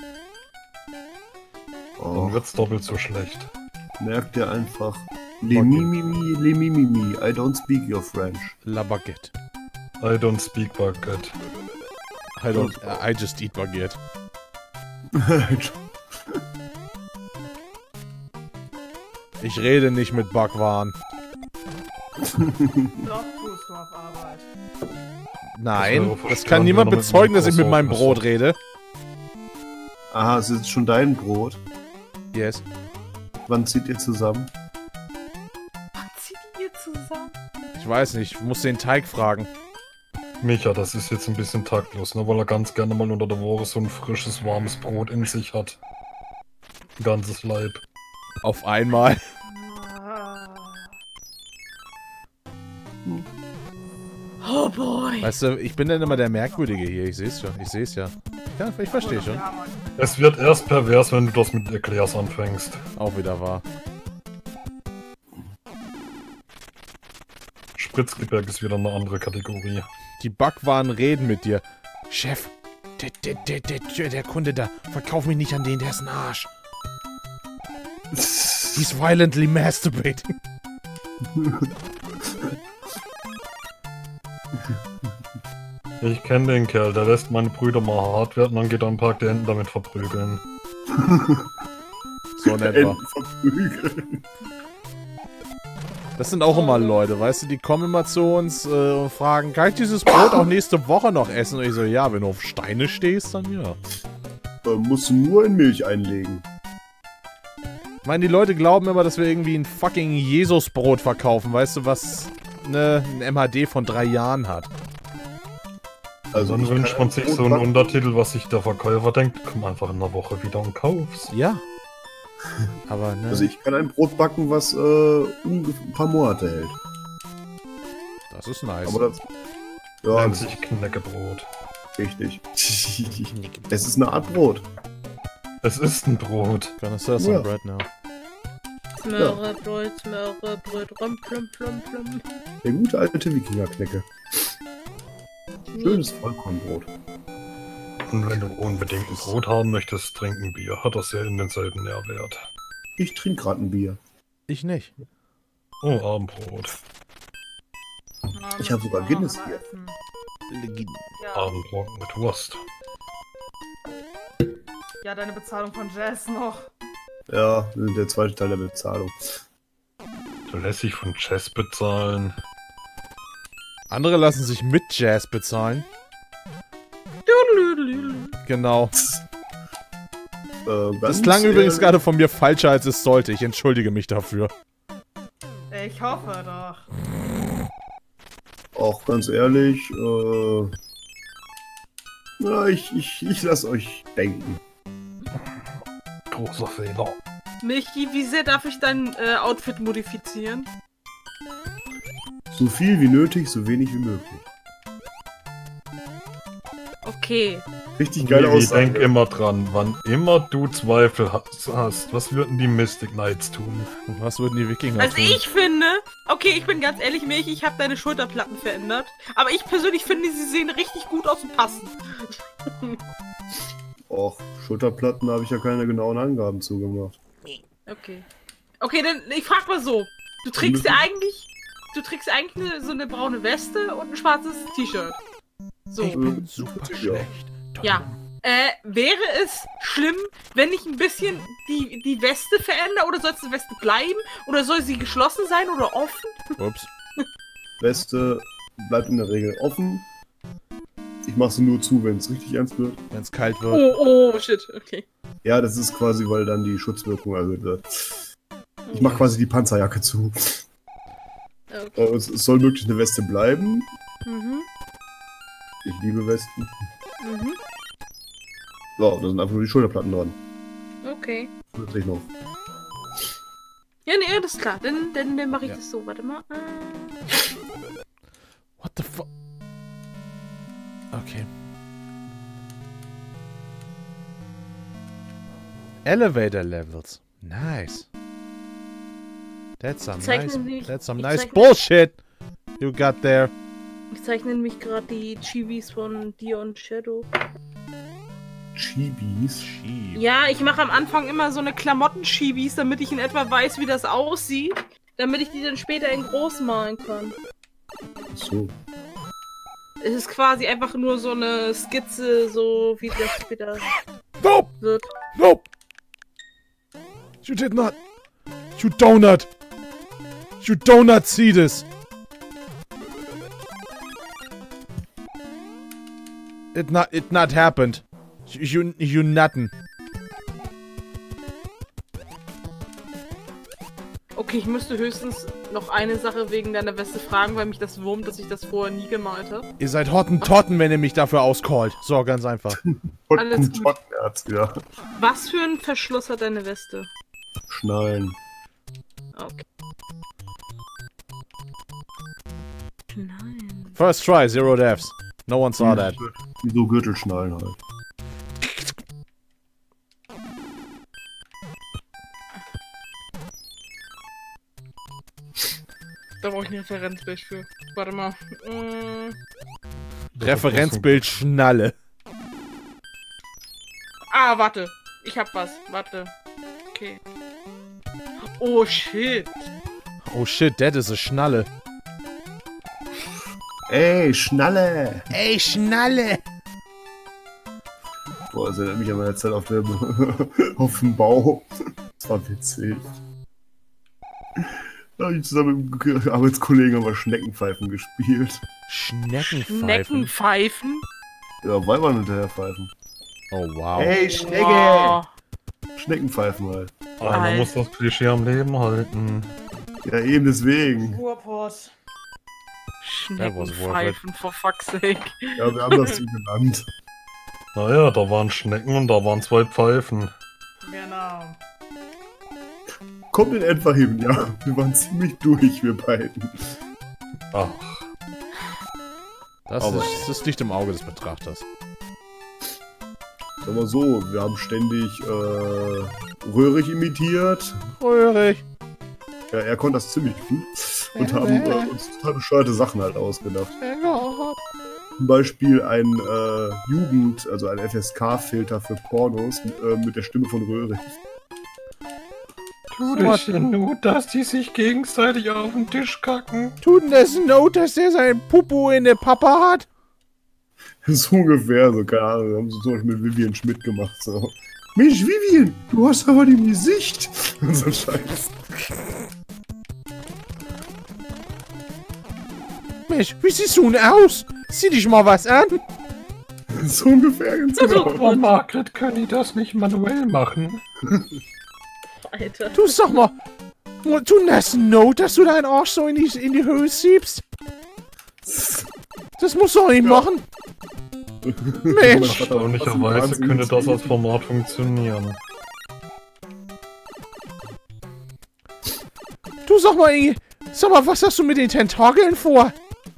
Dann wird's doppelt so schlecht. Merkt ihr einfach. Le mimimi, I don't speak your French. La Baguette. I don't speak baguette. I just eat Baguette. Ich rede nicht mit Backwaren. Doch, tust du auf Arbeit. Nein, das kann niemand bezeugen, dass ich mit meinem Brot rede. Aha, es ist schon dein Brot. Yes. Wann zieht ihr zusammen? Was zieht ihr zusammen? Ich weiß nicht, ich muss den Teig fragen. Micha, das ist jetzt ein bisschen taktlos, ne, weil er ganz gerne mal unter der Woche so ein frisches, warmes Brot in sich hat. Ein ganzes Leib. Auf einmal. Oh boy. Weißt du, ich bin dann immer der Merkwürdige hier. Ich seh's schon. Ja, ich verstehe schon. Es wird erst pervers, wenn du das mit Erklärs anfängst. Auch wieder wahr. Spritzgebirg ist wieder eine andere Kategorie. Die Backwaren reden mit dir. Chef, der Kunde da, verkauf mich nicht an den, der ist ein Arsch. He's violently masturbating. Ich kenne den Kerl, der lässt meine Brüder mal hart werden, dann geht er am Park der Enten damit verprügeln. So in etwa. Verprügeln. Das sind auch immer Leute, weißt du, die kommen immer zu uns und fragen, kann ich dieses Brot auch nächste Woche noch essen? Und ich so, ja, wenn du auf Steine stehst, dann ja. Musst du nur in Milch einlegen. Ich meine, die Leute glauben immer, dass wir irgendwie ein fucking Jesusbrot verkaufen, weißt du, was ein MHD von 3 Jahren hat. Also dann wünscht man sich so einen Untertitel, was sich der Verkäufer denkt, komm einfach in einer Woche wieder und kauf's. Ja. Aber ne. Also ich kann ein Brot backen, was ein paar Monate hält. Das ist nice. Aber das, ja, Nennt sich Knäckebrot. richtig. Es ist eine Art Brot. Es ist ein Brot. Gonna sell some bread now. Smörrebrot, rum, plum, plum, plum. Der gute alte Wikingerknecke. Schönes Vollkornbrot. Und wenn du unbedingt ein Brot haben möchtest, trinken Bier. Hat das ja in denselben Nährwert. Ich trinke gerade ein Bier. Ich nicht. Oh, Abendbrot. Ich habe sogar Guinness hier. Ja. Abendbrot mit Wurst. Ja, deine Bezahlung von Jazz noch. Ja, der zweite Teil der Bezahlung. Du lässt dich von Chess bezahlen. Andere lassen sich mit Jazz bezahlen. Genau. Das klang übrigens gerade von mir falscher, als es sollte. Ich entschuldige mich dafür. Ich hoffe doch. Auch ganz ehrlich, na, ich lasse euch denken. Großer Fehler. Michi, wie sehr darf ich dein Outfit modifizieren? So viel wie nötig, so wenig wie möglich. Okay. Richtig geile Ich Aussage. denk immer dran, wann immer du Zweifel hast, was würden die Mystic Knights tun? Was würden die Wikinger Also tun? ich finde, okay, ich bin ganz ehrlich, Michi, ich habe deine Schulterplatten verändert. Aber ich persönlich finde, sie sehen richtig gut aus und passen. Och, Schulterplatten habe ich ja keine genauen Angaben zugemacht. Okay. Okay, dann ich frag mal so. Du trägst ja eigentlich so eine braune Weste und ein schwarzes T-Shirt. So. Ich bin super schlecht. Ja. Wäre es schlimm, wenn ich ein bisschen die Weste verändere? Oder soll die Weste bleiben? Oder soll sie geschlossen sein oder offen? Ups. Weste bleibt in der Regel offen. Ich mache sie nur zu, wenn es richtig ernst wird. Wenn es kalt wird. Oh, shit. Okay. Ja, das ist quasi, weil dann die Schutzwirkung erhöht wird. Ich mache quasi die Panzerjacke zu. Okay. Es soll wirklich eine Weste bleiben. Mhm. Ich liebe Westen. Mhm. So, da sind einfach nur die Schulterplatten dran. Okay. Zusätzlich noch. Ja, nee, das ist klar. Dann mache ich das so. Warte mal. What the fuck? Okay. Elevator levels. Nice. That's some nice bullshit you got there. Ich zeichne nämlich gerade die Chibis von Dion Shadow. Chibis? Ja, ich mache am Anfang immer so eine Klamotten-Chibis, damit ich in etwa weiß, wie das aussieht. Damit ich die dann später in groß malen kann. So. Es ist quasi einfach nur so eine Skizze, so wie das später Nope! wird. Nope! You did not! You donut! You do not see this! It not happened. You nothing. Okay, ich müsste höchstens noch eine Sache wegen deiner Weste fragen, weil mich das wurmt, dass ich das vorher nie gemalt habe. Ihr seid Hottentotten, wenn ihr mich dafür auscallt. So, ganz einfach. Alles gut. Ja. Was für ein Verschluss hat deine Weste? Schnallen. Okay. Nein. First try, 0 deaths. No one saw that. Wie so Gürtelschnallen halt. Da brauche ich ein Referenzbild für. Warte mal. Referenzbild Schnalle. Ah, warte. Ich hab was. Warte. Okay. Oh, shit. Oh shit, that is a Schnalle. Ey, Schnalle! Ey, Schnalle! Boah, das erinnert mich an meine Zeit auf dem Bau. Das war witzig. Da hab ich zusammen mit einem Arbeitskollegen aber Schneckenpfeifen gespielt. Schneckenpfeifen? Schneckenpfeifen? Ja, Weibern hinterherpfeifen. Oh, wow. Hey, Schnecke! Wow. Schneckenpfeifen halt. Man muss das Klischee am Leben halten. Ja, eben deswegen. Ruhrport. Schneckenpfeifen, for fuck's sake. Ja, wir haben das so genannt. Naja, da waren Schnecken und da waren 2 Pfeifen. Genau. Kommt in etwa hin, ja. Wir waren ziemlich durch, wir beiden. Ach. Das liegt im Auge des Betrachters. Sag mal so, wir haben ständig Röhrig imitiert. Röhrig. Ja, er konnte das ziemlich gut. Und haben uns total bescheuerte Sachen halt ausgedacht. Zum Beispiel ein also ein FSK-Filter für Pornos mit der Stimme von Röhrig. Tut es denn Not, dass die sich gegenseitig auf den Tisch kacken? Tut denn das Not, dass der seinen Pupu in der Papa hat? So ungefähr, so, keine Ahnung, haben sie zum Beispiel mit Vivian Schmidt gemacht, so. Mensch, Vivian, du hast aber im Gesicht! Und so ein Scheiß. Mensch, wie siehst du denn aus? Zieh dich mal was an! So ungefähr, ganz genau. Aber Margret, können die das nicht manuell machen? Alter. Du sag mal, tut denn das Not, dass du deinen Arsch so in die Höhe schiebst? Das musst du auch nicht machen! Mensch! Erstaunlicherweise könnte das als Format funktionieren. Du sag mal, Inge, was hast du mit den Tentakeln vor?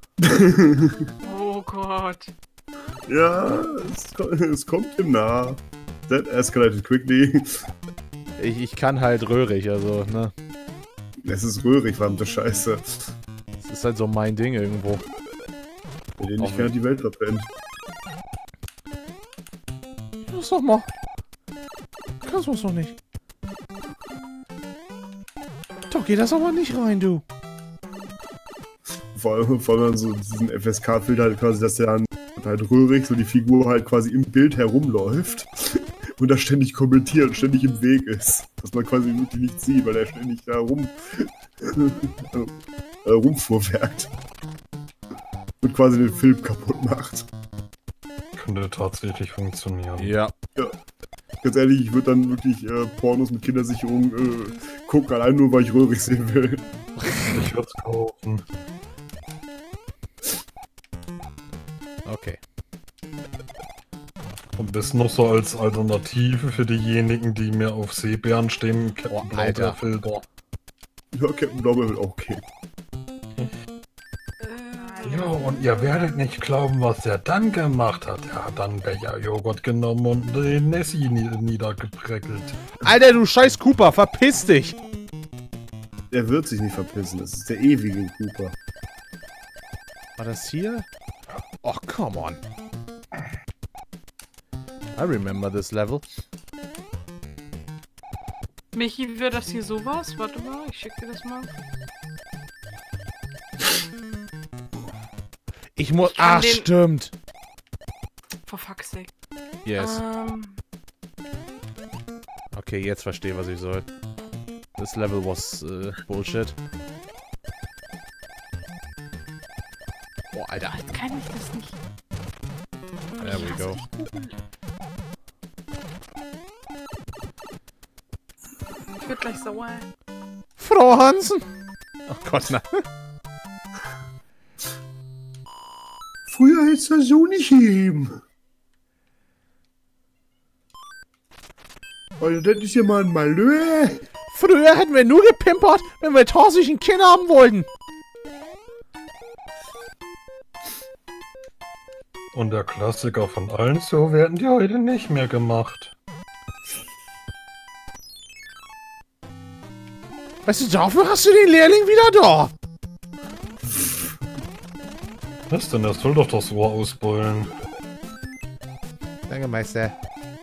Oh Gott. Ja, es kommt ihm nah. That escalated quickly. Ich kann halt röhrig, also, ne? Es ist röhrig, verdammte Scheiße. Das ist halt so mein Ding irgendwo. Mit dem ich gerne die Welt verpennt. Sag mal. Kannst du es noch nicht. Doch, geh das aber nicht rein, du. Vor allem so diesen FSK-Filter halt quasi, dass der dann halt röhrig, so die Figur halt quasi im Bild herumläuft und da ständig kommentiert und ständig im Weg ist. Dass man quasi wirklich nicht sieht, weil er ständig da rumfuhrwerkt. Und quasi den Film kaputt macht. Könnte tatsächlich funktionieren. Ja. Ja. Ganz ehrlich, ich würde dann wirklich Pornos mit Kindersicherung gucken, allein nur, weil ich röhrig sehen will. Ich würde es kaufen. Okay. Und das noch so als Alternative für diejenigen, die mir auf Seebären stehen. Oh, Alter. Filter. Ja, Captain Blaubeer auch okay. Ja, und ihr werdet nicht glauben, was er dann gemacht hat. Er hat dann Becher-Joghurt genommen und den Nessie niedergepreckelt. Alter, du scheiß Cooper, verpiss dich! Er wird sich nicht verpissen, das ist der ewige Cooper. War das hier? Oh, come on. I remember this level. Michi, wird das hier sowas? Warte mal, ich schicke dir das mal. Ich muss... Ach, stimmt. For fuck's sake. Yes. Okay, jetzt verstehe, was ich soll. This level was Bullshit. Oh, Alter. Jetzt kann ich das nicht. There we go. Ich werd gleich sauer. Frau Hansen! Oh Gott, nein. Früher hättest du das so nicht gegeben. Also das ist ja mal ein Malheur. Früher hätten wir nur gepimpert, wenn wir torsig ein Kind haben wollten. Und der Klassiker von allen, so werden die heute nicht mehr gemacht. Weißt du, dafür hast du den Lehrling wieder da. Was denn? Er soll doch das Ohr ausbeulen. Danke, Meister.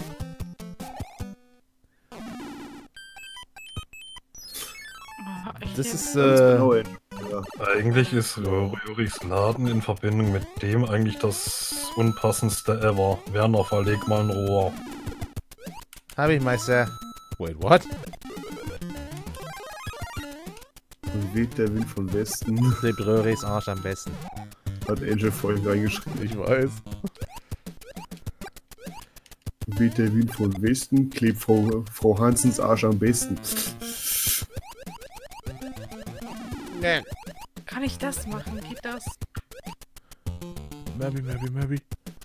Das ist, Eigentlich ist Röhrigs Laden in Verbindung mit dem eigentlich das unpassendste ever. Werner, verleg mal ein Rohr. Hab ich, Meister. Wait, what? Und weht der Wind von Westen. Lebt Röhrigs Arsch am besten. Hat Angel vorhin reingeschrieben. Ich weiß. Weht der Wind von Westen, klebt Frau Hansens Arsch am besten. Nee. Kann ich das machen? Geht das? Maybe.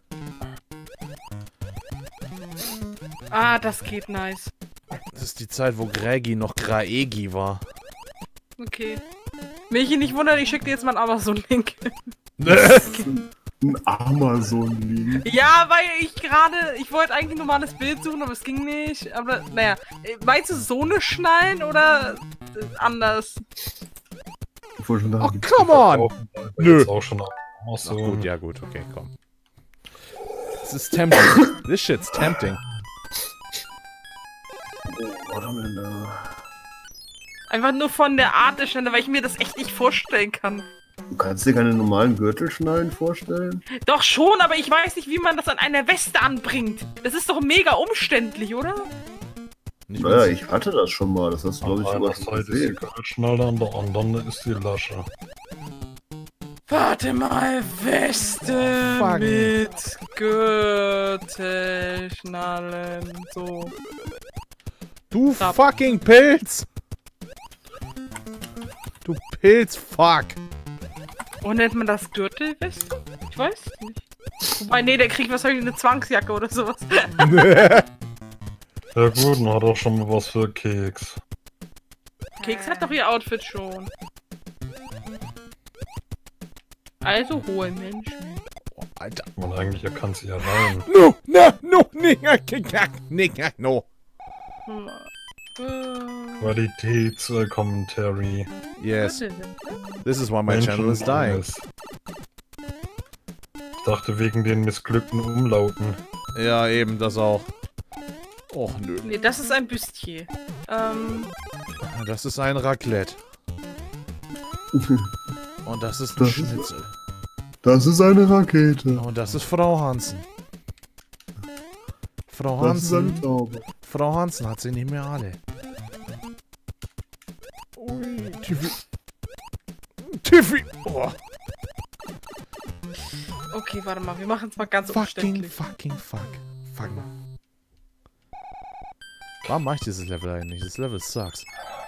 Ah, das geht nice. Das ist die Zeit, wo Greggy noch Graegi war. Okay. Milchi, nicht wundern, ich schicke dir jetzt mal einen Amazon-Link. Ein Amazon-Link. Ja, weil ich wollte eigentlich ein normales Bild suchen, aber es ging nicht. Aber, naja. Meinst du so eine Schnallen oder anders? Oh, come on! Nö. Auch schon Ach gut, ja gut, okay, komm. Das ist tempting. This shit's tempting. Einfach nur von der Art der Schnalle, weil ich mir das echt nicht vorstellen kann. Du kannst dir keine normalen Gürtelschnallen vorstellen? Doch schon, aber ich weiß nicht, wie man das an einer Weste anbringt. Das ist doch mega umständlich, oder? Naja, ich hatte das schon mal. Das hast du, glaube ich, sogar schon Seite ist die gesehen. Gürtelschnalle, an der anderen ist die Lasche. Warte mal, Weste Fuck. mit Gürtelschnallen, so. Du fucking Pilz! Du Pilz-Fuck! Und nennt man das Gürtelweste? Ich weiß nicht. Wobei, nee, der kriegt wahrscheinlich eine Zwangsjacke oder sowas. Ja gut, dann hat er schon mal was für Keks. Keks hat doch ihr Outfit schon. Also hohe Menschen. Oh, Alter. Man eigentlich erkannt sie allein. No! Qualitäts-Commentary. Yes. This is why my channel is dying. Ich dachte wegen den missglückten Umlauten. Ja, eben, das auch. Och, nö. Nee, das ist ein Bustier. Das ist ein Raclette. Und das ist ein Das ist- Schnitzel. Das ist eine Rakete. Und das ist Frau Hansen. Frau Das ist eine Hansen. Taube. Frau Hansen hat sie nicht mehr alle. Ui, Tiffy. Tiffy! Oh. Okay, warte mal, wir machen es mal ganz Fuck. Fuck mal. Warum mach ich dieses Level eigentlich? Das Level sucks.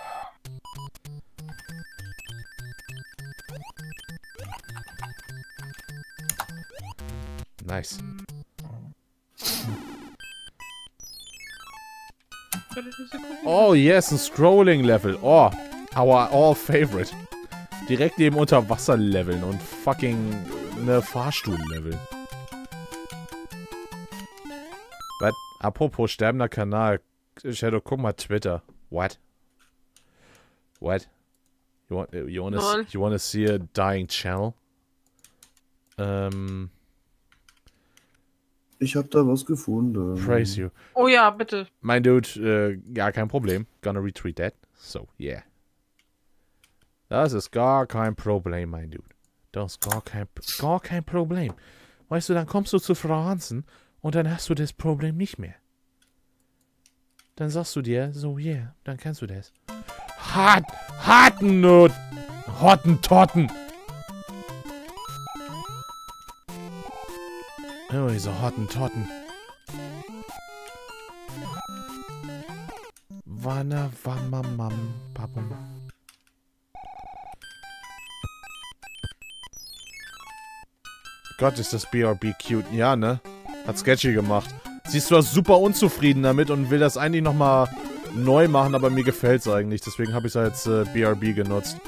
Nice. Oh yes, ein Scrolling Level. Oh, our all favorite. Direkt neben Unterwasserleveln und fucking ne Fahrstuhl-Level. Was? Apropos sterbender Kanal. Shadow, guck mal Twitter. What? You wanna see a dying channel? Ich hab da was gefunden. Praise you. Oh ja, bitte. Mein Dude, ja, kein Problem. Gonna retweet that. So, yeah. Das ist gar kein Problem, mein Dude. Das ist gar kein Problem. Weißt du, dann kommst du zu Frau Hansen und dann hast du das Problem nicht mehr. Dann sagst du dir, so, yeah, dann kennst du das. Hottentotten. Oh, diese Hottentotten. Wanna, wamamam, papum. Gott, ist das BRB cute. Ja, ne? Hat Sketchy gemacht. Sie ist zwar super unzufrieden damit und will das eigentlich nochmal neu machen, aber mir gefällt's eigentlich. Deswegen habe ich es als BRB genutzt.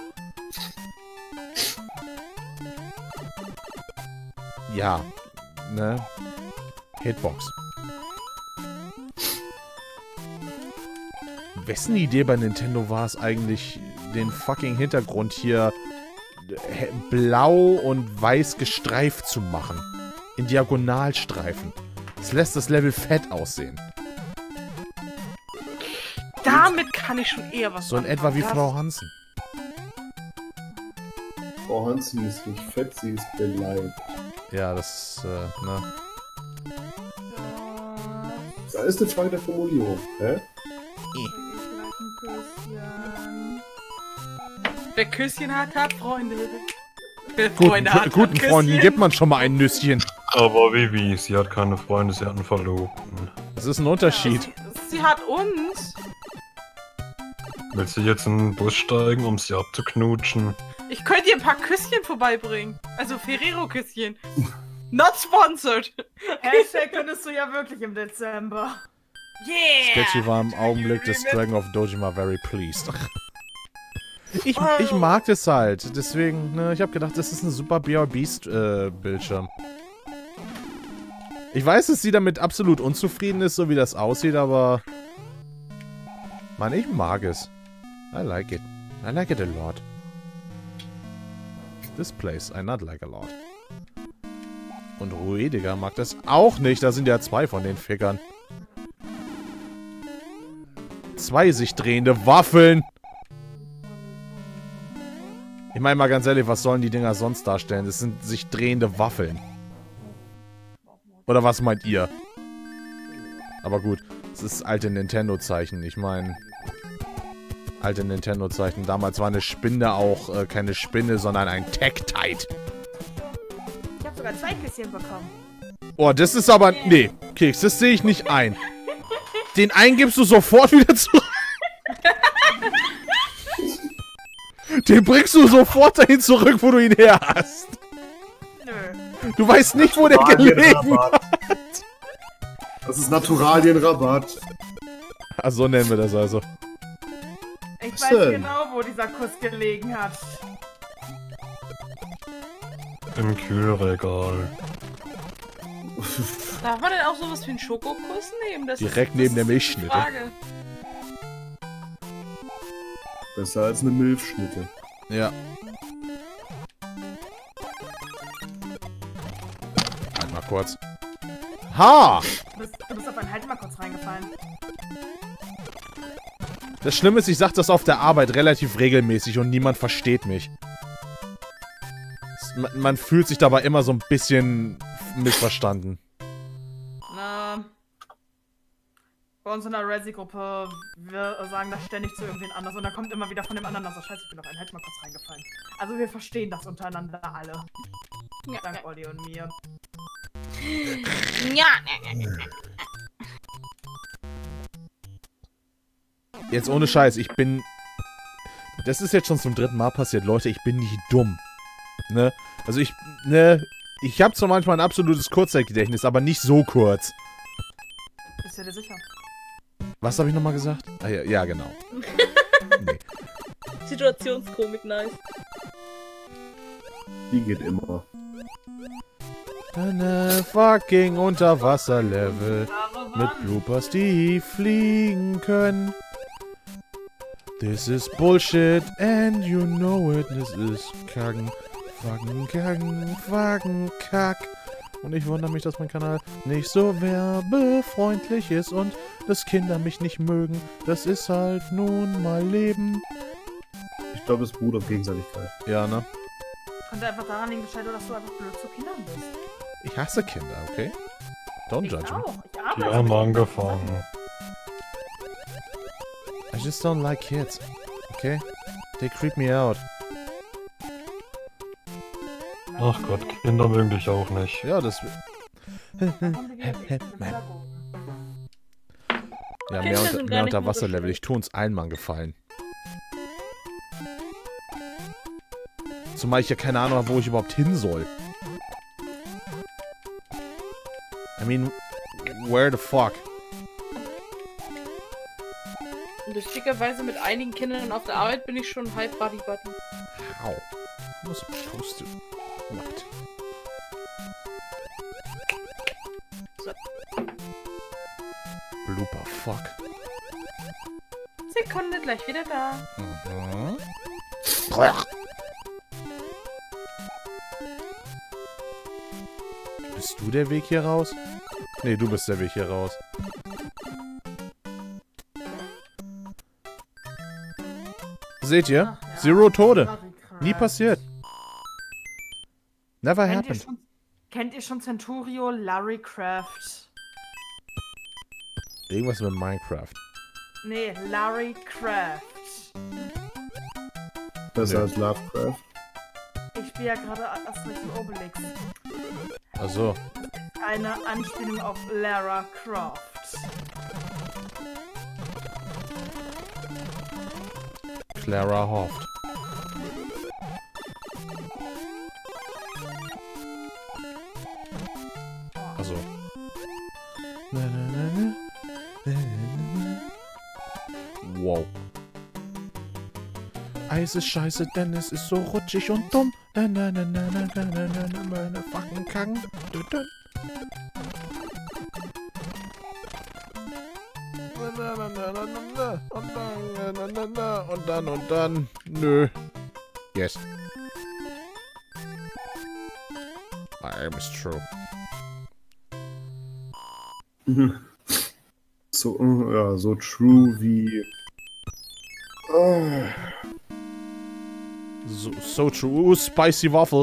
Ja. Ne? Hitbox. Wessen Idee bei Nintendo war es eigentlich, den fucking Hintergrund hier blau und weiß gestreift zu machen? In Diagonalstreifen. Das lässt das Level fett aussehen. Damit kann ich schon eher was So in etwa wie anfangen. Frau Hansen. Frau Hansen ist nicht fett, sie ist beleidigt. Ja, das, ne? Das ist eine Frage der Formulierung, hä? Wer Küsschen hat Freunde. Wer Guten, Freunde hat guten Küsschen. Freunden gibt man schon mal ein Nüsschen. Aber Vivi, sie hat keine Freunde, sie hat einen Verlobten. Das ist ein Unterschied. Sie hat uns. Willst du jetzt in den Bus steigen, um sie abzuknutschen? Ich könnte dir ein paar Küsschen vorbeibringen. Also Ferrero-Küsschen. Not sponsored. Hashtag könntest du ja wirklich im Dezember. Yeah! Sketchy war im Augenblick des Dragon of Dojima very pleased. Ich mag das halt. Deswegen, ne, ich habe gedacht, das ist ein super BRB-Bildschirm. Ich weiß, dass sie damit absolut unzufrieden ist, so wie das aussieht, aber... Mann, ich mag es. I like it. I like it a lot. This place I not like a lot. Und Ruediger mag das auch nicht. Da sind ja 2 von den Fickern. 2 sich drehende Waffeln. Ich meine mal ganz ehrlich, was sollen die Dinger sonst darstellen? Das sind sich drehende Waffeln. Oder was meint ihr? Aber gut, es ist alte Nintendo-Zeichen. Ich meine, alte Nintendo-Zeichen. Damals war eine Spinne auch keine Spinne, sondern ein Tektite. Ich habe sogar 2 Küsschen bekommen. Oh, das ist aber... Nee, Keks, das sehe ich nicht ein. Den einen gibst du sofort wieder zurück. Den bringst du sofort dahin zurück, wo du ihn her hast. Nö. Du weißt nicht, wo der gelegen hat. Das ist Naturalienrabatt. Ach, so nennen wir das also. Ich Was weiß denn? genau, wo dieser Kuss gelegen hat. Im Kühlregal. Darf man denn auch sowas wie einen Schokokuss nehmen? Das Direkt ist, neben der das ist die Milchschnitte. Frage. Besser als eine Milchschnitte. Ja. Halt mal kurz. Ha! Du bist auf einen Halt mal kurz reingefallen. Das Schlimme ist, ich sag das auf der Arbeit relativ regelmäßig und niemand versteht mich. Man fühlt sich dabei immer so ein bisschen missverstanden. Na, bei uns in der Resi-Gruppe, wir sagen das ständig zu irgendwen anders und dann kommt immer wieder von dem anderen so, scheiße, ich bin auf einen Halt mal kurz reingefallen. Also wir verstehen das untereinander alle. Ja. Dank Olli und mir. Ja. Jetzt ohne Scheiß, ich bin... Das ist jetzt schon zum 3. Mal passiert, Leute, ich bin nicht dumm. Ne? Also ich habe zwar manchmal ein absolutes Kurzzeitgedächtnis, aber nicht so kurz. Bist du dir sicher? Was habe ich nochmal gesagt? Ah, ja, genau. Nee. Situationskomik, nice. Die geht immer. Eine fucking Unterwasserlevel mit Bloopers, die fliegen können. This is bullshit and you know it. This is Kacken, Wagen, Kack. Und ich wundere mich, dass mein Kanal nicht so werbefreundlich ist und dass Kinder mich nicht mögen. Das ist halt nun mal Leben. Ich glaube, es beruht auf Gegenseitigkeit. Ja, ne? Könnte einfach daran liegen, dass du einfach blöd zu Kindern bist. Ich hasse Kinder, okay? Don't Ich judge me. auch. Ich Die arbeite haben mit angefangen. I just don't like kids. Okay? They creep me out. Ach Gott, Kinder mögen dich auch nicht. Ja, das... Ja, Kinder sind gar mehr nicht Unterwasserlevel. so Ich tu uns allen mal einen Gefallen. Zumal ich ja keine Ahnung habe, wo ich überhaupt hin soll. I mean, where the fuck? Lustigerweise mit einigen Kindern auf der Arbeit bin ich schon halb Buddy-Buddy. How? I'm supposed to... What? So. Blooper, fuck. Sekunde, gleich wieder da. Mhm. Bist du der Weg hier raus? Nee, du bist der Weg hier raus. Seht ihr? Ach, ja. Zero Tode. Larry Craft. Nie passiert. Never Kennt ihr, happened. kennt ihr schon Centurio Larry Craft? Irgendwas mit Minecraft. Nee, Larry Craft. Besser Ja. als Lovecraft. Ich spiele ja gerade Asterix und Obelix. Also, Eine Anspielung auf Lara Croft. Clara Hoft. so. Wow. Eis ist scheiße, denn es ist so rutschig und dumm. Meine fucking Kacken. Und dann. Nö. Yes. I am is true. So, ja, so true wie. So true. Spicy Waffle.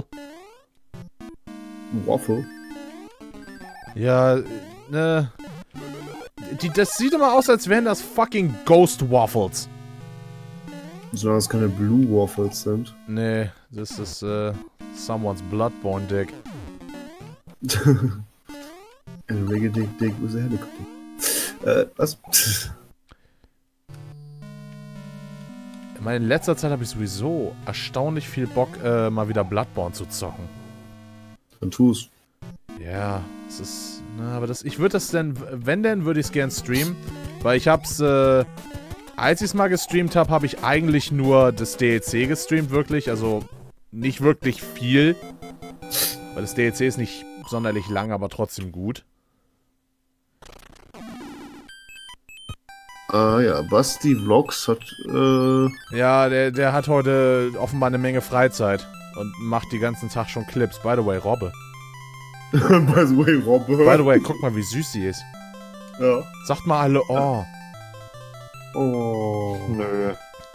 Waffle? Ja, das sieht immer aus, als wären das fucking Ghost Waffles. Solange es keine Blue Waffles sind. Nee, das ist, someone's Bloodborne Dick. Ein Reggae Dick with a helicopter. Was? Ich meine, in letzter Zeit habe ich sowieso erstaunlich viel Bock, mal wieder Bloodborne zu zocken. Dann tu's. Ja, es ist... Na, aber ich würde das denn... Wenn denn, würde ich es gern streamen. Weil ich hab's, als ich es mal gestreamt habe, habe ich eigentlich nur das DLC gestreamt, wirklich. Also, nicht wirklich viel. Weil das DLC ist nicht sonderlich lang, aber trotzdem gut. Ah ja, Basti Vlogs hat, Ja, der hat heute offenbar eine Menge Freizeit. Und macht die ganzen Tag schon Clips. By the way, Robbe. By the way, Robbe. By the way, guck mal, wie süß sie ist. Ja. Sagt mal alle, oh. Oh. Nö.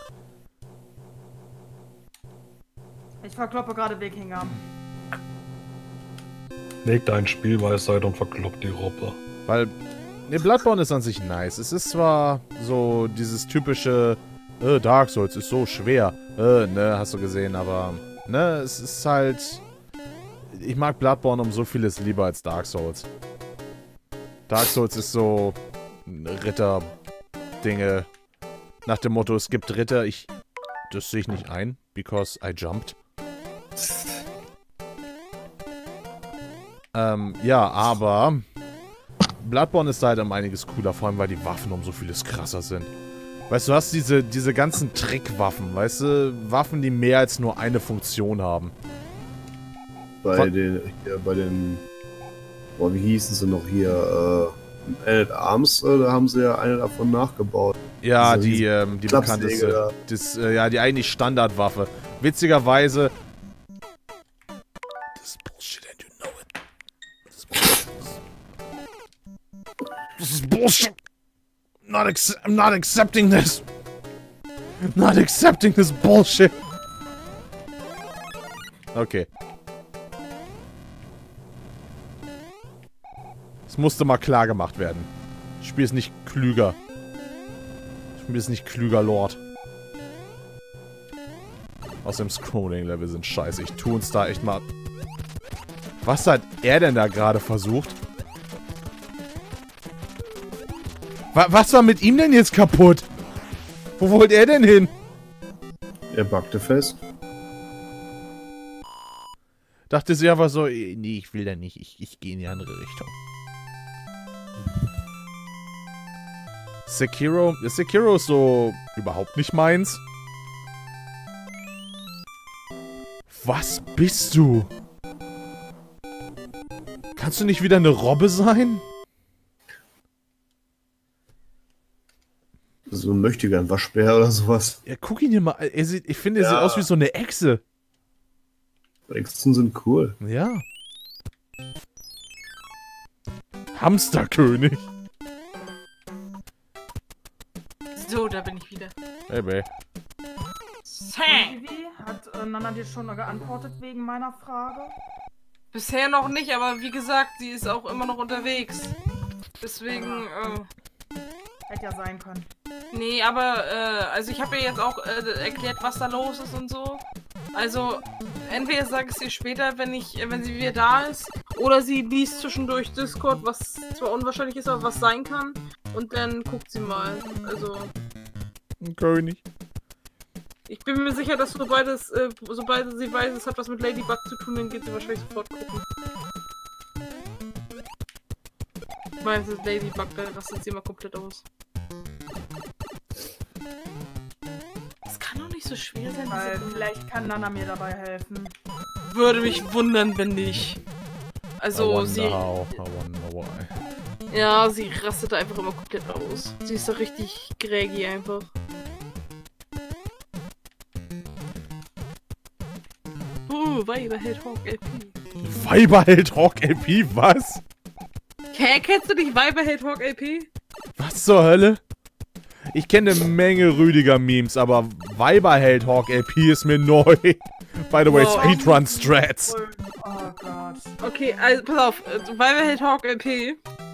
Ich verkloppe gerade Wikinger. Leg dein Spielweisheit und verklopp die Robbe. Weil, ne, Bloodborne ist an sich nice. Es ist zwar so dieses typische, Dark Souls ist so schwer. Ne, hast du gesehen, aber, ne, es ist halt... Ich mag Bloodborne um so vieles lieber als Dark Souls. Dark Souls ist so Ritter-Dinge. Nach dem Motto, es gibt Ritter, das sehe ich nicht ein, because I jumped. Ja, aber Bloodborne ist halt um einiges cooler, vor allem weil die Waffen um so vieles krasser sind. Weißt du, du hast diese ganzen Trickwaffen, weißt du? Waffen, die mehr als nur eine Funktion haben. Bei den, boah, wie hießen sie noch hier, at Arms, da haben sie ja eine davon nachgebaut. Ja, also die bekannteste. Ja, die eigentlich Standardwaffe. Witzigerweise. Das ist Bullshit and you know it. Das ist Bullshit. I'm not accepting this. I'm not accepting this bullshit. Okay. Es musste mal klar gemacht werden. Das Spiel ist nicht klüger. Das Spiel ist nicht klüger, Lord. Außerdem Scrolling-Level sind scheiße. Ich tu uns da echt mal... Was hat er denn da gerade versucht? Was war mit ihm denn jetzt kaputt? Wo wollte er denn hin? Er backte fest. Dachte sie einfach so, nee, ich will da nicht. Ich gehe in die andere Richtung. Sekiro ist so überhaupt nicht meins. Was bist du? Kannst du nicht wieder eine Robbe sein? So ein möchtegern Waschbär oder sowas. Ja, guck ihn dir mal. Ich finde, er sieht aus wie so eine Echse. Echsen sind cool. Ja. Hamsterkönig. So, da bin ich wieder. Hey, babe. Vivi, hat Nana dir schon geantwortet wegen meiner Frage? Bisher noch nicht, aber wie gesagt, sie ist auch immer noch unterwegs. Deswegen, Hätte ja sein können. nee, aber, also ich habe ihr jetzt auch erklärt, was da los ist und so. Also, entweder sage ich es ihr später, wenn sie wieder da ist, oder sie liest zwischendurch Discord, was zwar unwahrscheinlich ist, aber was sein kann. Und dann guckt sie mal. Also. Ein König. Ich bin mir sicher, dass sobald sie weiß, es hat was mit Ladybug zu tun, dann geht sie wahrscheinlich sofort gucken. Weißes Ladybug, da rastet sie immer komplett aus. Das kann doch nicht so schwer sein. Weil vielleicht kann Nana mir dabei helfen. Würde mich wundern, wenn nicht. Also sie... I wonder why. Ja, sie rastet einfach immer komplett aus. Sie ist doch richtig grägi einfach. Weiberheld Hawk LP. Weiberheld Hawk LP, was? Hä, kennst du nicht Weiberheld Hawk LP? Was zur Hölle? Ich kenne eine Menge Rüdiger-Memes, aber Weiberheld Hawk LP ist mir neu. By the way, Wow. Speedrun Strats. Oh Gott. Okay, also pass auf, Weiberheld Hawk LP.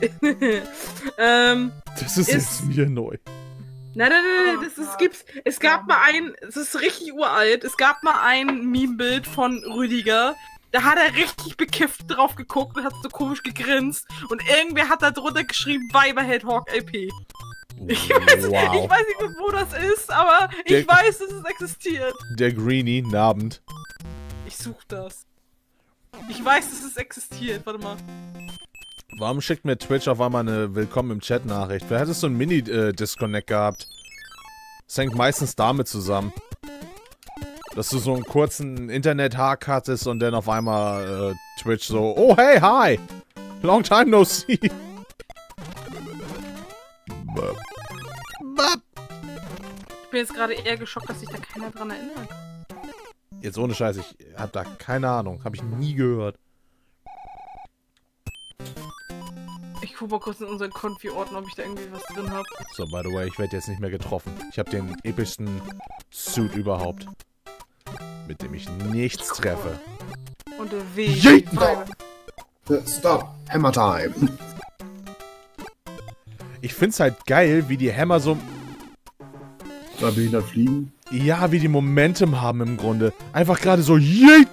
Das ist jetzt mir neu. Nein, es gab mal es ist richtig uralt, es gab mal ein Meme-Bild von Rüdiger, da hat er richtig bekifft drauf geguckt und hat so komisch gegrinst und irgendwer hat da drunter geschrieben, Weiberheld Hawk LP. Ich weiß nicht, wo das ist, aber ich weiß, dass es existiert. Der Greenie, Nabend. Ich such das. Ich weiß, dass es existiert, warte mal. Warum schickt mir Twitch auf einmal eine Willkommen im Chat-Nachricht? Wer hättest so einen Mini-Disconnect gehabt? Das hängt meistens damit zusammen. Dass du so einen kurzen Internet-Hack hattest und dann auf einmal Twitch so, oh hey, hi! Long time no see! Ich bin jetzt gerade eher geschockt, dass sich da keiner dran erinnert. Jetzt ohne Scheiß, ich hab da keine Ahnung. Hab ich nie gehört. Ich guck mal kurz in unseren Konfi-Ordner, ob ich da irgendwie was drin habe. So, by the way, ich werde jetzt nicht mehr getroffen. Ich habe den epischsten Suit überhaupt. Mit dem ich nichts treffe. Und der Weg. Yeet! Stop. Hammer time. Ich find's halt geil, wie die Hammer so... Da behindert fliegen. Ja, wie die Momentum haben im Grunde. Einfach gerade so, yeet!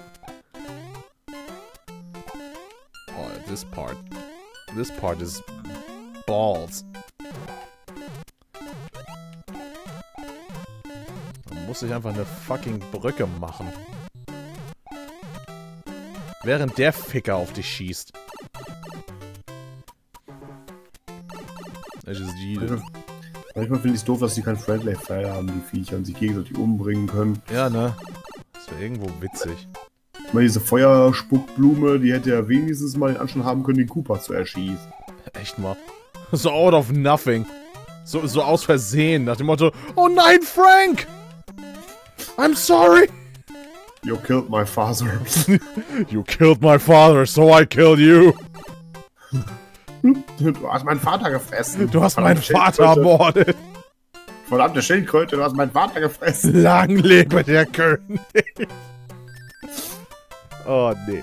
Oh, this part is balls. Da muss ich einfach eine fucking Brücke machen. Während der Ficker auf dich schießt. Ich just eat it. Manchmal finde ich es doof, dass die kein Friendly Fire haben, die Viecher, und sich gegenseitig umbringen können. Ja, ne? Das wäre irgendwo witzig. Mal diese Feuerspuckblume, die hätte ja wenigstens mal den Anstand haben können, den Cooper zu erschießen. Echt mal. So out of nothing. So aus Versehen, nach dem Motto, oh nein, Frank! I'm sorry! You killed my father. You killed my father, so I killed you! Du hast meinen Vater gefressen. Du hast meinen Vater ermordet! Verdammte Schildkröte, du hast meinen Vater gefressen. Lang lebe der König! Oh, nee.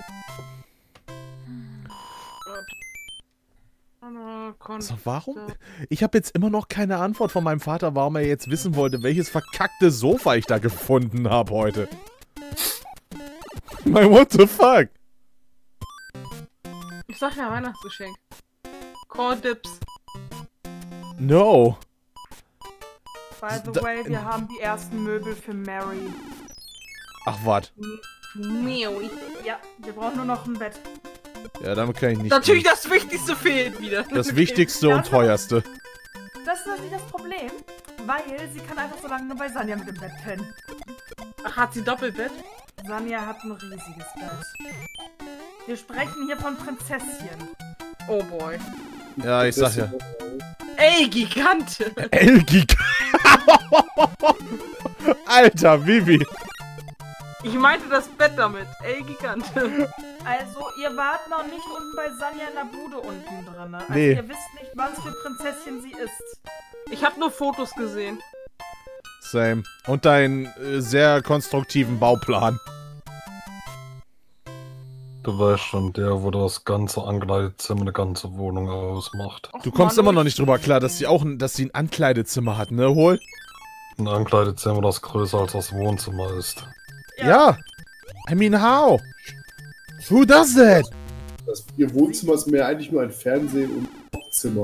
So, warum? Ich habe jetzt immer noch keine Antwort von meinem Vater, warum er jetzt wissen wollte, welches verkackte Sofa ich da gefunden habe heute. Mein what the fuck? Ich sag ja Weihnachtsgeschenk. Core Dips. No. By the way, wir haben die ersten Möbel für Mary. Ach, wat? Mary. Ja, wir brauchen nur noch ein Bett. Ja, damit kann ich nicht. Natürlich das Wichtigste fehlt wieder. Das Wichtigste und teuerste. Das ist nicht das Problem, weil sie kann einfach so lange nur bei Sanja mit dem Bett pennen. Ach, hat sie Doppelbett? Sanja hat ein riesiges Bett. Wir sprechen hier von Prinzesschen. Oh boy. Ja, ich sag ja. Ey, Gigante! Elgig. Alter, Vivi. Ich meinte das Bett damit. Ey, Gigante. Also, ihr wart noch nicht unten bei Sanja in der Bude unten drin. Also, Nee. ihr wisst nicht, was für Prinzesschen sie ist. Ich habe nur Fotos gesehen. Same. Und deinen sehr konstruktiven Bauplan. Du weißt schon, der, wo das ganze Ankleidezimmer eine ganze Wohnung ausmacht. Du kommst immer noch nicht drüber klar, dass sie ein Ankleidezimmer hat, ne, Hol? Ein Ankleidezimmer, das größer als das Wohnzimmer ist. Ja. I mean, how? Who does that? Ihr Wohnzimmer ist mehr eigentlich nur ein Fernsehen und ein Zimmer.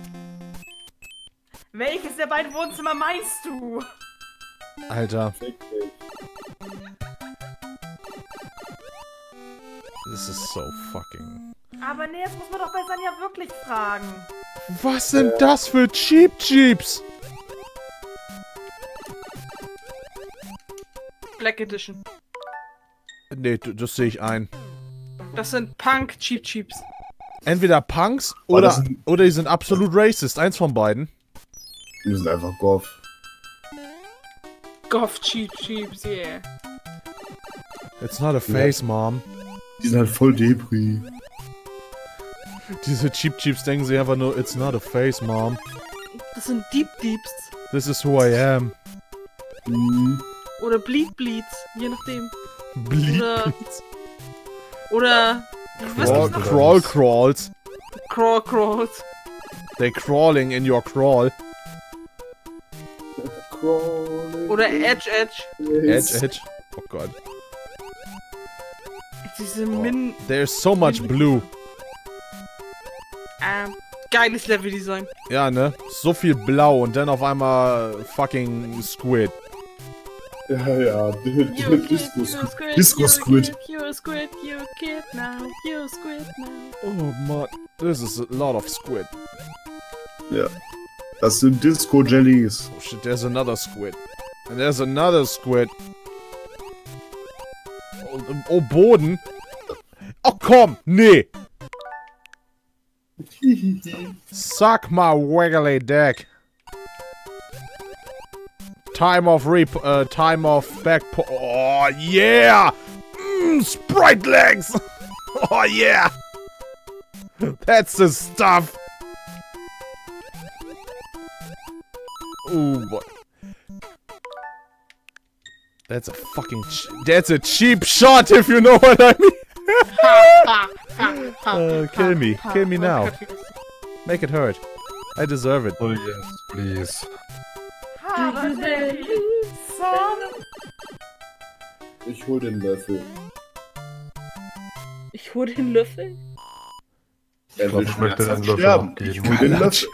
Welches der beiden Wohnzimmer meinst du? Alter. This is so fucking... Aber nee, jetzt muss man doch bei Sanja wirklich fragen. Was sind das für Cheap Jeeps? Black Edition. Nee, das sehe ich ein. Das sind Punk Cheap Cheeps. Entweder Punks Aber oder, das sind- oder die sind absolut racist. Eins von beiden. Die sind einfach Goff. Goff Cheap Cheeps, yeah. It's not a face, Mom. Die sind halt voll Depri. Diese Cheap Jeeps denken sich einfach nur, it's not a face, Mom. Das sind Deep Deeps. This is who I am. Oder Bleed Bleeds, je nachdem. Bleed. Oder Crawl crawls. Crawl Crawls. They're crawling in your crawl. Oder Edge Edge. Edge. Oh Gott. Diese There's so much blue. Geiles Leveldesign. Ja, ne? So viel blau und dann auf einmal fucking Squid. Ja. Disco Squid. You Squid, you kid now, you Squid now. Oh Mann, this is a lot of squid. Ja. Das sind Disco Jellies. Oh shit, there's another squid. And there's another squid. Oh, Boden. Oh komm, nee. Suck my wiggly dick. Time of back. Oh yeah. Sprite legs. Oh yeah. That's the stuff. Ooh, boy. That's a fucking. That's a cheap shot, if you know what I mean. Kill me. Kill me now. Make it hurt. I deserve it. Oh yes, please. Ich hol den Löffel. Ich hol den Löffel? Ich glaube, ich möchte den Löffel sterben. abgeben. Ich hol den Löffel.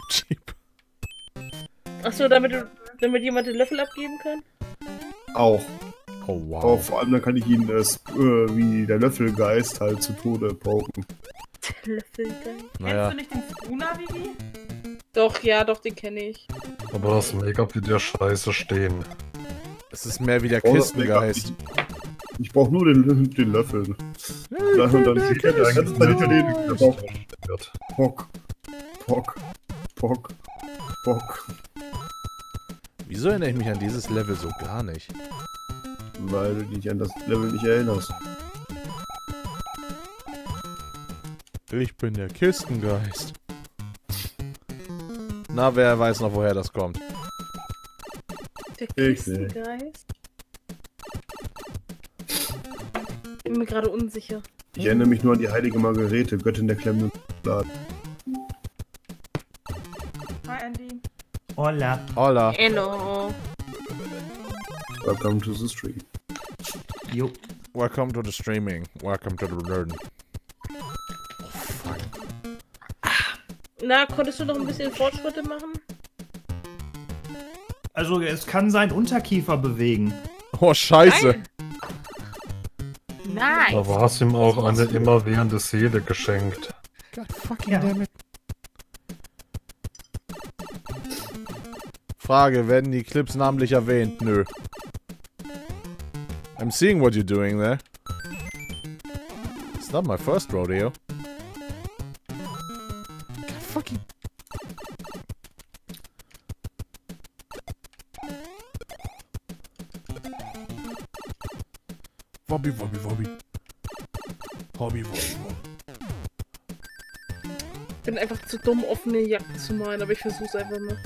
Achso, damit jemand den Löffel abgeben kann? Auch. Oh wow. Aber vor allem dann kann ich ihn wie der Löffelgeist halt zu Tode poken. Der Löffelgeist. Naja. Kennst du nicht den Spooner, Vivi? Doch, ja, doch, den kenne ich. Aber das Make-up wird ja scheiße stehen. Es ist mehr wie der Oh, das Kistengeist. Ich brauch nur den Löffel. Und dann steht er da ganz hinter den Pock. Wieso erinnere ich mich an dieses Level so gar nicht? Weil du dich an das Level nicht erinnerst. Ich bin der Kistengeist. Na, wer weiß noch, woher das kommt? Der Ich Kistengeist? Ich bin mir gerade unsicher. Ich erinnere mich nur an die heilige Margarete, Göttin der klemmenden Bladen. Hi, Andy. Hola. Hola. Hello. Welcome to the stream. Jo. Welcome to the streaming. Welcome to the Nerd. Na, konntest du noch ein bisschen Fortschritte machen? Also, es kann seinen Unterkiefer bewegen. Oh, scheiße. Nein. Da war es ihm auch eine immerwährende Seele geschenkt. God fucking damn it. Frage, werden die Clips namentlich erwähnt? Nö. I'm seeing what you're doing there. It's not my first rodeo. God fucking... Wobby, wobby, wobby. Hobby, wobby, wobby. Ich bin einfach zu dumm, offene Jacken zu malen, aber ich versuch's einfach mal.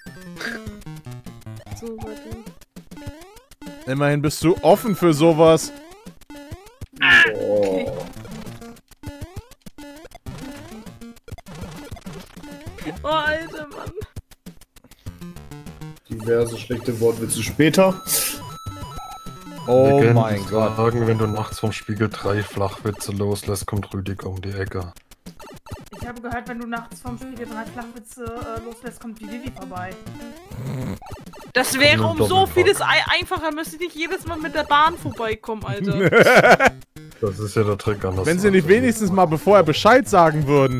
So, warte. Immerhin bist du offen für sowas. Okay. Oh, Alter, Mann. Diverse schlechte Wortwitze später. Oh Legenden mein Gott. sagen, wenn du nachts vom Spiegel 3 Flachwitze loslässt, kommt Rüdiger um die Ecke. Ich habe gehört, wenn du nachts vom Spiegel 3 Flachwitze loslässt, kommt die Vivi vorbei. Das wäre Nur um so Doppelpack. vieles einfacher, müsste ich nicht jedes Mal mit der Bahn vorbeikommen, Alter. Das ist ja der Trick an das. Wenn sie nicht wenigstens mal bevor er Bescheid sagen würden.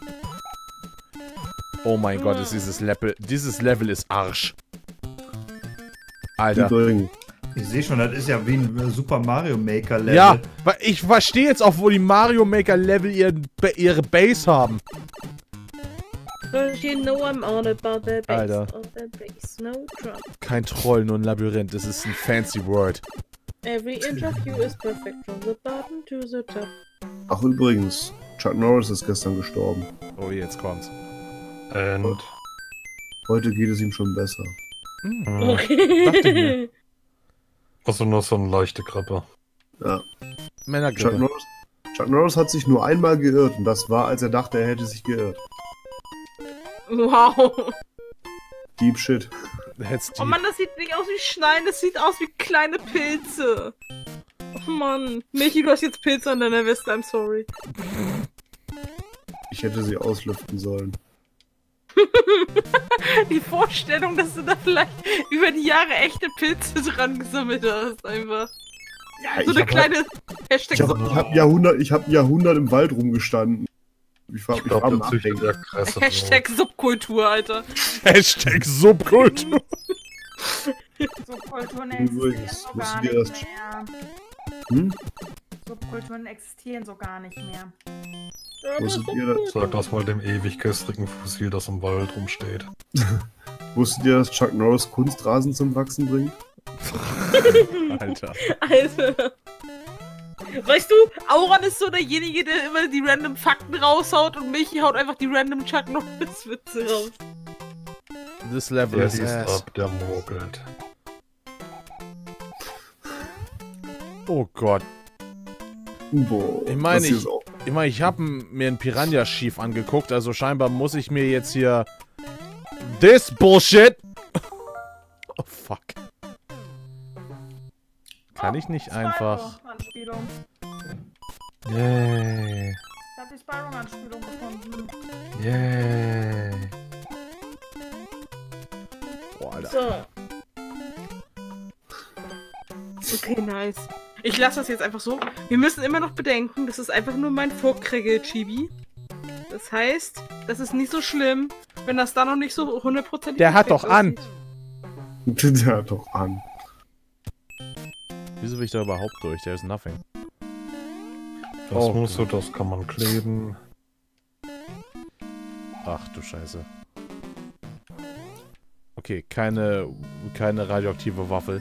Oh mein Gott, ist dieses Level ist Arsch. Alter. Übrigens. Ich sehe schon, das ist ja wie ein Super Mario Maker Level. Ja, weil ich verstehe jetzt auch, wo die Mario Maker Level ihre Base haben. You know I'm all about the base, Alter. all the base, no trouble. Kein Troll, nur ein Labyrinth. Das ist ein fancy word. Every inch of you is perfect from the bottom to the top. Ach übrigens, Chuck Norris ist gestern gestorben. Oh, jetzt kommt's. Und Heute geht es ihm schon besser. Okay. Dachte ich mir. also nur so eine leichte Grippe. Ja. Männergrippe. Chuck Norris hat sich nur einmal geirrt und das war, als er dachte, er hätte sich geirrt. Wow. Deep Shit. Oh Mann, das sieht nicht aus wie Schneien, das sieht aus wie kleine Pilze. Oh Mann. Michi, du hast jetzt Pilze an deiner Weste, I'm sorry. Ich hätte sie auslüften sollen. Die Vorstellung, dass du da vielleicht über die Jahre echte Pilze dran gesammelt hast, einfach. Ja, so eine kleine Hashtag. Ich hab Jahrhundert im Wald rumgestanden. Ich glaub, der züchtet der Kresse. Hashtag Subkultur, Alter. Hashtag Subkultur. Subkulturen Übrigens, existieren so musst gar du dir nicht das- mehr. Hm? Subkulturen existieren so gar nicht mehr. Wusstet ihr, Sag das mal dem ewig köstrigen Fossil, das im Wald rumsteht. dass Chuck Norris Kunstrasen zum Wachsen bringt? Alter. Alter. Weißt du, Auran ist so derjenige, der immer die random Fakten raushaut und Michi haut einfach die random Chuck Norris Witze raus. This level Der is ist ass. ab, der mogelt. Oh Gott. Boah, Ich meine, das hier ist auch- ich habe mir ein Piranha schief angeguckt, also scheinbar muss ich mir jetzt hier this Bullshit. Oh fuck. Kann ich nicht einfach. Anspielung. Yay. Ich hab die Spyro-Anspielung gefunden. Yay. Boah, Alter. So. Okay, nice. Ich lasse das jetzt einfach so. Wir müssen immer noch bedenken, das ist einfach nur mein Vorkriegel-Chibi. Das heißt, das ist nicht so schlimm, wenn das da noch nicht so 100%. Der hat doch an. Der hat doch an. Wieso will ich da überhaupt durch? There's nothing. Das Oh, musst du, das kann man kleben. Ach du Scheiße. Okay, keine radioaktive Waffel.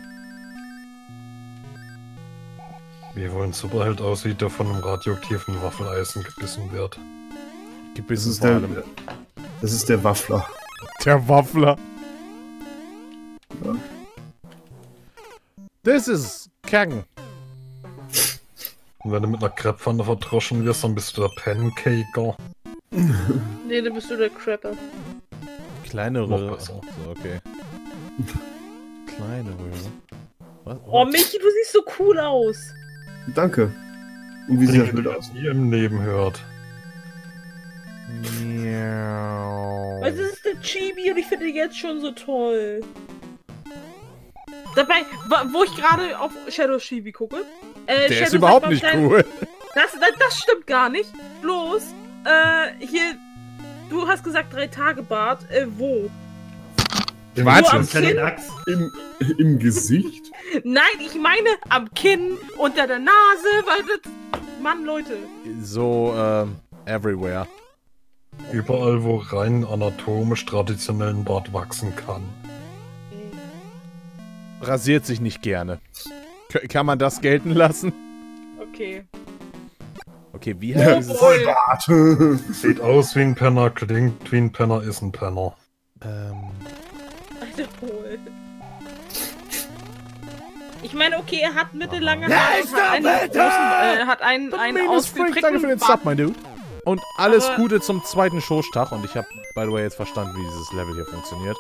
Wie wohl ein Superheld aussieht, der von einem radioaktiven Waffeleisen gebissen wird. Gebissen vor allem. Das ist der Waffler. Der Waffler. Ja. Das ist Kacken. Und wenn du mit einer Crepepfanne verdroschen wirst, dann bist du der Pancaker. Nee, dann bist du der Crapper. Kleine Noch Röhre. besser. So, okay. Kleine Röhre. Was? Oh, Michi, du siehst so cool aus. Danke. Und wie sieht das Bild aus? Nie im Leben hört. Miau. Weil das ist der Chibi und ich finde ihn jetzt schon so toll. Dabei, wo ich gerade auf Shadow Chibi gucke. Der Shadow ist überhaupt sagt nicht beim cool. Das stimmt gar nicht. Bloß, hier, du hast gesagt 3 Tage Bart. Wo? Warte. am Kinn? Im Gesicht? Nein, ich meine am Kinn, unter der Nase, weil das... Mann, Leute. So, everywhere. Überall, wo rein anatomisch traditionellen Bart wachsen kann. Rasiert sich nicht gerne. Kann man das gelten lassen? Okay. Okay, wie Oh, heißt dieses... Vollbart. Sieht aus wie ein Penner, klingt wie ein Penner, ist ein Penner. Alter, Paul. Ich meine, okay, er hat mittellange Haare und hat einen Danke für den Sub, mein Dude. Und alles Gute zum zweiten Showstag. Und ich habe, by the way, jetzt verstanden, wie dieses Level hier funktioniert.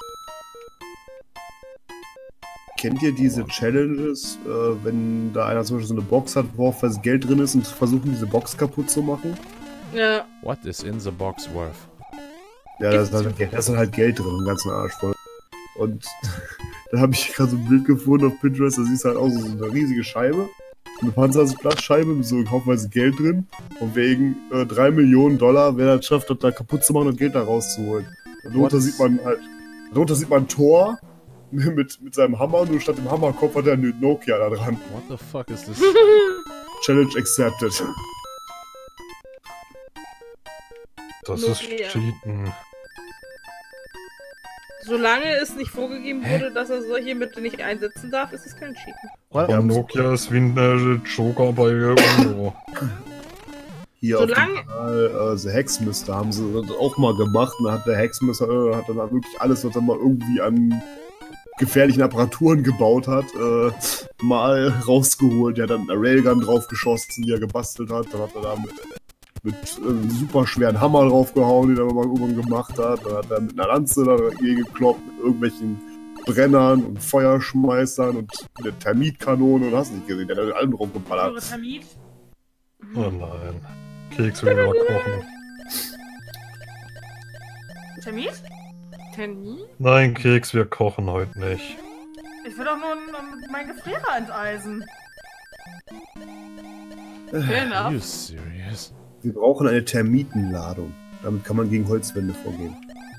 Kennt ihr diese Challenges, wenn da einer zum Beispiel so eine Box hat, wo auch was Geld drin ist und versuchen, diese Box kaputt zu machen? Ja. What is in the box worth? Ja, da ist halt Geld drin, im ganzen Arsch voll. Und da habe ich gerade so ein Bild gefunden auf Pinterest, da siehst du halt auch so eine riesige Scheibe. Eine Panzerglasscheibe mit so haufenweise Geld drin. Und wegen $3 Millionen, wer das schafft, das da kaputt zu machen und Geld da rauszuholen. Darunter sieht man Thor mit seinem Hammer, nur statt dem Hammerkopf hat er eine Nokia da dran. What the fuck is this? Challenge accepted. Das ist Cheaten. Solange es nicht vorgegeben wurde, dass er solche Mittel nicht einsetzen darf, ist es kein Cheaten. Ja, Nokia ist wie ein Joker bei Uno. Hier auf dem Kanal The Hexmister haben sie das auch mal gemacht. Und da hat der Hexmister hat dann wirklich alles, was er mal irgendwie an gefährlichen Apparaturen gebaut hat, mal rausgeholt. Der hat dann eine Railgun draufgeschossen, die er gebastelt hat. Dann hat er da mit super schweren Hammer draufgehauen, den er mal irgendwann gemacht hat. Dann hat er mit einer Lanze dagegen gekloppt, mit irgendwelchen Brennern und Feuerschmeißern und der Termitkanone und hast nicht gesehen, der hat mit allem draufgeballert. Eure Termit? Oh nein. Keks will mal kochen. Termit? Termin? Nein, Keks, wir kochen heute nicht. Ich will doch nur mein Gefrierer enteisen. Are you serious? Wir brauchen eine Termitenladung. Damit kann man gegen Holzwände vorgehen.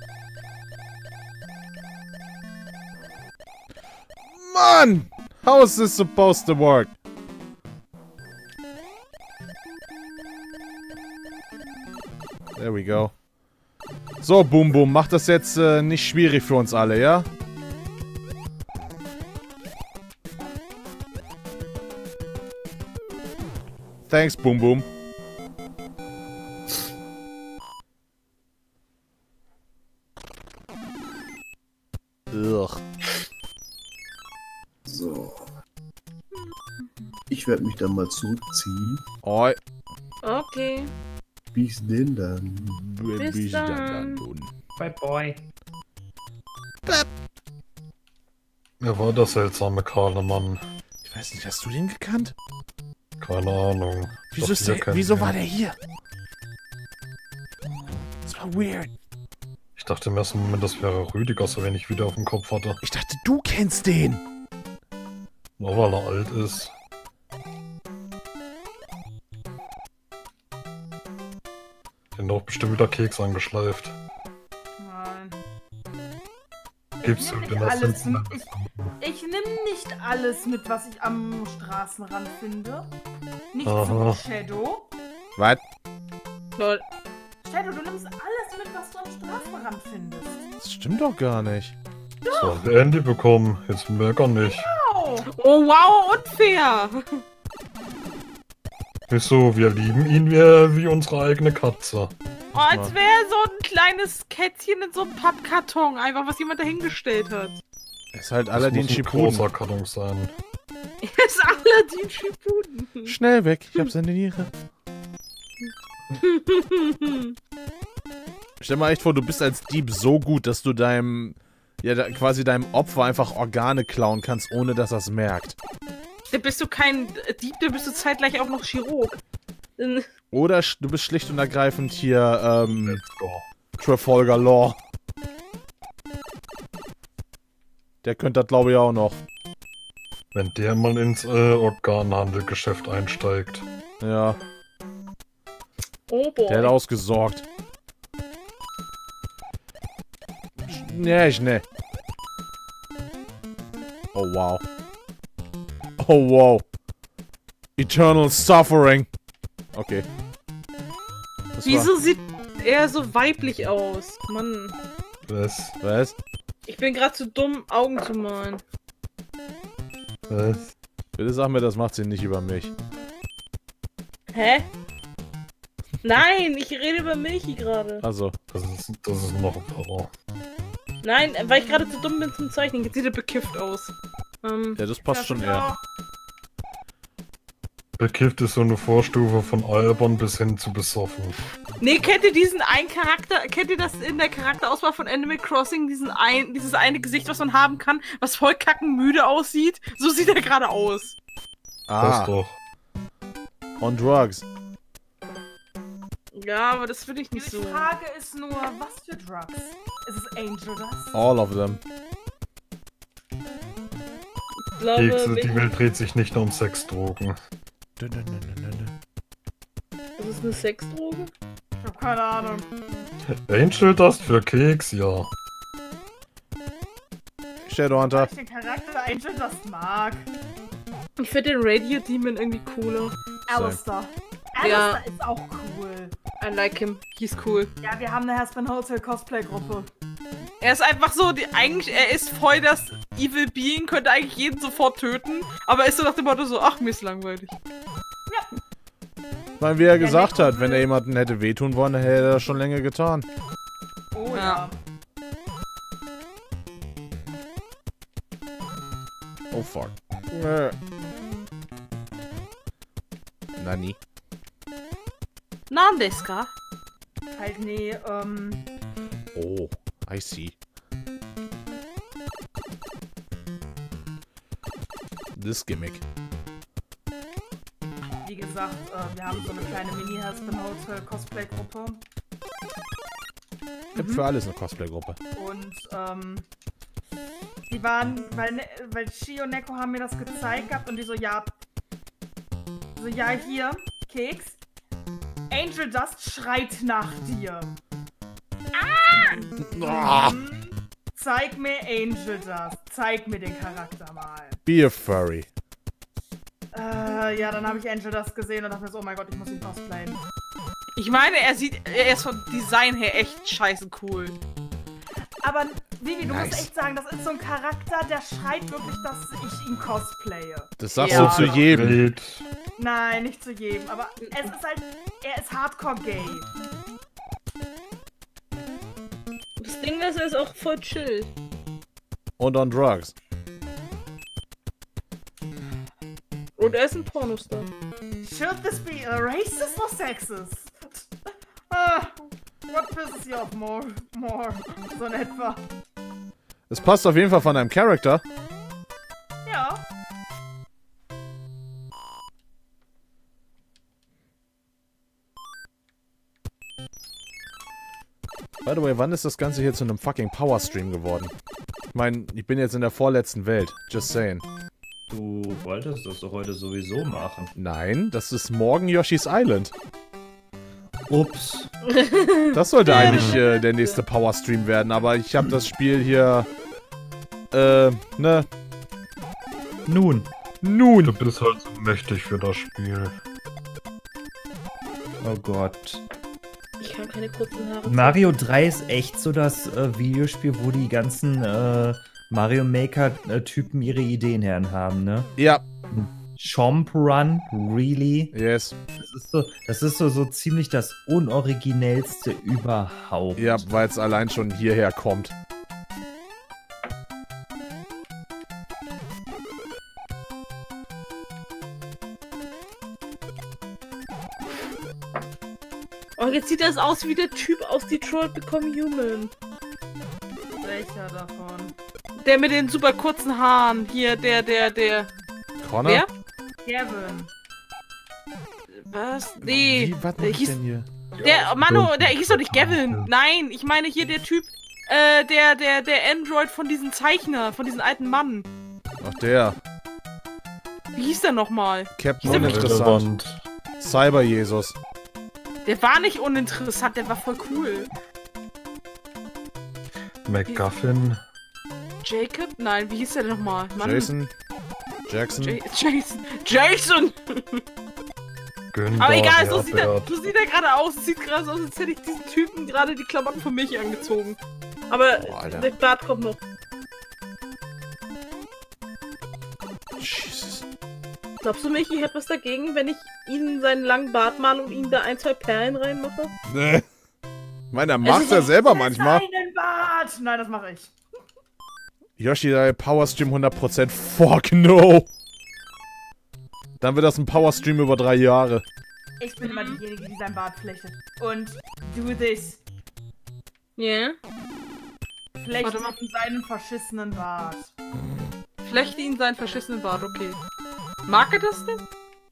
Mann! How is this supposed to work? There we go. So, Boom Boom, mach das jetzt nicht schwierig für uns alle, ja? Thanks, Boom Boom. Ugh. So. Ich werde mich dann mal zurückziehen. Oi. Okay. Bis denn dann. Bis dann. Bye bye. Wer war der seltsame kahle Mann? Ich weiß nicht, hast du den gekannt? Keine Ahnung. Wieso war der hier? Das war weird. Ich dachte im ersten Moment, das wäre Rüdiger, so wenn ich wieder auf dem Kopf hatte. Ich dachte, du kennst den. Nur weil er alt ist. Den doch bestimmt wieder Keks angeschleift. Nein. Gibst du denn das alles ich nehme nicht alles mit, was ich am Straßenrand finde. Nicht so Shadow. Was? Lol. Shadow, du nimmst alles mit, was du am Straßenrand findest. Das stimmt doch gar nicht. So hat der Andy bekommen. Jetzt meckern nicht. Wow. Oh wow, unfair. Wieso? Wir lieben ihn wie unsere eigene Katze. Oh, als wäre so ein kleines Kätzchen in so einem Pappkarton, einfach was jemand dahingestellt hat. Ist halt Das Aladdin muss ein Shippuden. großer Karton sein. Ist Aladdin Shippuden. Schnell weg, ich hab seine Niere. Stell mal echt vor, du bist als Dieb so gut, dass du quasi deinem Opfer einfach Organe klauen kannst, ohne dass er es merkt. Da bist du kein Dieb, da bist du zeitgleich auch noch Chirurg. Oder du bist schlicht und ergreifend hier, Trafalgar Law. Der könnte das, glaube ich, auch noch. Wenn der mal ins Organhandelgeschäft einsteigt. Ja. Oh boy. Der hat ausgesorgt. Schnell. Oh wow. Oh wow. Eternal Suffering. Okay. Wieso sieht er so weiblich aus? Mann. Was? Ich bin gerade zu dumm, Augen zu malen. Was? Bitte sag mir, das macht sie nicht über mich. Hä? Nein, ich rede über Milchi gerade. Also. Das ist noch ein Horror. Nein, weil ich gerade zu dumm bin zum Zeichnen. Jetzt sieht er bekifft aus. Ja, das passt schon eher. Bekifft ist so eine Vorstufe von albern bis hin zu besoffen. Nee, kennt ihr diesen einen Charakter, kennt ihr das in der Charakterauswahl von Animal Crossing, dieses eine Gesicht, was man haben kann, was voll kackenmüde aussieht? So sieht er gerade aus. Das doch. On drugs. Ja, aber das finde ich nicht so. Die Frage ist nur, was für Drugs? Ist es Angel Dust? All of them. Ich glaube, Die Welt dreht sich nicht nur um Sexdrogen. Das ist eine Sexdroge? Ich hab keine Ahnung. Angel Dust für Keks, ja. Shadowhunter. Ich den Charakter Angel Dust mag. Ich finde den Radio Demon irgendwie cooler. Alistair. Ja. Alistair ist auch cool. I like him. He's cool. Ja, wir haben eine Haspin Hotel Cosplay-Gruppe. Er ist einfach so, er ist voll das Evil Being, könnte eigentlich jeden sofort töten, aber ist so nach dem Motto so, ach, mir ist langweilig. Ja. Weil wie er gesagt hat, wenn er jemanden hätte wehtun wollen, dann hätte er das schon länger getan. Oh ja. Oh fuck. Nani? Nan desu ka? Halt, nee, Oh, I see. This gimmick. Wie gesagt, wir haben so eine kleine Mini-Haspin Hotel Cosplay-Gruppe. Gibt für alles eine Cosplay-Gruppe. Und, die waren, weil Shi und Neko haben mir das gezeigt gehabt und die so, ja, hier, Keks. Angel Dust schreit nach dir. Ah! Zeig mir Angel Dust. Zeig mir den Charakter mal. Be a furry. Ja, dann habe ich Angel Dust gesehen und dachte mir so, oh mein Gott, ich muss ihn cosplayen. Ich meine, er ist vom Design her echt scheiße cool. Aber, Vivi, du Nice. musst echt sagen, das ist so ein Charakter, der schreit wirklich, dass ich ihn cosplaye. Das sagst Ja. du zu jedem. Wild. Nein, nicht zu jedem, aber es ist halt, er ist hardcore gay. Das Ding ist, er ist auch voll chill. Und on drugs. Und er ist ein Pornostar. Should this be a racist or sexist? What pisses you off more? So in etwa. Es passt auf jeden Fall von deinem Charakter. Ja. By the way, wann ist das Ganze hier zu einem fucking Power-Stream geworden? Ich meine, ich bin jetzt in der vorletzten Welt. Just saying. Du wolltest das doch heute sowieso machen. Nein, das ist morgen Yoshi's Island. Ups. Das sollte eigentlich der nächste Power-Stream werden, aber ich habe das Spiel hier... ne? Nun. Du bist halt so mächtig für das Spiel. Oh Gott. Ich kann keine kurzen Haare. Mario 3 ist echt so das Videospiel, wo die ganzen Mario Maker-Typen ihre Ideen haben, ne? Ja. Chomp Run, really? Yes. Das ist so ziemlich das unoriginellste überhaupt. Ja, weil es allein schon hierher kommt. Oh, jetzt sieht das aus wie der Typ aus Detroit Become Human. Welcher davon? Der mit den super kurzen Haaren. Hier, der. Connor? Wer? Gavin. Was? Nee. Wie, was der ich hieß, denn hier? der, Mano, der hieß doch nicht Gavin. Nein, ich meine hier der Typ, der Android von diesem Zeichner, von diesem alten Mann. Ach, der. Wie hieß der nochmal? Captain Dieser- Uninteressant. Cyber-Jesus. Der war nicht uninteressant, der war voll cool. McGuffin. Jacob? Nein, wie hieß der denn nochmal? Mann. Jason. Jackson. Jason! Günther, Aber egal, so sieht Herbert. er gerade aus. Es sieht gerade so aus, als hätte ich diesen Typen gerade die Klamotten von mich angezogen. Aber Boah, Alter. der Bart kommt noch. Jesus. Glaubst du, Michi, ich hätte was dagegen, wenn ich ihn seinen langen Bart male und ihm da 1, 2 Perlen reinmache? Nee. Ich meine, er macht ja selber manchmal. Seinen Bart! Nein, das mache ich. Yoshi, der Power-Stream 100%. Fuck no! Dann wird das ein Power-Stream über 3 Jahre. Ich bin immer diejenige, die seinen Bart flechtet. Und do this. Ja. Yeah. Flechte Warte mal. ihm seinen verschissenen Bart. Flechte ihn seinen verschissenen Bart, okay. Mag er das denn?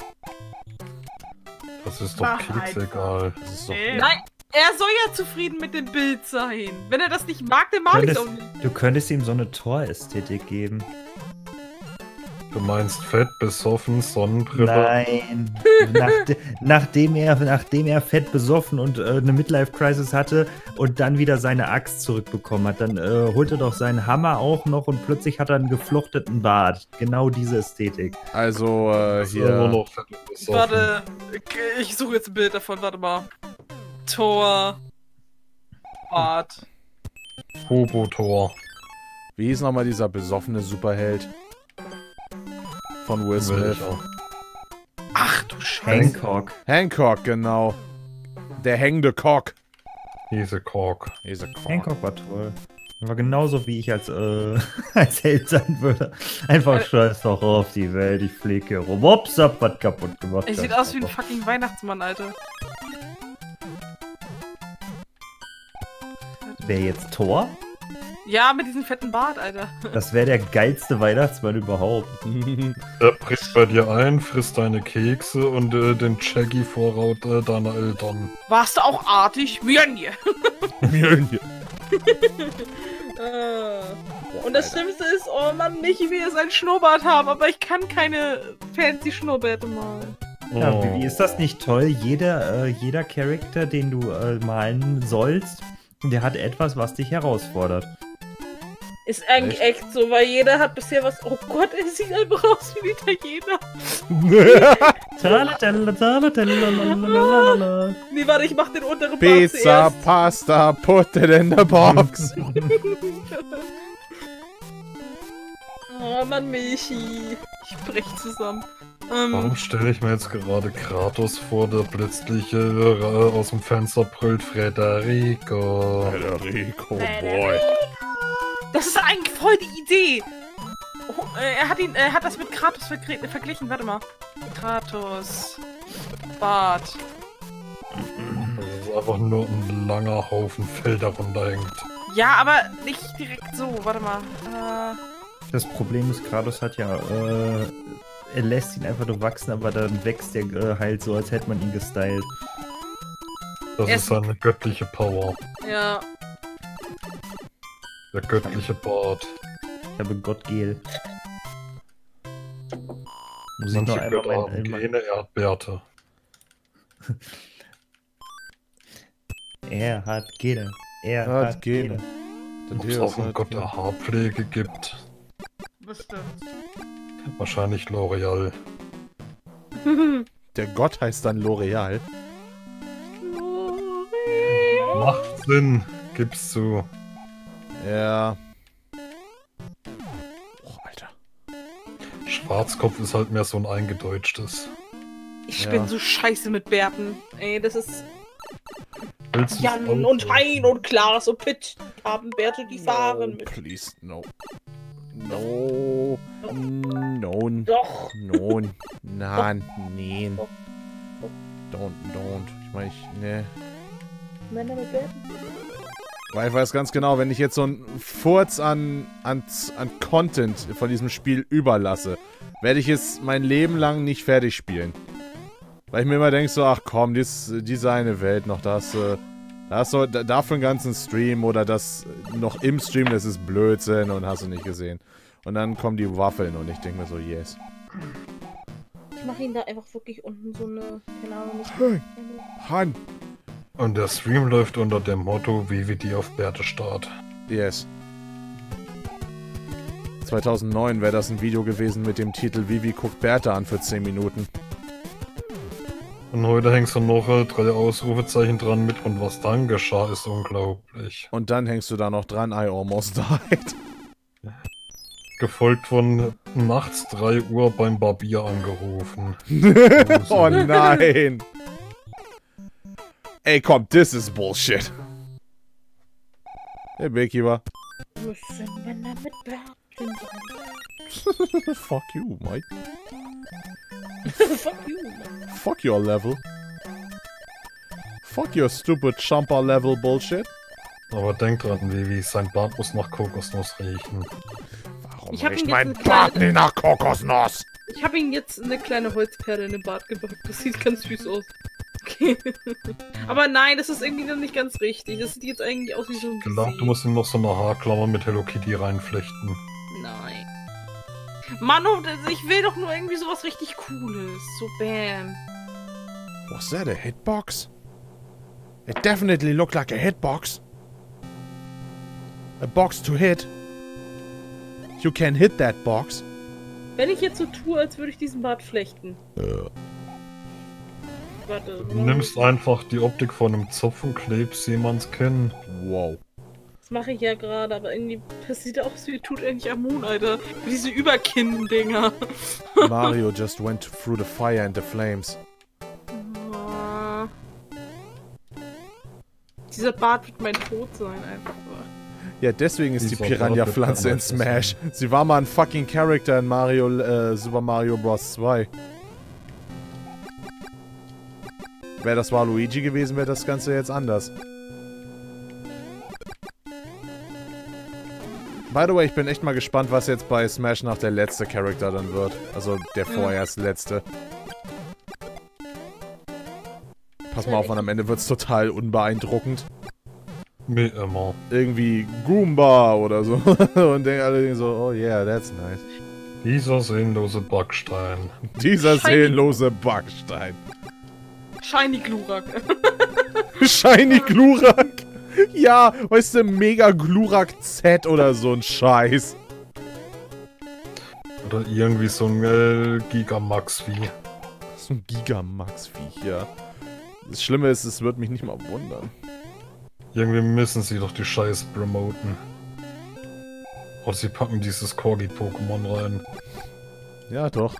Das ist doch Mach Keks einfach. egal. Das ist doch... Nein, er soll ja zufrieden mit dem Bild sein. Wenn er das nicht mag, dann mag ich es auch nicht. Du könntest ihm so eine Tor-Ästhetik geben. Du meinst fett, besoffen, Sonnenbrille? Nein. Nachdem er fett besoffen und eine Midlife-Crisis hatte und dann wieder seine Axt zurückbekommen hat, dann holt er doch seinen Hammer auch noch und plötzlich hat er einen geflochteten Bart. Genau diese Ästhetik. Also, hier... Nur noch fett und besoffen. Warte, ich suche jetzt ein Bild davon, warte mal. Thor. Bart. Hobo-Tor. Wie hieß nochmal dieser besoffene Superheld? Von Will Smith. Welcher? Ach du Scheiße. Hancock. Hancock, genau. Der hängende Cock. Diese Kork. Hancock war toll. War genauso wie ich als Held sein würde. Einfach scheiß doch auf die Welt, ich fliege hier rum. Ups, hab was kaputt gemacht. Er sieht aus wie ein fucking Weihnachtsmann, Alter. Wer jetzt Thor? Ja, mit diesem fetten Bart, Alter. Das wäre der geilste Weihnachtsmann überhaupt. Er bricht bei dir ein, frisst deine Kekse und den Shaggy-Vorrat deiner Eltern. Warst du auch artig? Mjönje. Mjölnir. Und das Schlimmste ist, oh Mann, nicht wie wir seinen Schnurrbart haben, aber ich kann keine fancy Schnurrbärte malen. Ja, wie ist das nicht toll? Jeder Charakter, den du malen sollst, der hat etwas, was dich herausfordert. Ist eigentlich echt so, weil jeder hat bisher was... Oh Gott, er sieht einfach aus wie ein Italiener. Nee, warte, ich mach den unteren Bart Pizza, zuerst. Pasta, put it in the box. Oh Mann, Michi. Ich brech zusammen. Warum stelle ich mir jetzt gerade Kratos vor, der plötzlich aus dem Fenster brüllt Federico. Federico, boy. Das ist eigentlich voll die Idee. Oh, er hat das mit Kratos verglichen. Warte mal. Kratos. Bart. Das ist einfach nur ein langer Haufen Fell, der runterhängt. Ja, aber nicht direkt so. Warte mal. Das Problem ist, Kratos hat ja, er lässt ihn einfach nur wachsen, aber dann wächst er halt so, als hätte man ihn gestylt. Das ist seine göttliche Power. Ja. Der göttliche Bart. Ich habe Gottgel. Muss ich noch Manche einmal Götter haben Gene, er hat Bärte. Er hat Gene. Er hat Gene. Ob es auch einen Gott der Haarpflege gibt? Bestimmt. Wahrscheinlich L'Oreal. Der Gott heißt dann L'Oreal. Macht Sinn, gib's zu. Ja. Oh, Alter. Schwarzkopf ist halt mehr so ein eingedeutschtes. Ich bin so scheiße mit Bärten. Ey, das ist... Willst du's Jan auch? und Hein und Klaas und Pitt haben Bärte, die fahren mit. Please, no. No. No. Doch. No. Nein. Nein. Doch. Don't. Ich meine, ne. Männer mit Bärten? Weil ich weiß ganz genau, wenn ich jetzt so einen Furz an Content von diesem Spiel überlasse, werde ich es mein Leben lang nicht fertig spielen. Weil ich mir immer denke so, ach komm, diese eine Welt noch, da hast du dafür einen ganzen Stream oder das noch im Stream, das ist Blödsinn und hast du nicht gesehen. Und dann kommen die Waffeln und ich denke mir so, yes. Ich mache ihn da einfach wirklich unten so eine, keine Ahnung, Hey, Han! Und der Stream läuft unter dem Motto VVD auf Bärtestart. Yes. 2009 wäre das ein Video gewesen mit dem Titel Vivi guckt Bertha an für 10 Minuten. Und heute hängst du noch 3 Ausrufezeichen dran mit und was dann geschah, ist unglaublich. Und dann hängst du da noch dran, I almost died. Gefolgt von nachts 3 Uhr beim Barbier angerufen. Oh nein! Ey, komm, this is bullshit. Hey, Beekeeper. Müssen Männer mit Bärten sein. Fuck you, Mike. Fuck you, man. Fuck your level. Fuck your stupid Champa level bullshit. Aber denk dran, Vivi, sein Bart muss nach Kokosnuss riechen. Warum Ich hab riecht ihn mein jetzt Bart nicht nach Kokosnuss? Ich habe ihm jetzt eine kleine Holzperle in den Bart gebackt. Das sieht ganz süß aus. Okay. Aber nein, das ist irgendwie noch nicht ganz richtig. Das sieht jetzt eigentlich aus wie so ein Genau, du musst ihm noch so eine Haarklammer mit Hello Kitty reinflechten. Nein. Mann, ich will doch nur irgendwie sowas richtig Cooles. So bam. Was that, a hitbox? It definitely looked like a hitbox. A box to hit. You can hit that box. Wenn ich jetzt so tue, als würde ich diesen Bart flechten. Warte. Du nimmst einfach die Optik von einem Zopf und klebst jemands Kinn. Wow. Das mache ich ja gerade, aber irgendwie, das sieht aus wie Tutanchamun, Alter. Diese Überkinn-Dinger. Mario just went through the fire and the flames. Dieser Bart wird mein Tod sein, einfach. Ja, deswegen ist die Piranha-Pflanze in Smash. Sie war mal ein fucking Character in Mario, Super Mario Bros. 2. Wäre das Waluigi gewesen, wäre das Ganze jetzt anders. By the way, ich bin echt mal gespannt, was jetzt bei Smash nach der letzte Charakter dann wird. Also der vorerst letzte. Pass mal auf, am Ende wird's total unbeeindruckend. Wie immer. Irgendwie Goomba oder so. Und denken alle so, oh yeah, that's nice. Dieser seelenlose Backstein. Dieser seelenlose Backstein. Shiny Glurak. Shiny Glurak. Ja, weißt du, Mega Glurak Z oder so ein Scheiß. Oder irgendwie so ein Gigamax-Vieh. So ein Gigamax-Viech, ja. Das Schlimme ist, es wird mich nicht mal wundern. Irgendwie müssen sie doch die Scheiße promoten. Oder sie packen dieses Corgi-Pokémon rein. Ja, doch.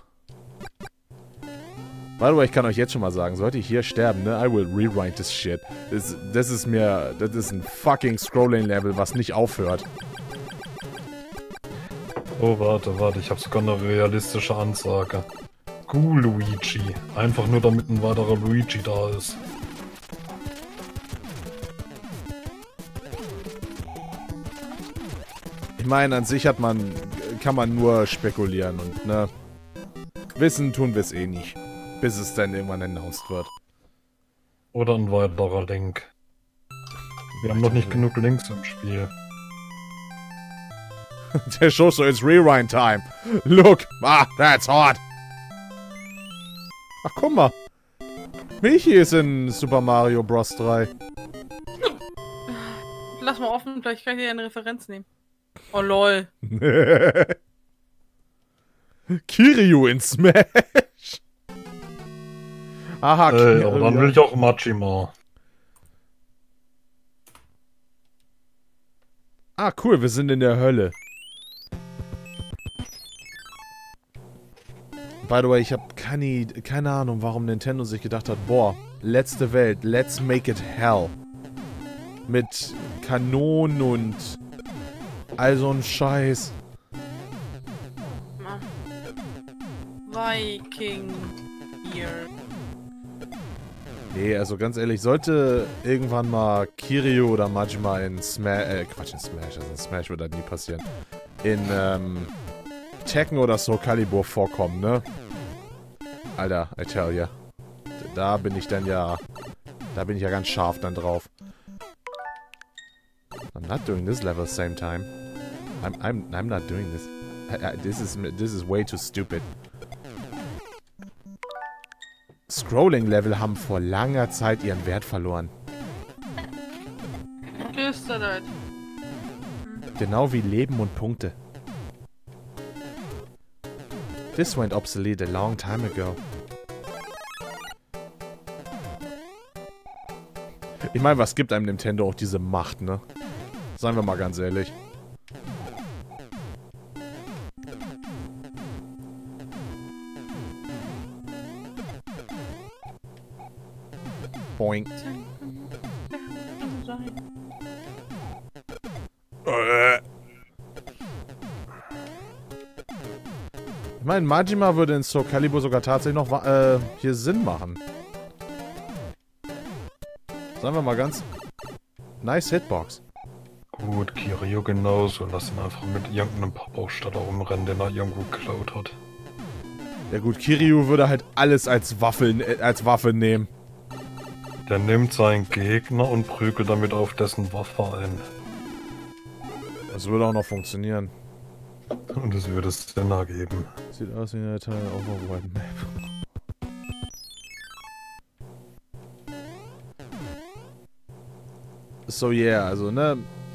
By the way, ich kann euch jetzt schon mal sagen, sollte ich hier sterben, ne? I will rewind this shit. Das ist ein fucking Scrolling-Level, was nicht aufhört. Oh, warte, ich habe sogar eine realistische Ansage. Luigi. Einfach nur damit ein weiterer Luigi da ist. Ich meine, an sich kann man nur spekulieren und, ne? Wissen tun wir es eh nicht. Bis es dann irgendwann announced wird. Oder ein weiterer Link. Wir haben noch nicht genug Links im Spiel. Der Show so, it's Rewind Time. Look, that's hot. Ach, guck mal. Michi ist in Super Mario Bros. 3. Lass mal offen, vielleicht kann ich dir eine Referenz nehmen. Oh lol. Kiryu in Smash. Aha, aber dann will ich auch Majima. Ah, cool, wir sind in der Hölle. By the way, ich habe keine Ahnung, warum Nintendo sich gedacht hat, boah, letzte Welt, let's make it hell. Mit Kanonen und all so ein Scheiß. Viking hier. Nee, also ganz ehrlich, sollte irgendwann mal Kiryu oder Majima in Smash, in Smash, also in Smash wird das nie passieren, in, Tekken oder Soul Calibur vorkommen, ne? Alter, I tell ya. Da bin ich ja ganz scharf dann drauf. I'm not doing this level same time. I'm not doing this. This is way too stupid. Scrolling-Level haben vor langer Zeit ihren Wert verloren. Ist das halt. Genau wie Leben und Punkte. This went obsolete a long time ago. Ich meine, was gibt einem Nintendo auch diese Macht, ne? Seien wir mal ganz ehrlich. Boing. Ich meine, Majima würde in Soul Calibur sogar tatsächlich noch hier Sinn machen. Sagen wir mal ganz... Nice Hitbox. Gut, Kiryu genauso. Lass ihn einfach mit irgendeinem Pappaufsteller rumrennen, den er irgendwo geklaut hat. Ja gut, Kiryu würde halt alles als Waffe nehmen. Der nimmt seinen Gegner und prügelt damit auf dessen Waffe ein. Das würde auch noch funktionieren. Und es würde Sinn ergeben. Sieht aus wie eine Teil Overworld Map. So yeah, also ne.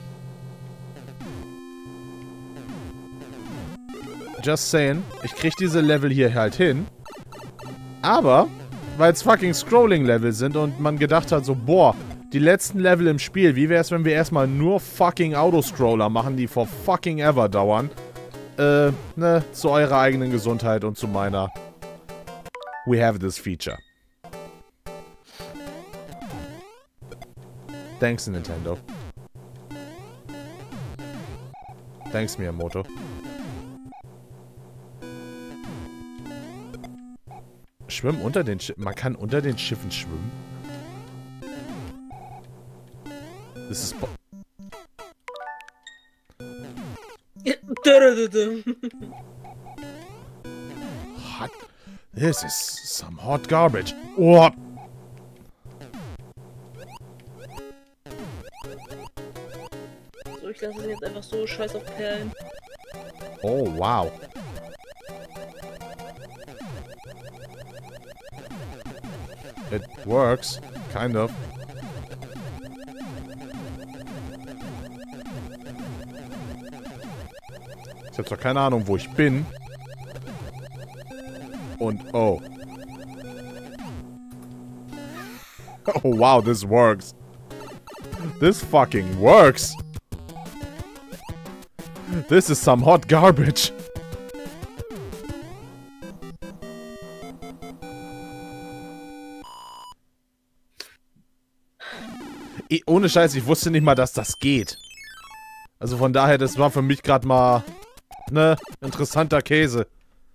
Just saying, ich krieg diese Level hier halt hin. Aber, weil es fucking Scrolling-Level sind und man gedacht hat so, boah, die letzten Level im Spiel, wie wär's, wenn wir erstmal nur fucking Autoscroller machen, die for fucking ever dauern. Ne, zu eurer eigenen Gesundheit und zu meiner. We have this feature. Thanks, Nintendo. Thanks, Miyamoto. Schwimmen unter den Schiffen? Man kann unter den Schiffen schwimmen? Das ist... Hot. This is some hot garbage. Oh. So, ich lasse es jetzt einfach so, scheiß auf Perlen. Oh, wow. It works, kind of. Ich habe zwar keine Ahnung, wo ich bin. Und oh. Oh wow, this works. This fucking works. This is some hot garbage. Ohne Scheiß, ich wusste nicht mal, dass das geht. Also von daher, das war für mich gerade mal, ne, interessanter Käse.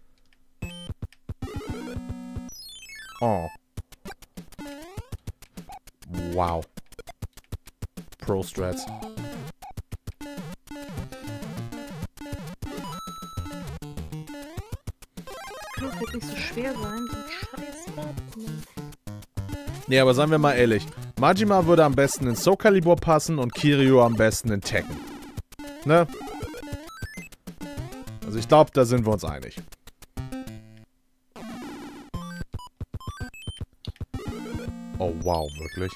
Oh. Wow. Pro Strats. Kann doch nicht so schwer sein, so ein scheiß Button. Nee, aber seien wir mal ehrlich. Majima würde am besten in Soul Calibur passen und Kiryu am besten in Tekken. Ne? Also ich glaube, da sind wir uns einig. Oh wow, wirklich?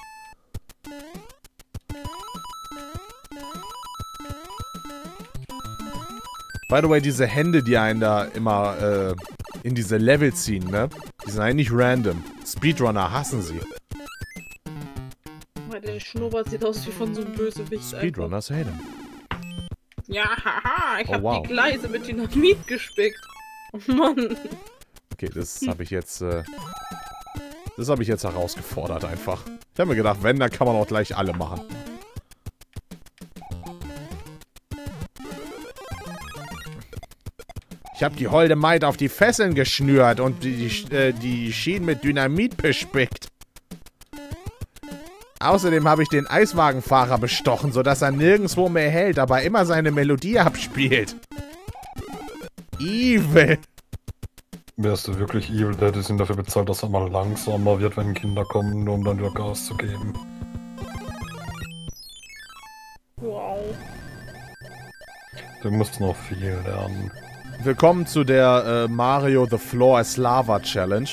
By the way, diese Hände, die einen da immer in diese Level ziehen, ne? Die sind eigentlich random. Speedrunner hassen sie. Der Schnurrbart sieht aus wie von so einem Bösewicht. Speedrunners hate him. Ja, haha, ich Oh, hab wow. die Gleise mit Dynamit gespickt. Oh Mann. Okay, das habe ich jetzt, das habe ich jetzt herausgefordert einfach. Ich habe mir gedacht, wenn, dann kann man auch gleich alle machen. Ich habe die holde Maid auf die Fesseln geschnürt und die Schienen mit Dynamit bespickt. Außerdem habe ich den Eiswagenfahrer bestochen, sodass er nirgendwo mehr hält, aber immer seine Melodie abspielt. Evil. Wärst du wirklich evil, der hätte ihn dafür bezahlt, dass er mal langsamer wird, wenn Kinder kommen, nur um dann wieder Gas zu geben. Wow. Du musst noch viel lernen. Willkommen zu der Mario The Floor is Lava Challenge.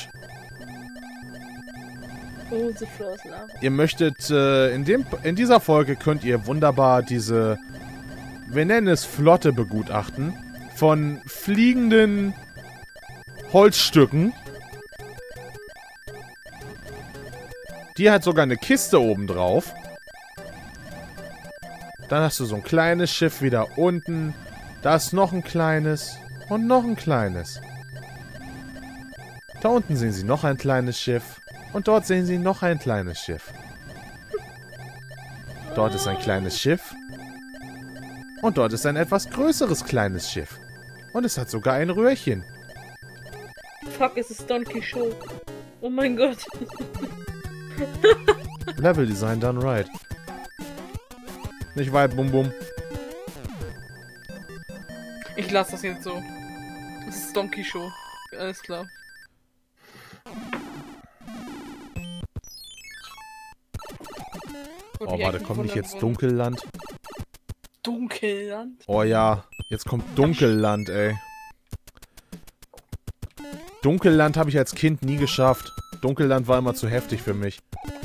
Oh, the floor is lava. Ihr möchtet, in dieser Folge könnt ihr wunderbar diese, wir nennen es Flotte begutachten, von fliegenden Holzstücken. Die hat sogar eine Kiste oben drauf. Dann hast du so ein kleines Schiff wieder unten. Da ist noch ein kleines und noch ein kleines. Da unten sehen Sie noch ein kleines Schiff. Und dort sehen Sie noch ein kleines Schiff. Dort ist ein kleines Schiff. Und dort ist ein etwas größeres kleines Schiff. Und es hat sogar ein Röhrchen. Fuck, es ist Don Quixote. Oh mein Gott. Level Design done right. Nicht weit, bum bum. Ich lasse das jetzt so. Das ist Don Quixote. Alles klar. Oh, warte, kommt nicht jetzt Dunkelland? Dunkelland? Oh ja. Jetzt kommt Dunkelland, ey. Dunkelland habe ich als Kind nie geschafft. Dunkelland war immer zu heftig für mich.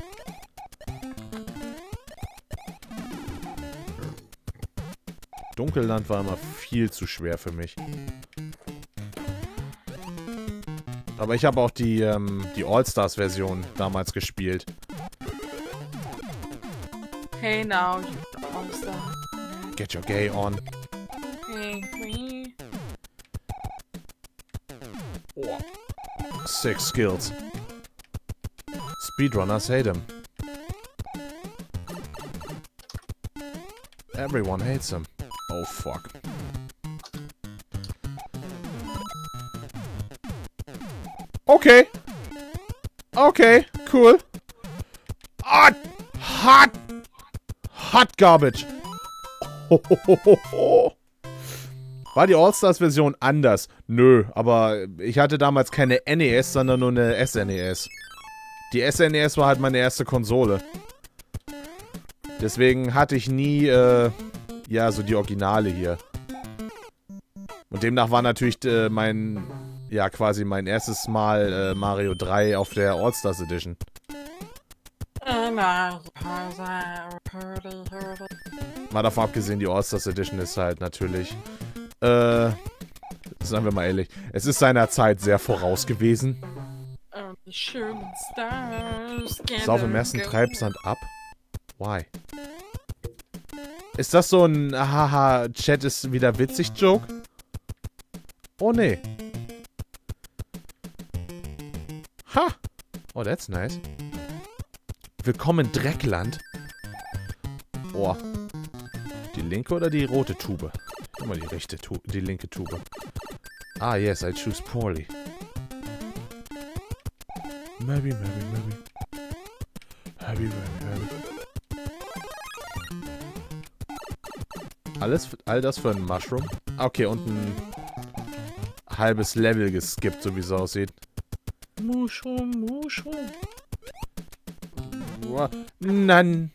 Dunkelland war immer viel zu schwer für mich. Aber ich habe auch die All-Stars-Version damals gespielt. Hey now, you All-Star. Get your gay on. Hey, me. Oh. 6 skills. Speedrunners hate him. Everyone hates him. Oh fuck. Okay. Okay, cool. Hot! Hot! Hot garbage. War die All-Stars-Version anders? Nö, aber ich hatte damals keine NES, sondern nur eine SNES. Die SNES war halt meine erste Konsole. Deswegen hatte ich nie, ja, so die Originale hier. Und demnach war natürlich quasi mein erstes Mal Mario 3 auf der All-Stars Edition. Mal davon abgesehen, die All-Stars Edition ist halt natürlich, sagen wir mal ehrlich, es ist seiner Zeit sehr voraus gewesen. Sauf im ersten Treibsand ab? Why? Ist das so ein haha, Chat ist wieder witzig Joke? Oh nee. Ha! Oh, that's nice. Willkommen in Dreckland. Boah. Die linke oder die rote Tube? Guck mal, die linke Tube. Ah, yes, I choose poorly. Maybe. All das für ein Mushroom? Okay, und ein halbes Level geskippt, so wie es aussieht. Mushroom. None.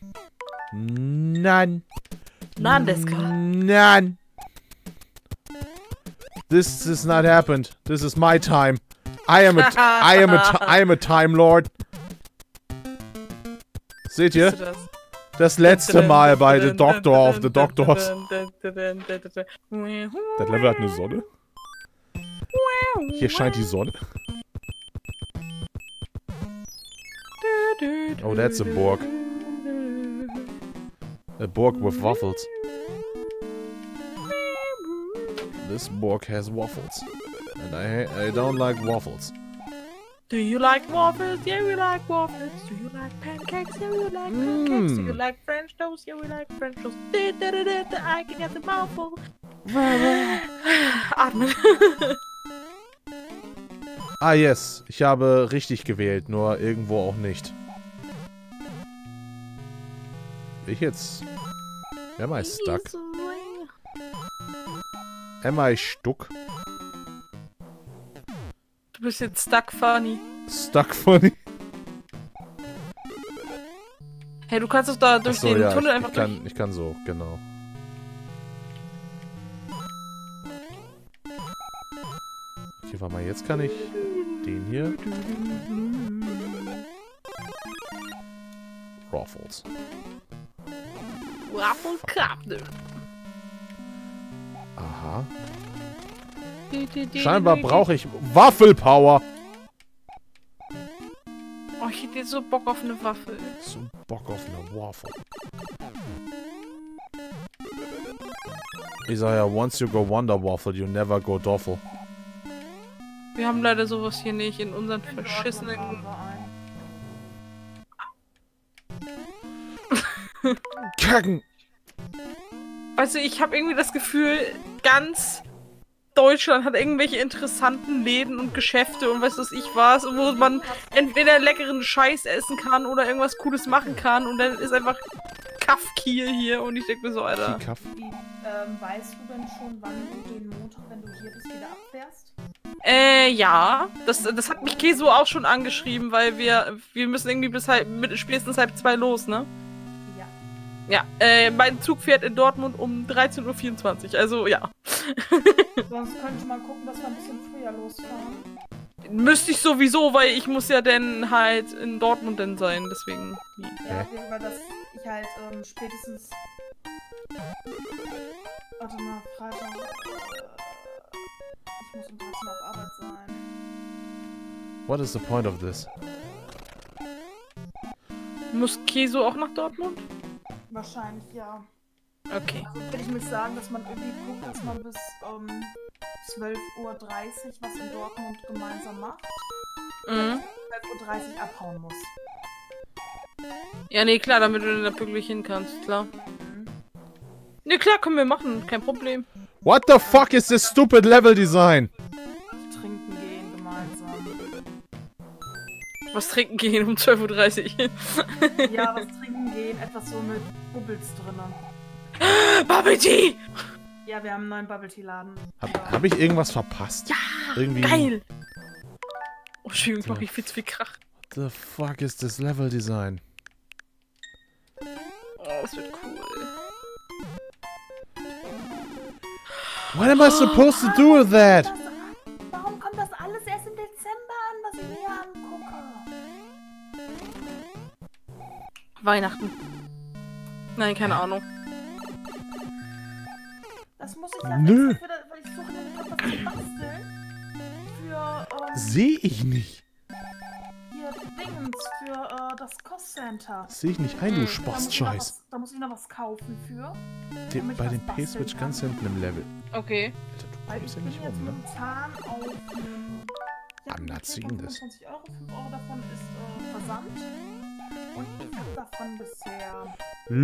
This has not happened. This is my time. I am a Time Lord. Seht ihr? Das letzte Mal bei The Doctor of the Doctors. Das Level hat eine Sonne. Hier scheint die Sonne. Oh, that's a Borg. A Borg with waffles. This Borg has waffles. And I don't like waffles. Do you like waffles? Yeah, we like waffles. Do you like pancakes? Yeah, we like pancakes. Do you like French toast? Yeah, we like French toast. I can get the mouthful. Atmen. Ah, yes. Ich habe richtig gewählt, nur irgendwo auch nicht. Ich jetzt... Am I stuck? Am I stuck? Du bist jetzt stuck funny. Stuck funny? Hey, du kannst doch da durch den Tunnel einfach ich kann so, genau. Okay, warte mal, jetzt kann ich den hier. Waffles. Waffle Cup. Aha. Scheinbar brauche ich Waffelpower. Oh, ich hätte jetzt so Bock auf eine Waffel. So Bock auf eine Waffel. Ich sag ja, once you go Wonder Waffle, you never go Doffel. Wir haben leider sowas hier nicht in unseren verschissenen... Kacken! Weißt du, ich habe irgendwie das Gefühl, ganz Deutschland hat irgendwelche interessanten Läden und Geschäfte und weiß was ich was, wo man entweder leckeren Scheiß essen kann oder irgendwas Cooles machen kann und dann ist einfach Kaffkiel hier und ich denke mir so, Alter. Weißt du denn schon, wann du den Montag, wenn du hier bist, wieder abfährst? Ja. Das hat mich Keso auch schon angeschrieben, weil wir müssen irgendwie bis spätestens 1:30 los, ne? Ja. Ja, mein Zug fährt in Dortmund um 13:24 Uhr, also ja. Sonst könnte man gucken, dass wir ein bisschen früher losfahren. Müsste ich sowieso, weil ich muss ja dann halt in Dortmund dann sein, deswegen. Ja, weil das ich halt spätestens... Warte mal, Freitag... ich muss um 13 Uhr auf Arbeit sein. What is the point of this? Muss Keso auch nach Dortmund? Wahrscheinlich, ja. Okay. Also würde ich nicht sagen, dass man irgendwie guckt, dass man bis 12:30 Uhr was in Dortmund gemeinsam macht. 12:30 Uhr abhauen muss. Ja, nee, klar, damit du da pünktlich hin kannst, klar. Nee, klar, können wir machen, kein Problem. What the fuck is this stupid level design? Trinken gehen gemeinsam. Was trinken gehen um 12:30 Uhr? Ja, was trinken gehen, etwas so mit Bubbles drinnen. Bubble Tea! Ja, wir haben einen neuen Bubble Tea Laden. Hab ich irgendwas verpasst? Ja, irgendwie... geil! Oh, schön, ich mach ich viel zu viel Krach. What the fuck is this level design? Oh, das wird cool. What am I supposed to do with that? Warum kommt das alles erst im Dezember an, was ich mir hier angucke? Weihnachten. Nein, keine Ahnung. Das muss ich ja Nö. weil ich suche nämlich noch was zu basteln. Für, Sehe ich nicht. hier Dingens, für das Cost-Center. Sehe ich nicht ein, du Spastscheiß. Da muss ich noch was kaufen für. Bei dem P-Switch ganz hinten im Level. Okay. Alter, du Weil kommst ich ja bin nicht jetzt rum, ne? momentan auf einem... I'm not seeing this. 25 Euro, 5 Euro davon ist Versand. Und ich habe davon bisher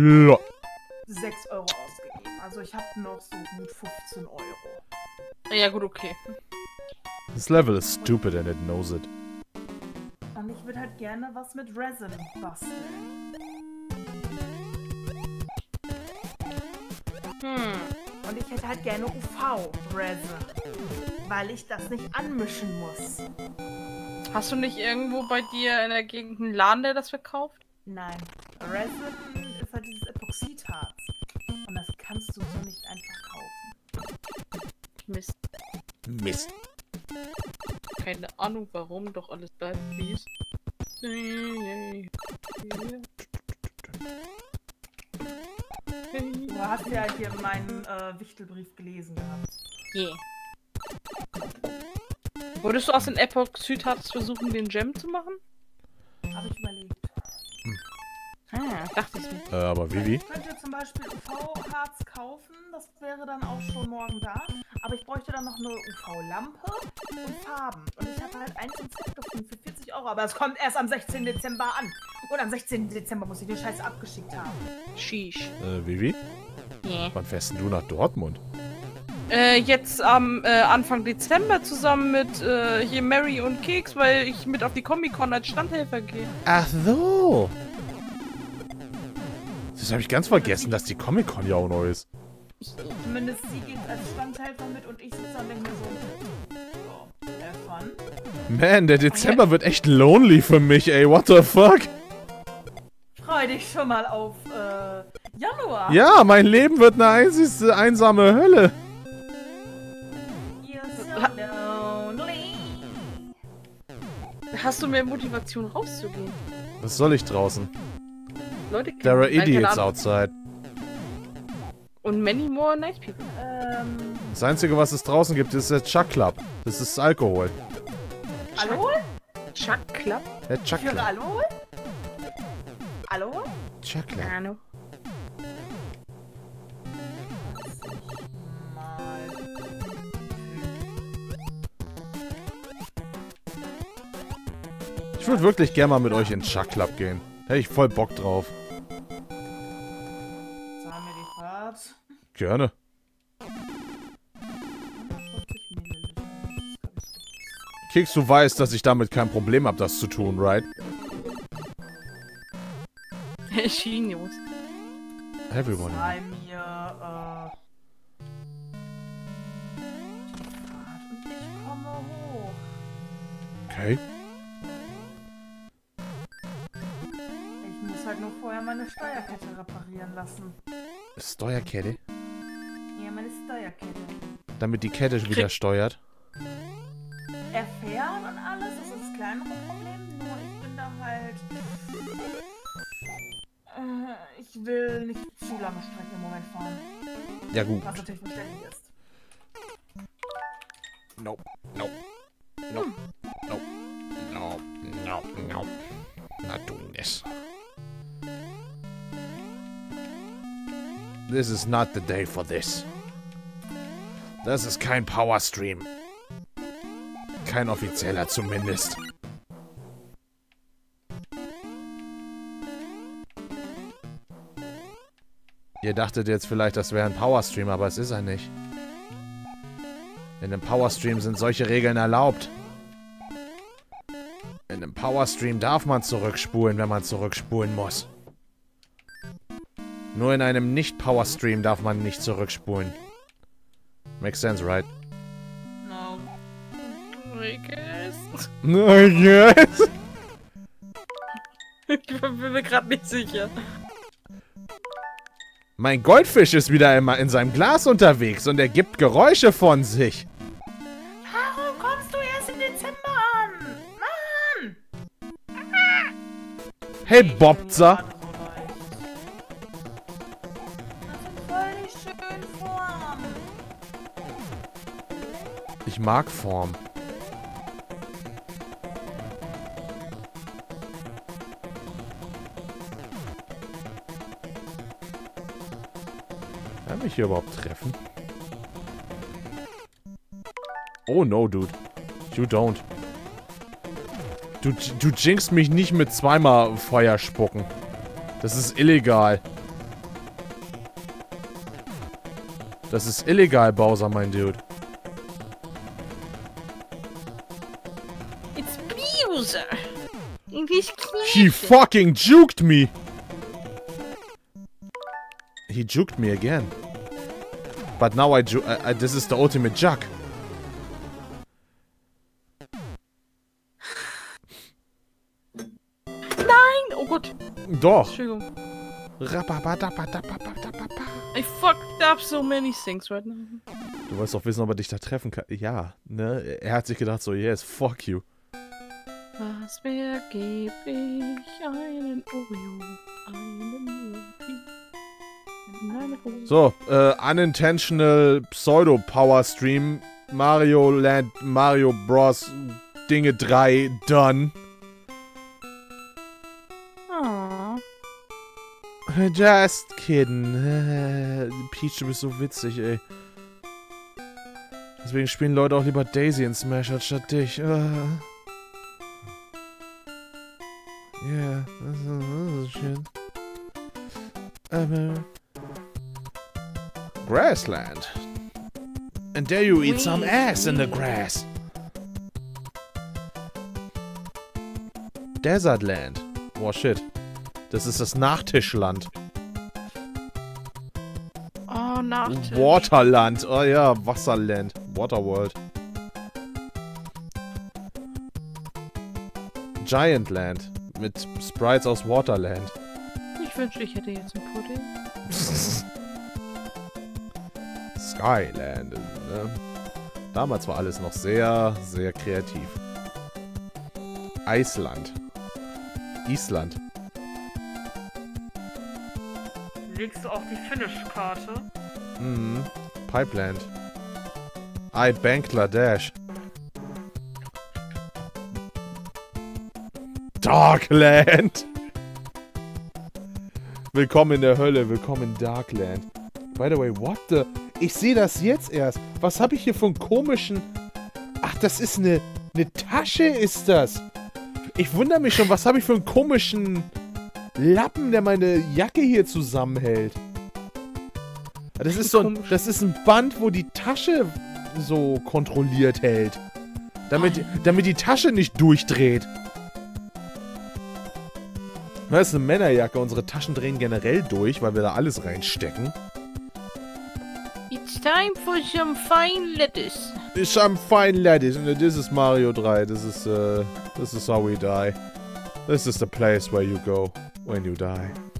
6 Euro ausgegeben. Also ich habe noch so gut 15 Euro. Ja, gut, okay. This level is stupid and it knows it. Und ich würde halt gerne was mit Resin basteln. Und ich hätte halt gerne UV-Resin. Weil ich das nicht anmischen muss. Hast du nicht irgendwo bei dir in der Gegend einen Laden, der das verkauft? Nein. Resin ist halt dieses Epoxidharz. Und das kannst du so nicht einfach kaufen. Mist. Mist. Keine Ahnung warum, doch alles bleibt wie es. Du hast ja hier meinen Wichtelbrief gelesen gehabt. Yeah. Würdest du aus den Epoxidharz versuchen, den Gem zu machen? Habe ich überlegt. Dachte ich mir. Aber Vivi? Ich könnte zum Beispiel UV-Harz kaufen, das wäre dann auch schon morgen da. Aber ich bräuchte dann noch eine UV-Lampe und Farben. Und ich habe halt ein Konzept gefunden für 40 Euro, aber es kommt erst am 16. Dezember an. Und am 16. Dezember muss ich den Scheiß abgeschickt haben. Sheesh. Vivi? Yeah. Wann fährst denn du nach Dortmund? Jetzt am Anfang Dezember zusammen mit hier Mary und Keks, weil ich mit auf die Comic-Con als Standhelfer gehe. Ach so. Das habe ich ganz vergessen, dass die Comic-Con ja auch neu ist. Zumindest sie geht als Standhelfer mit und ich sitze und denke mir so, fun. Man, der Dezember wird echt lonely für mich, ey. What the fuck? Freu dich schon mal auf Januar. Ja, mein Leben wird eine einzige einsame Hölle. You're so lonely. Hast du mehr Motivation rauszugehen? Was soll ich draußen? Leute, There are nein, keine idiots Ahnung. outside. Und many more nice people. Das Einzige, was es draußen gibt, ist der Chuck Club. Das ist Alkohol. Alkohol? Chuck Club? Der Chuck Für Club. Alkohol? Alkohol? Chuck Club. Ahnung. Ich würde wirklich gerne mal mit euch in den Chuck Club gehen. Hätte ich voll Bock drauf. Zahlen wir die Fahrt. Gerne. 140 Milliliter. Keks, du weißt, dass ich damit kein Problem habe, das zu tun, right? Genius. Everyone. Zahl mir, Fahrt und ich komme hoch. Okay. Ich muss halt nur vorher meine Steuerkette reparieren lassen. Steuerkette? Ja, meine Steuerkette. Damit die Kette wieder steuert. Er fährt und alles, das ist das kleinere Problem, nur ich bin da halt... ich will nicht zu lange Strecken im Moment fahren. Ja gut. Was natürlich verständlich ist. Nope. Nope. Nope. Nope. Nope. Nope. Nope. Not doing this. This is not the day for this. Das ist kein Power Stream. Kein offizieller zumindest. Ihr dachtet jetzt vielleicht, das wäre ein Power Stream, aber es ist er nicht. In einem Power Stream sind solche Regeln erlaubt. In einem Power Stream darf man zurückspulen, wenn man zurückspulen muss. Nur in einem Nicht-Power Stream darf man nicht zurückspulen. Makes sense, right? No. I guess. I guess. Ich bin mir gerade nicht sicher. Mein Goldfisch ist wieder in seinem Glas unterwegs und er gibt Geräusche von sich. Warum kommst du erst im Dezember an? Mann! Hey, Bobzer. Das ist voll schön Form. Ich mag Form. Kann mich hier überhaupt treffen? Oh no, dude. You don't. Du jinxst mich nicht mit zweimal Feuer spucken. Das ist illegal. Das ist illegal, Bowser, mein Dude. It's Bowser. He fucking juked me. He juked me again. But now this is the ultimate juke. Nein! Oh Gott. Doch. Entschuldigung. I fucked up so many things right now. Du wolltest doch wissen, ob er dich da treffen kann. Ja, ne? Er hat sich gedacht so, yes, fuck you. Was wäre, geb ich einen Oreo, einen Lupi. So, unintentional Pseudo-Power-Stream, Mario Land, Mario Bros. Dinge 3, done. Oh. Just kidding. Peach, du bist so witzig, ey. Deswegen spielen Leute auch lieber Daisy in Smash anstatt dich. Yeah, das ist schön. Aber... Grassland. And there you eat some ass in the grass. Desertland. Oh shit. Das ist das Nachtischland. Oh, Nachtisch. Waterland. Oh ja, Wasserland. Waterworld. Giantland. Mit Sprites aus Waterland. Ich wünschte, ich hätte jetzt einen Pudding. Skyland. Ne? Damals war alles noch sehr, sehr kreativ. Island. Island. Legst du auch die Finish-Karte? Mhm. Pipeland. Bangladesh. Darkland. Willkommen in der Hölle, willkommen in Darkland. By the way, what the... Ich sehe das jetzt erst. Was habe ich hier für einen komischen... Ach, das ist eine Tasche, ist das. Ich wundere mich schon, was habe ich für einen komischen Lappen, der meine Jacke hier zusammenhält. Das ist so ein... Das ist ein Band, wo die Tasche so kontrolliert hält. Damit die Tasche nicht durchdreht. Das ist eine Männerjacke. Unsere Taschen drehen generell durch, weil wir da alles reinstecken. It's time for some fine lettuce. Some fine lettuce. And this is Mario 3. This is how we die. This is the place where you go when you die.